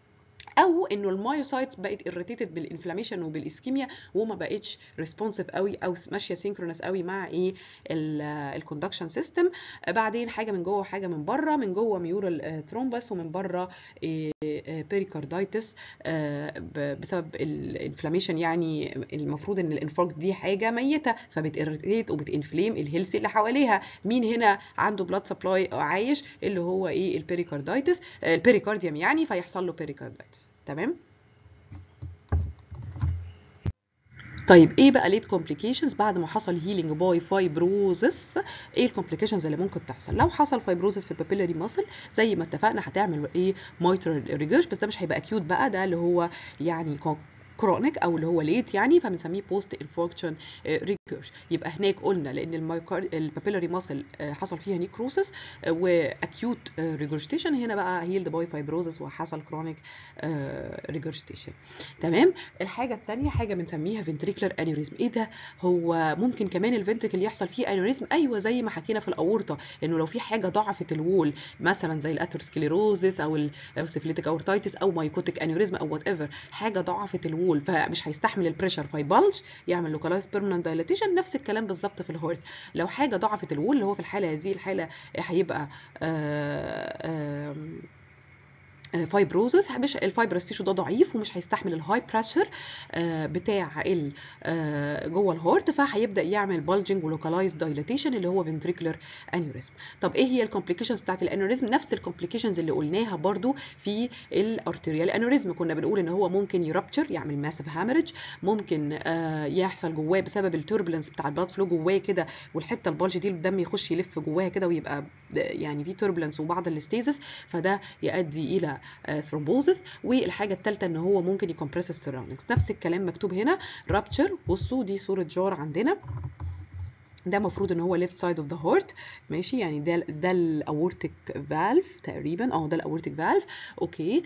او انه المايوسايتس بقت irritated بالانفلاميشن وبالاسكيميا وما بقتش ريسبونسيف قوي او ماشيه سينكرونس قوي مع ايه الكوندكشن سيستم. بعدين حاجه من جوه وحاجه من بره، من جوه ميورال ثرومبس ومن بره بيريكاردايتس بسبب الانفلاميشن. يعني المفروض ان الانفاركت دي حاجه ميته فبتirritate وبتنفليم الهيلثي اللي حواليها. مين هنا عنده بلاد سبلاي عايش؟ اللي هو ايه البيريكاردايتس البيريكارديوم يعني، فيحصل له بيريكاردايتس. تمام. طيب ايه بقى ليت كومبليكيشنز بعد ما حصل هيلينج باي فايبروزس؟ ايه الكومبليكيشنز اللي ممكن تحصل لو حصل فايبروزس في البابيلاري ماسل؟ زي ما اتفقنا هتعمل ايه مايترال ريجيرج، بس ده مش هيبقى اكيوت بقى، ده اللي هو يعني كرونيك او اللي هو ليت يعني، فبنسميه بوست انفاركشن ريجيرج. يبقى هناك قلنا لان البابيلاري ماسل حصل فيها نيكروسس واكيوت ريجرجيتيشن، هنا بقى هيلد باي فايبروزس وحصل كرونيك ريجرجيتيشن. تمام. الحاجه الثانيه حاجه بنسميها فنتريكولار انيوريزم. ايه ده؟ هو ممكن كمان الفنتريكل يحصل فيه انيوريزم؟ ايوه، زي ما حكينا في الاورطه انه لو في حاجه ضعفت الوول مثلا زي الاثيروسكليروزس او السيفليتيك اورتايتس او مايكوتيك انيوريزم او وات ايفر، حاجه ضعفت الوول فمش هيستحمل البريشر فيبلج يعمل لوكالايز بيرمننت دايلاتيشن. نفس الكلام بالظبط في الهارت، لو حاجه ضعفت الوول اللي هو في الحاله دي الحاله هيبقى فايبروزس، مش الفايبرس تيشو ده ضعيف ومش هيستحمل الهاي بريشر بتاع جوه الهارت، فهيبدا يعمل بالجنج ولوكالايز دايلاتيشن اللي هو فنتريكولار انيوريزم. طب ايه هي الكومبليكيشنز بتاعت الانيوريزم؟ نفس الكومبليكيشنز اللي قلناها برضو في الارتيريال انيوريزم. كنا بنقول ان هو ممكن يرابتشر يعمل ماسيف هامرج، ممكن يحصل جواه بسبب التوربulence بتاع البلاد فلو جواه كده، والحته البلج دي الدم يخش يلف جواها كده ويبقى يعني في توربulence وبعض الاستيزس، فده يؤدي الى ثرومبوزس. والحاجه الثالثه ان هو ممكن يكمبرس السراوندنجز. نفس الكلام مكتوب هنا رابتشر. بصوا دي صوره جار عندنا ده المفروض ان هو left side of the heart، ماشي، يعني ده الاورتيك فالف تقريبا، ده الاورتيك فالف. اوكي.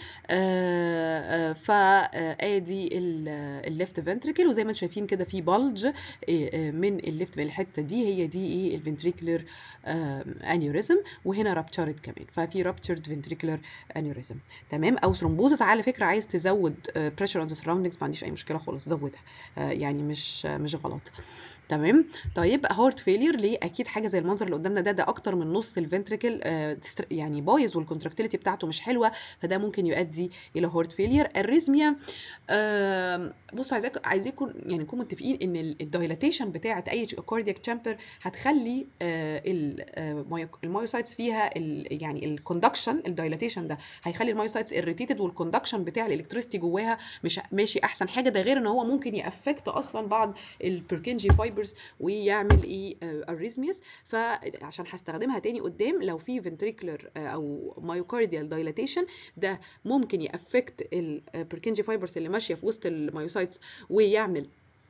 فادي الليفت فنتريكل، وزي ما انتم شايفين كده في بلج من الليفت، الحته دي هي دي ايه الفنتريكولر انيوريزم، وهنا رابتشرد كمان، ففي رابتشرد فنتريكولر انيوريزم. تمام. او ثرومبوزس. على فكره عايز تزود بريشر اون ذا سراوندنجز، ما عنديش اي مشكله خالص، زودها، يعني مش غلط. تمام. طيب هارت فيلير ليه؟ اكيد حاجه زي المنظر اللي قدامنا ده اكتر من نص الفنتريكل يعني بايظ، والكونتراكتيليتي بتاعته مش حلوه، فده ممكن يؤدي الى هارت فيلير. الريزميا، بصوا عايزاكم يعني نكون متفقين ان الدايلاتيشن بتاعه اي كاردياك تشامبر هتخلي المايوسايتس فيها يعني الكوندكشن، الدايلاتيشن ده هيخلي المايوسايتس اريتيتد، والكوندكشن بتاع الالكتريستي جواها مش ماشي احسن حاجه. ده غير ان هو ممكن يافكت اصلا بعض البركنجي فايبرز ويعمل ايه اريزميس. فعشان هستخدمها تاني قدام، لو في فنتريكولر او مايوكارديال دايلاتيشن، ده ممكن يافكت البركنجي فايبرز اللي ماشيه في وسط المايوسايتس ويعمل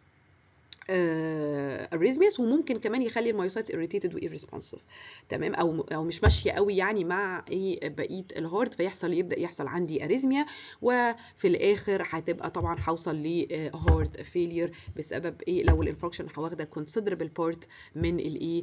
اريزميس، وممكن كمان يخلي المايوسايتس irritated وirresponsive. تمام. او مش ماشيه قوي يعني مع ايه بقيه الهارت، يبدا يحصل عندي اريزميا، وفي الاخر هتبقى طبعا هوصل لهارت فيلير بسبب ايه؟ لو الانفاركشن واخده considerable part من الايه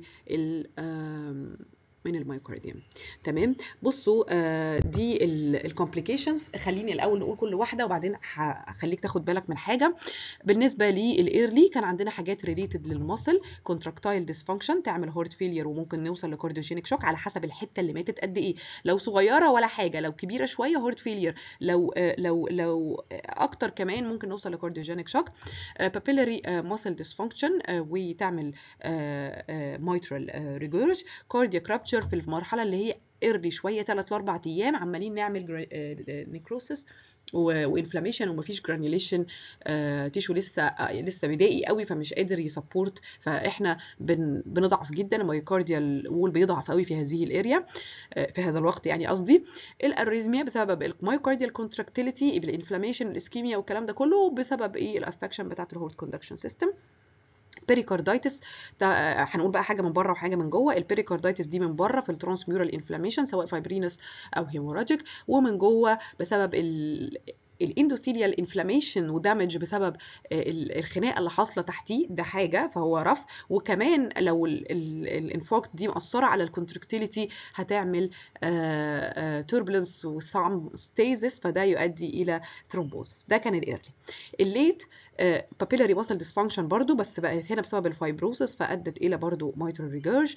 من المايوكارديوم. تمام. بصوا دي الكومبليكيشنز. خليني الاول نقول كل واحده، وبعدين هخليك تاخد بالك من حاجه. بالنسبه للايرلي كان عندنا حاجات ريليتد للمسل، كونتراكتايل ديسفانكشن تعمل هارت فيلير، وممكن نوصل لكارديوجينيك شوك على حسب الحته اللي ماتت قد ايه. لو صغيره ولا حاجه، لو كبيره شويه هارت فيلير، لو اكتر كمان ممكن نوصل لكارديوجينيك شوك. بابيلاري ماسل ديسفانكشن وتعمل مايترال ريجورج. كاردياك رابتشر في المرحله اللي هي ايرلي شويه 3 ل 4 ايام، عمالين نعمل نيكروسس وانفلاميشن ومفيش جرانيوليشن، تيشو لسه بدائي قوي، فمش قادر يسبورت، فاحنا بنضعف جدا، المايوكارديال وول بيضعف قوي في هذه الاريا في هذا الوقت يعني قصدي. الاريزميا بسبب المايوكارديال كونتراكتيليتي، الانفلاميشن، الاسكيميا والكلام ده كله بسبب ايه؟ الافكشن بتاعت الهارت كوندكشن سيستم. بيريكاردايتس ده هنقول بقى حاجه من بره وحاجه من جوه. البيريكاردايتس دي من بره في الترانسميورال انفلاميشن سواء فايبرينس او هيموراجيك، ومن جوه بسبب الاندوثيليال انفلاميشن ودامج بسبب الخناقه اللي حاصله تحتيه، ده حاجه فهو رف. وكمان لو الانفاركت دي مأثره على الكونتراكتيليتي هتعمل توربulence وسام ستيزس، فده يؤدي الى ثرومبوزس. ده كان الايرلي. الليت بابيلاري ماسل ديسفانكشن برضو، بس بقت هنا بسبب الفايبروسس فادت الى برضو مايترال ريجيرج.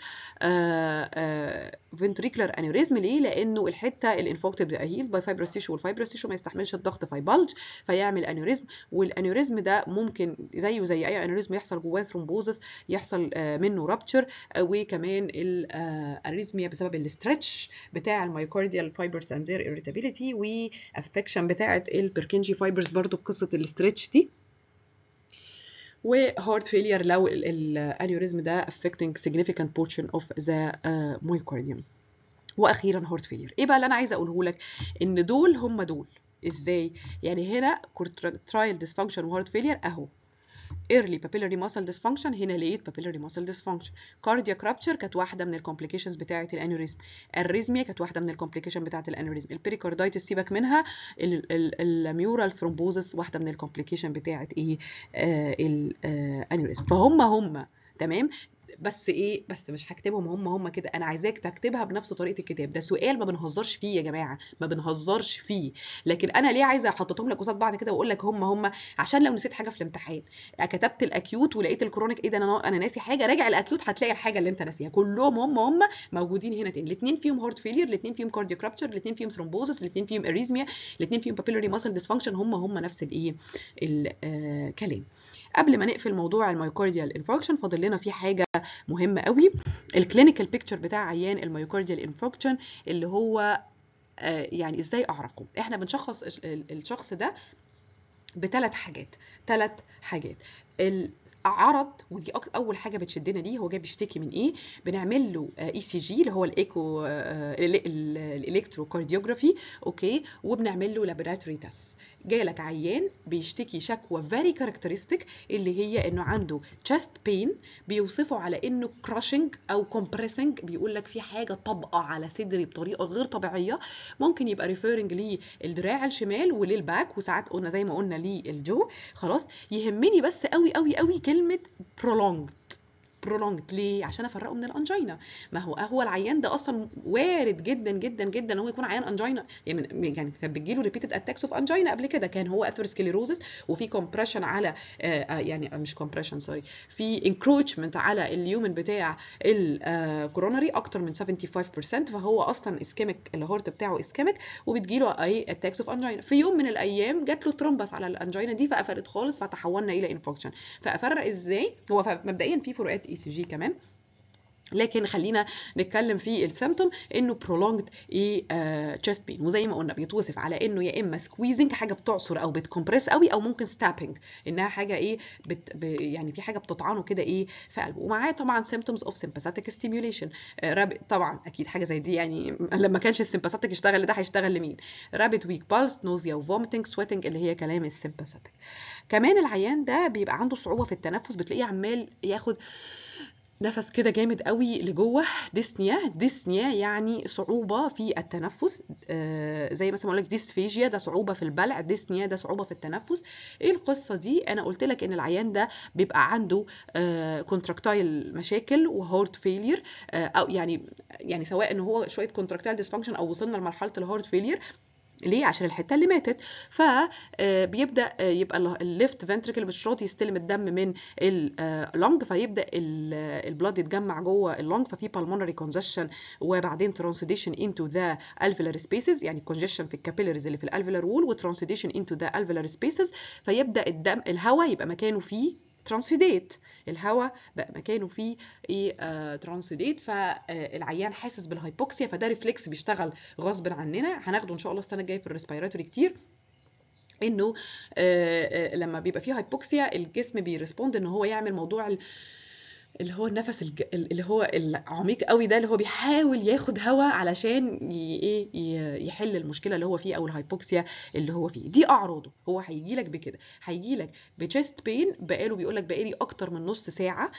فنتريكولار انيوريزم ليه؟ لانه الحته الانفوكتد بتبقى هيلد باي فايبرس تيشو، والفايبرس تيشو ما يستحملش الضغط فيبلج فيعمل انيوريزم، والانيوريزم ده ممكن زيه زي اي انيوريزم يحصل جواه ثرومبوزس، يحصل منه رابتشر، وكمان الاريزميا بسبب الاسترتش بتاع المايوكارديال فايبرز اند زير irritability، وافكشن بتاعه البركنجي فايبرز برضو بقصه الاسترتش دي، وهارت فيلير لو الانيوريزم ده affecting significant portion of the myocardium. واخيرا هارت فيلير. ايه بقى اللي انا عايزه اقوله لك؟ ان دول هم دول ازاي؟ يعني هنا contractile dysfunction وهارت فيلير اهو. early papillary muscle dysfunction، هنا لقيت papillary muscle dysfunction. cardiac rupture كانت واحده من الكومبليكيشنز بتاعه الانيوريزم. الريزميا كانت واحده من الكومبليكيشن بتاعه الانيوريزم. البريكاردايتس سيبك منها. الميورال ثرومبوزس واحده من الكومبليكيشن بتاعه ايه؟ الانيوريزم. فهم تمام. بس ايه؟ بس مش هكتبهم هم كده، انا عايزاك تكتبها بنفس طريقه الكتاب. ده سؤال ما بنهزرش فيه يا جماعه، ما بنهزرش فيه. لكن انا ليه عايزه احطهم لك قصاد بعض كده واقول لك هم عشان لو نسيت حاجه في الامتحان، كتبت الاكيوت ولقيت الكرونيك، ايه ده انا ناسي حاجه، راجع الاكيوت هتلاقي الحاجه اللي انت ناسيها. كلهم هم موجودين هنا تاني. الاثنين فيهم هارت فيلير، الاثنين فيهم كاردياك رابتشر، الاثنين فيهم ثرومبوزس، الاثنين فيهم اريزميا، الاثنين فيهم بابيلاري ماسل ديسفانكشن، هم نفس الايه الكلام. قبل ما نقفل موضوع المايوكارديال انفاركشن فاضل لنا في حاجه مهمه قوي، الكلينيكال بيكتشر بتاع عيان المايوكارديال انفاركشن، اللي هو يعني ازاي اعرفه. احنا بنشخص الشخص ده بثلاث حاجات. عرض، ودي اول حاجه بتشدنا ليه، هو جاي بيشتكي من ايه، بنعمل له اي سي جي اللي هو الايكو الالكتروكارديوجرافي، اوكي، وبنعمل له لابوراتوري تيست. جالك عيان بيشتكي شكوى فيري كاركترستيك اللي هي انه عنده chest pain، بيوصفه على انه crushing او compressing، بيقول لك في حاجه طبقه على صدري بطريقه غير طبيعيه. ممكن يبقى ريفيرنج للدراع الشمال وللباك، وساعات قلنا زي ما قلنا للجو. خلاص، يهمني بس قوي قوي قوي كلمه prolonged. ليه؟ عشان افرقه من الانجينا. ما هو العيان ده اصلا وارد جدا جدا جدا ان هو يكون عيان انجينا، يعني كانت بتجيله ريبيتد اتاكس اوف انجينا قبل كده، كان هو اثيروسكليروزس وفي كومبريشن على يعني مش كومبريشن سوري، في انكروتشمنت على اليومن بتاع الكوروناري اكتر من 75%، فهو اصلا اسكيميك، الهارت بتاعه اسكيميك، وبتجيله اي اتاكس اوف انجينا. في يوم من الايام جات له ترومبس على الانجينا دي فقفلت خالص، فتحولنا الى انفكشن. فافرق ازاي؟ هو مبدئيا في فروقات اي سي جي كمان، لكن خلينا نتكلم في السيمتوم انه prolonged chest pain، وزي ما قلنا بيتوصف على انه يا اما squeezing، حاجه بتعصر او بتكمبرس قوي، او ممكن stabbing، انها حاجه ايه يعني في حاجه بتطعنه كده ايه في قلبه. ومعاه طبعا symptoms of sympathetic stimulation، طبعا اكيد حاجه زي دي، يعني لما كانش السمباثيك يشتغل ده هيشتغل لمين؟ rapid weak pulse nausea و vomiting sweating اللي هي كلام السمباثيك. كمان العيان ده بيبقى عنده صعوبه في التنفس، بتلاقيه عمال ياخد نفس كده جامد قوي لجوه، ديسنيا يعني صعوبه في التنفس، زي مثلا اقول لك ديسفيجيا ده صعوبه في البلع، ديسنيا ده صعوبه في التنفس. ايه القصه دي؟ انا قلت لك ان العيان ده بيبقى عنده كونتراكتايل مشاكل وهارت فيلير، او يعني سواء ان هو شويه كونتراكتايل ديسفانكشن او وصلنا لمرحله الهارت فيلير. ليه؟ عشان الحته اللي ماتت. فبيبدا يبقى الليفت فنتريكل مش راضي يستلم الدم من اللونج، فيبدا البلاد يتجمع جوه اللونج، ففي بالمونري كونجشن، وبعدين ترانسوديشن انتو ذا الفيلر سبيسز، يعني كونجشن في الكابيلاريز اللي في الالفيلر وول، وترانسوديشن انتو ذا الفيلر سبيسز، فيبدا الهواء يبقى مكانه فيه ترانسوديت، الهواء بقى مكانه فيه ايه ترانسوديت، فالعيان حاسس بالهايبوكسيا، فده ريفلكس بيشتغل غصب عننا، هناخده ان شاء الله السنه الجايه في الريسبيراتوري كتير، انه لما بيبقى فيه هايبوكسيا الجسم بيرسبوند ان هو يعمل موضوع اللي هو النفس اللي هو العميق قوي ده، اللي هو بيحاول ياخد هواء علشان يحل المشكله اللي هو فيه او الهايبوكسيا اللي هو فيه. دي اعراضه، هو هيجي لك بكده، هيجي لك بتشست بين، بيقول لك بقالي اكتر من نص ساعه،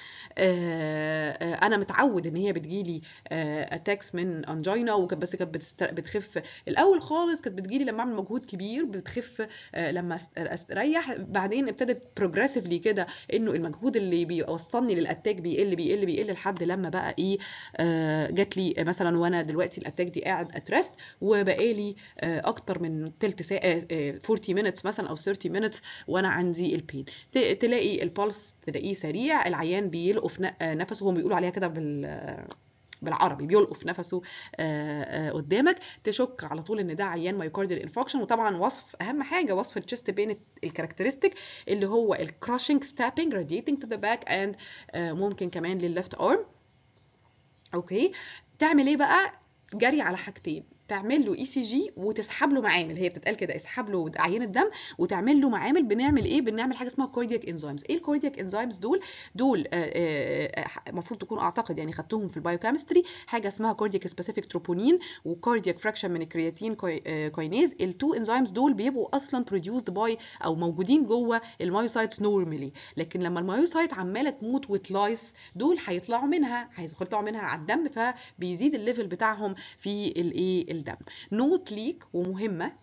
انا متعود ان هي بتجيلي اتاكس من انجينا، بس كانت بتخف الاول خالص، كانت بتجيلي لما اعمل مجهود كبير، بتخف لما استريح، بعدين ابتدت بروجريسيفلي كده انه المجهود اللي بيوصلني للاتاك بيقل لحد لما بقى ايه جات لي مثلا وانا دلوقتي الاتاك دي قاعد اترست، وبقالي اكتر من تلت ساعه 40 minutes مثلا او 30 minutes وانا عندي البين. تلاقي البلس تلاقيه سريع، العيان بيلقف نفسه، هم بيقولوا عليها كده بالعربي بيلقف نفسه قدامك، تشك على طول ان ده عيان مايوكارديال انفاركشن. وطبعا وصف اهم حاجه وصف التشست بين الكاركترستيك اللي هو الكراشنج ستابينج radiating to the back and ممكن كمان للليفت ارم. اوكي، تعمل ايه بقى؟ جري على حاجتين، تعمل له اي سي جي وتسحب له معامل، هي بتتقال كده، اسحب له عينه دم وتعمل له معامل. بنعمل ايه؟ بنعمل حاجه اسمها كاردياك انزيمز. ايه الكاردياك انزيمز دول المفروض تكون اعتقد يعني خدتهم في البايوكيمستري، حاجه اسمها كاردياك سبيسيفيك تروبونين وكاردياك فراكشن من الكرياتين كاينيز. التو انزيمز دول بيبقوا اصلا بروديوسد باي او موجودين جوه المايوسايتس نورمالي، لكن لما المايوسايت عماله تموت وتلايس، دول هيطلعوا منها على الدم، فبيزيد الليفل بتاعهم في الايه الدم. نوت ليك ومهمه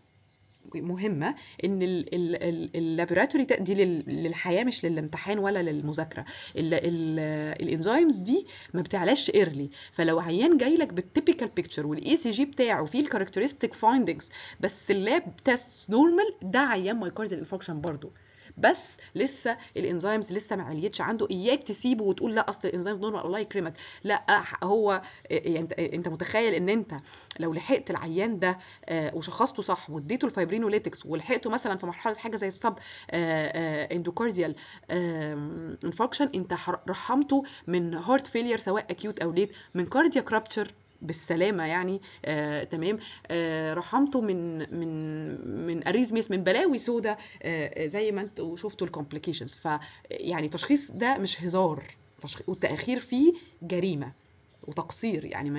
ان اللابوراتوري دي للحياه مش للامتحان ولا للمذاكره. الانزيمز دي ما بتعلاش ايرلي، فلو عيان جاي لك بالتيبيكال بيكتشر والاي سي جي بتاعه فيه الكاركترستيك فايندنجز بس اللاب تيست نورمال، ده عيان مايوكارديال انفاركشن برضو، بس لسه الانزيمز لسه ما عليتش عنده. اياك تسيبه وتقول لا اصل الانزيمز نورمال الله يكرمك، لا هو يعني انت متخيل ان انت لو لحقت العيان ده وشخصته صح واديته الفايبرينوليتكس ولحقته مثلا في مرحله حاجه زي السب اندوكارديال انفاركشن، انت رحمته من هارت فيلير سواء اكيوت او ليت، من كاردياك رابتشر بالسلامه يعني. تمام. رحمته من اريزميس، من بلاوي سودا، زي ما انتوا شفتوا الكومبليكيشنز. ف يعني تشخيص ده مش هزار، والتاخير فيه جريمه وتقصير يعني.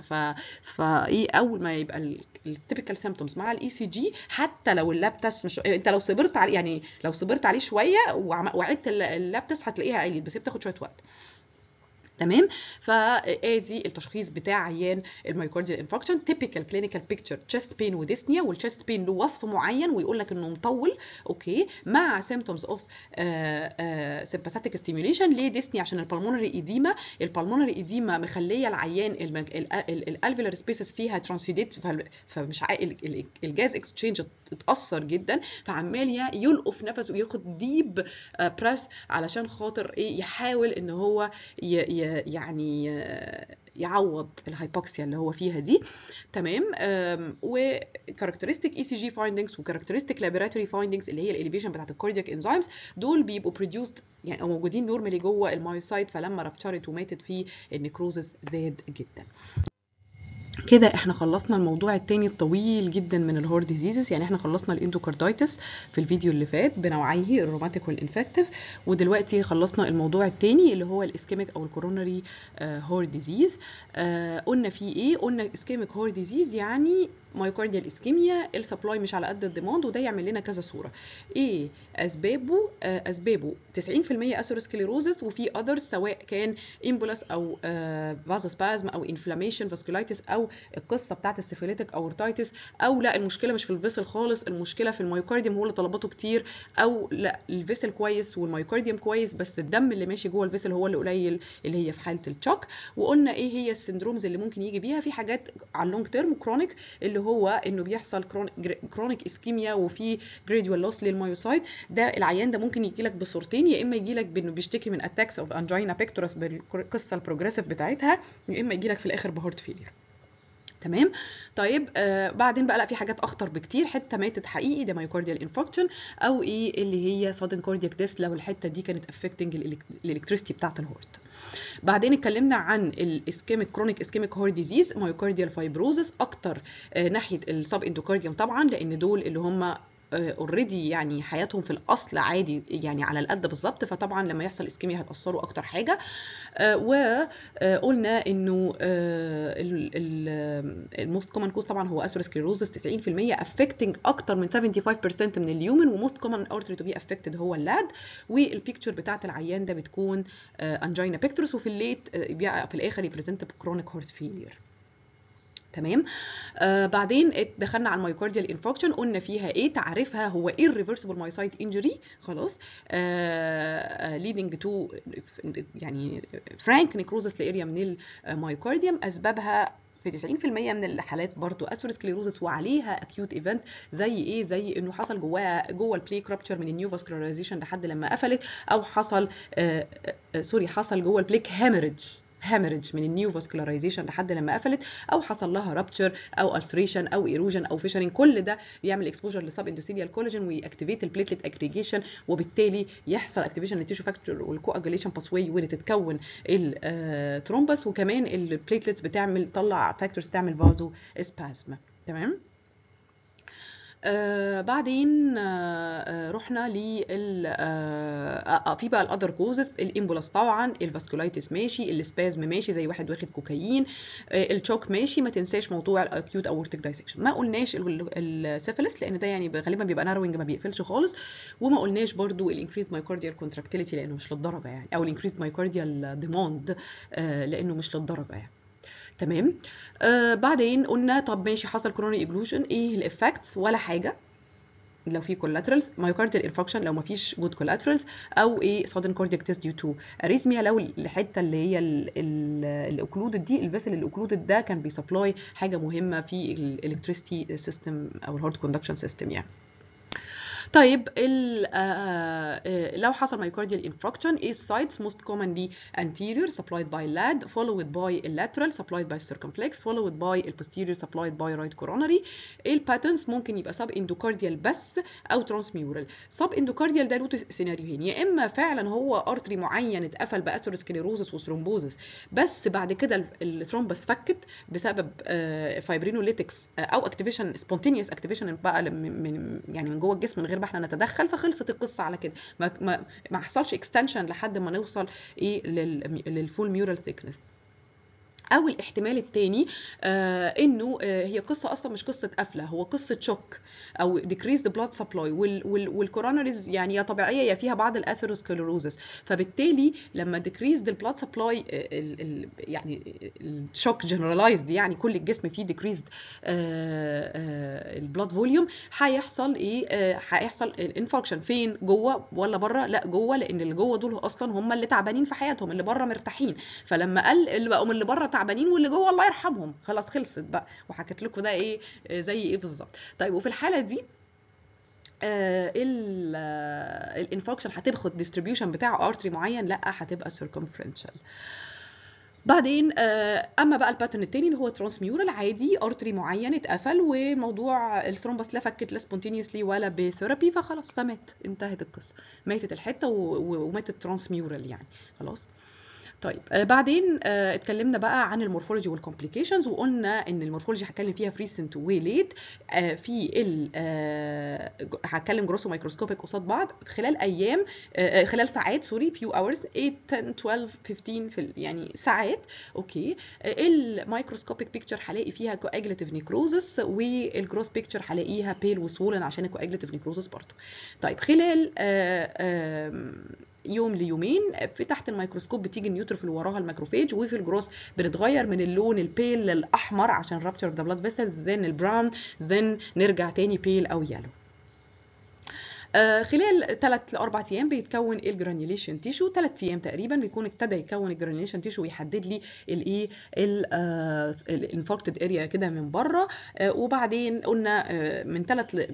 فايه اول ما يبقى التيبيكال سيمبتومز مع الاي سي جي، حتى لو اللاب تيست مش، انت لو صبرت عليه يعني، لو صبرت عليه شويه وعدت اللاب تيست هتلاقيها عليت، بس هي بتاخد شويه وقت. تمام. فادي التشخيص بتاع عيان المايوكارديال انفاركشن. تيبيكال كلينيكال بيكتشر تشست بين وديسنيا، والتشست بين له وصف معين ويقول لك انه مطول، اوكي، مع سيمبتومز اوف سيمباثيك ستيميوليشن. ليه ديسنيا؟ عشان البلمونري ايديما. البلمونري ايديما مخليه العيان الالفيولار سبيسز فيها ترانسيديت، فمش الجاز اكسشينج اتاثر جدا، فعمال يلقف نفسه وياخد ديب بريس علشان خاطر ايه، يحاول ان هو يعني يعوض الهايبوكسيا اللي هو فيها دي. تمام. وكاركترستيك اي سي جي فايندنجز وكاركترستيك لابوراتوري فايندنجز اللي هي الاليفيشن بتاعت الكاردياك انزيمز، دول بيبقوا بروديوسد يعني موجودين نورمالي جوه المايوسايت، فلما رابتشرت وماتت فيه النيكروزس زاد جدا. كده احنا خلصنا الموضوع التاني الطويل جدا من الهارت ديزيزز. يعني احنا خلصنا الاندوكاردايتس في الفيديو اللي فات بنوعيه الروماتيك والانفكتيف، ودلوقتي خلصنا الموضوع التاني اللي هو الاسكيميك او الكوروناري هارت ديزيز. قلنا فيه ايه؟ قلنا اسكيميك هارت ديزيز يعني مايوكارديال اسكيميا، السبلاي مش على قد الديماند، وده يعمل لنا كذا صوره. ايه اسبابه؟ اسبابه 90% اثيروسكليروزس، وفي اذرز سواء كان امبولاس او فازوسبازم او انفلاميشن فاسكولايتس، او القصه بتاعت السيفيليتيك اورتايتس، او لا المشكله مش في الفيسل خالص، المشكله في المايوكارديوم هو اللي طلباته كتير، او لا الفيسل كويس والمايوكارديوم كويس بس الدم اللي ماشي جوه الفيسل هو اللي قليل، اللي هي في حاله التشوك. وقلنا ايه هي السندرومز اللي ممكن يجي بيها. في حاجات على اللونج تيرم كرونيك، اللي هو انه بيحصل كرونيك اسكيميا وفي جراديوال لوس للمايوسايت. ده العيان ده ممكن يجي لك بصورتين، يا اما يجي لك بانه بيشتكي من اتاكس اوف انجينا بيكتورس بالقصه البروجريسيف بتاعتها، يا اما يجي لك في الاخر بهارت فيلير. تمام. طيب بعدين بقى لا في حاجات اخطر بكتير، حته ماتت حقيقي ده مايوكارديال انفاركشن، او ايه اللي هي سادن كاردياك ديث لو الحته دي كانت افكتنج الالكتريستي بتاعه الهارت. بعدين اتكلمنا عن الاسكيميك كرونيك اسكيميك هارت ديزيز، مايوكارديال فايبروزس اكتر ناحيه السب اندوكارديوم طبعا، لان دول اللي هم اوريدي يعني حياتهم في الاصل عادي يعني على القد بالظبط، فطبعا لما يحصل اسكيميا هيتاثروا اكتر حاجه. وقلنا انه الموست كومن كوز طبعا هو اثيروسكليروزس 90% افكتنج اكتر من 75% من اليومن، وموست كومن ارتري تو بي افكتد هو اللاد. والبيكتشر بتاعت العيان ده بتكون انجينا بيكتورس، وفي الليت في الاخر يبريزنت بكرونيك هارت فيلير. تمام. بعدين دخلنا على المايوكارديال انفاركشن، قلنا فيها ايه تعريفها، هو irreversible myocyte injury خلاص leading to يعني frank necrosis لاريا من المايوكارديوم. اسبابها في 90% من الحالات برضو اثيروسكليروزس وعليها اكيوت ايفنت، زي ايه؟ زي انه حصل جوه البليك رابتشر من النيو فاسكولاريزيشن لحد لما قفلت، او حصل حصل جوه البليك هامرج من النيو فاسكولاريزيشن لحد لما قفلت، او حصل لها رابتشر او السريشن او ايروجن او فيشرنج. كل ده بيعمل اكسبوجر لسب اندوثيليال كولاجين ويأكتيفيت البليتلت اجريجيشن، وبالتالي يحصل اكتيفيشن للتيشو فاكتور والكواجوليشن باسواي وتتكون الثرومبس، وكمان البليتلتس بتعمل تطلع فاكتورز تعمل فازو اسبازم. تمام. بعدين رحنا لل في بقى الاذر كوزز، الامبولاس طبعا، الفاسكولايتس ماشي، السبازم ماشي زي واحد واخد كوكايين، الشوك ماشي. ما تنساش موضوع الاكيوت اورتيك دايسكشن. ما قلناش السيفيلس لان ده يعني غالبا بيبقى ناروينج ما بيقفلش خالص، وما قلناش برضو الانكريز مايوكارديال كونتراكتيليتي لانه مش للدرجه يعني، او الانكريز مايوكارديال ديماند لانه مش للدرجه يعني. تمام. بعدين قلنا طب ماشي حصل كوروناري ايجلوجن، ايه الافكتس؟ ولا حاجه لو في كولاترالز، مايوكارديال انفاركشن لو ما فيش جود كولاترالز، او ايه سادن كاردياك ديث ديو تو اريزميا لو الحته اللي هي الاوكلودد دي، الفيسل الاوكلودد ده كان بيسبلاي حاجه مهمه في الالكتريستي سيستم او الهارت كوندكشن سيستم يعني. طيب لو حصل myocardial infarction is sites most commonly anterior supplied by LAD followed by lateral supplied by circumflex followed by posterior supplied by right coronary. الباترنز ممكن يبقى sub endocardial بس او transmural. sub endocardial ده له سيناريوهين، يا اما فعلا هو ارتري معين اتقفل باثيروسكليروزس وثرومبوزس بس بعد كده الثرومبس فكت بسبب فايبرينوليتكس او اكتيفيشن سبونتينيوس اكتيفيشن بقى يعني من جوه الجسم من غير ما احنا نتدخل، فخلصت القصه على كده، ما حصلش اكستنشن لحد ما نوصل ايه للفول ميورال ثيكنس. او الاحتمال الثاني انه هي قصه اصلا مش قصه قفله، هو قصه شوك او decreased blood supply والكوروناريز يعني يا طبيعيه يا فيها بعض الاثيروسكليروزس، فبالتالي لما decreased البلاد سبلاي يعني الشوك جنرالايزد يعني كل الجسم فيه decreased البلاد فوليوم، هيحصل ايه؟ هيحصل الانفاركشن فين؟ جوه ولا بره؟ لا جوه، لان اللي جوه دول اصلا هم اللي تعبانين في حياتهم، اللي بره مرتاحين، فلما قال اللي بقوا اللي بره تعبانين واللي جوه الله يرحمهم، خلاص خلصت بقى. وحكيت لكم ده ايه زي ايه بالظبط. طيب وفي الحاله دي الانفكشن هتاخد ديستريبيوشن بتاع ارتري معين؟ لا، هتبقى circumferential. بعدين اما بقى الباترن التاني اللي هو ترانسميورال، عادي ارتري معين اتقفل وموضوع الثرومبس لا فكت لا سبونتينيوسلي ولا بثيرابي، فخلاص فمات، انتهت القصه، ماتت الحته وماتت ترانسميورال يعني خلاص. طيب بعدين اتكلمنا بقى عن المورفولوجي والكومبليكيشنز، وقلنا ان المورفولوجي هتكلم فيها فريسنت وليت، في هتكلم جروس ومايكروسكوبيك قصاد بعض خلال ايام خلال ساعات فيو اورز 8 10 12 15 يعني ساعات. اوكي، المايكروسكوبيك بيكتشر هلاقي فيها كواجليتيف نيكروزس، والجروس بيكتشر هلاقيها بيل وسولن عشان الكواجليتيف نيكروزس برضه. طيب خلال يوم ليومين في تحت الميكروسكوب بتيجي النيوتروفيل وراها الماكروفاج، وفي الجروس بنتغير من اللون البيل للاحمر عشان رابتشر اوف ذا بلاد فيسلز، ذن البراون، ذن نرجع تاني بيل او يالو. خلال 3 ل 4 ايام بيتكون الجرانيوليشن تيشو، 3 ايام تقريبا بيكون ابتدى يكون الجرانيوليشن تيشو ويحدد لي الايه الانفكتد اريا كده من بره. وبعدين قلنا من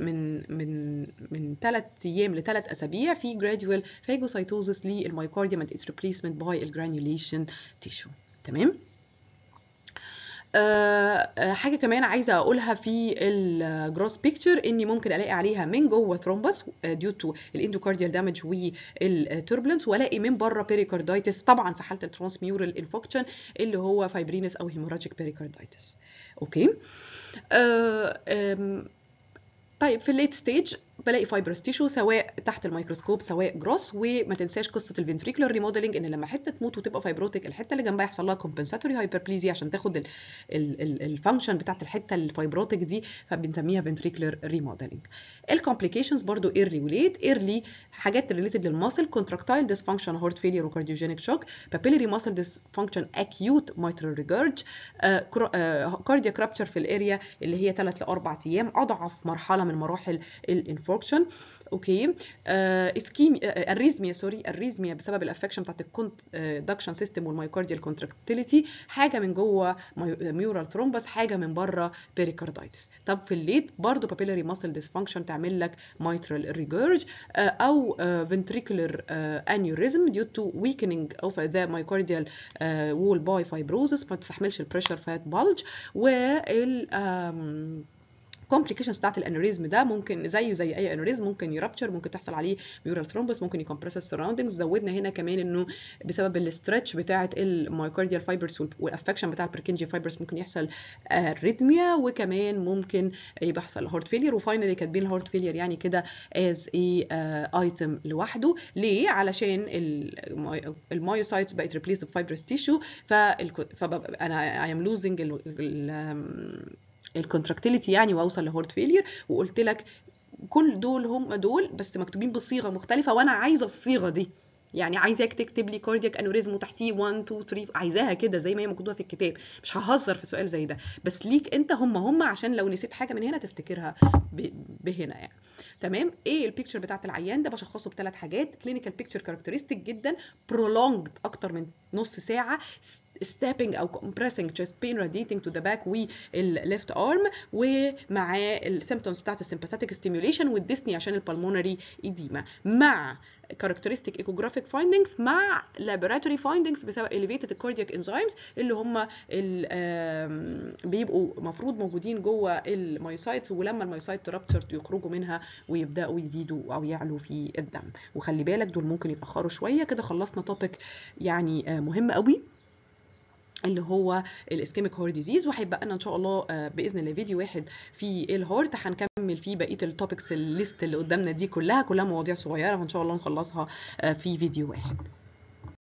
3 ايام ل 3 اسابيع في جراديوال فاجوسايتوزس للمايوكارديوم اند اتس ريبليسمنت باي الجرانيوليشن تيشو. تمام. حاجه كمان عايزه اقولها في الجروس بيكتشر، اني ممكن الاقي عليها من جوه ثرومبس ديو تو الاندوكارديال دامج والتوربلنس، والاقي من بره بيريكاردايتس، طبعا في حاله الترانسميورال انفكشن اللي هو فايبرينس او هيموراجيك بيريكاردايتس. اوكي. طيب في الليت ستيج بلاقي فايبرس تيشو سواء تحت الميكروسكوب سواء جروس، وما تنساش قصه الفنتريكولار ريموديلنج، ان لما حته تموت وتبقى فايبروتيك الحته اللي جنبها يحصل لها كومبنساتوري هايبربليزيا عشان تاخد الفانكشن بتاعت الحته الفايبروتيك دي، فبنسميها فنتريكولار ريموديلنج. الكومبليكيشنز برضو ايرلي وليت. ايرلي حاجات ريليتد للماسل، كونتراكتايل ديسفانكشن، هارت فيلير وكارديوجينيك شوك، بابيلاري ماسل ديسفانكشن، اكيوت مايترال ريجارج، كاردياك رابتشر في الاريا اللي هي 3 ل 4 ايام، اضعف مرحله من مراحل الانفكشن. اوكي. اسكيميا، الريزميا بسبب الافكشن بتاعت الكوندكشن سيستم والمايوكارديال كونتراكتيليتي، حاجه من جوه ميورال ثرومبس، حاجه من بره بيريكاردايتس. طب في الليد برضو بابيلاري ماسل ديسفانكشن تعمل لك مايترال ريجورج، او فنتريكولار انيوريزم ديو تو ويكنينج اوف ذا مايوكارديال وول باي فايبروزس، ما تستحملش البريشر فات بلج. وال complications بتاعت الانوريزم ده ممكن زيه زي اي انوريزم، ممكن يرابتشر، ممكن تحصل عليه ميورال ثرومبس، ممكن يكمبرس السراوندنجز. زودنا هنا كمان انه بسبب الاسترتش بتاعت المايوكارديال فايبرز والافكشن بتاع البركنجي فايبرز ممكن يحصل اريثميا، وكمان ممكن يبقى يحصل هارت فيلير. وفاينلي كاتبين الهارت فيلير يعني كده از اي ايتم لوحده. ليه؟ علشان المايوسايتس بقت ريبليسد بفايبرس تيشو، انا اي ام لوزنج الكونتراكتيليتي يعني، واوصل لهارت فيلير. وقلت لك كل دول هم دول بس مكتوبين بصيغه مختلفه، وانا عايزه الصيغه دي، يعني عايزاك تكتب لي كاردياك انوريزم وتحتيه 1 2 3، عايزاها كده زي ما هي مكتوبه في الكتاب، مش ههزر في سؤال زي ده، بس ليك انت هم عشان لو نسيت حاجه من هنا تفتكرها بهنا يعني. تمام. ايه البيكتشر بتاعت العيان ده؟ بشخصه بثلاث حاجات. كلينيكال بيكتشر كاركترستيك جدا، برولونجد اكتر من نص ساعه، ستابنج او compressing chest pain radiating to the back والليفت ارم، ومعاه السيمبتومز بتاعت السمباثيك ستيميوليشن والديسني عشان البلمونري ايديما، مع characteristic echographic findings مع laboratory findings بسبب elevated cardiac enzymes اللي هم بيبقوا مفروض موجودين جوه المايوسايتس، ولما المايوسايت ترابتشر يخرجوا منها ويبداوا يزيدوا او يعلوا في الدم. وخلي بالك دول ممكن يتاخروا شويه. كده خلصنا توبيك يعني مهم قوي اللي هو الاسكيميك هارت ديزيز، وهيبقى لنا ان شاء الله باذن الله فيديو واحد في الهارت هنكمل فيه بقيه التوبكس الليست اللي قدامنا دي كلها مواضيع صغيره، وان شاء الله نخلصها في فيديو واحد.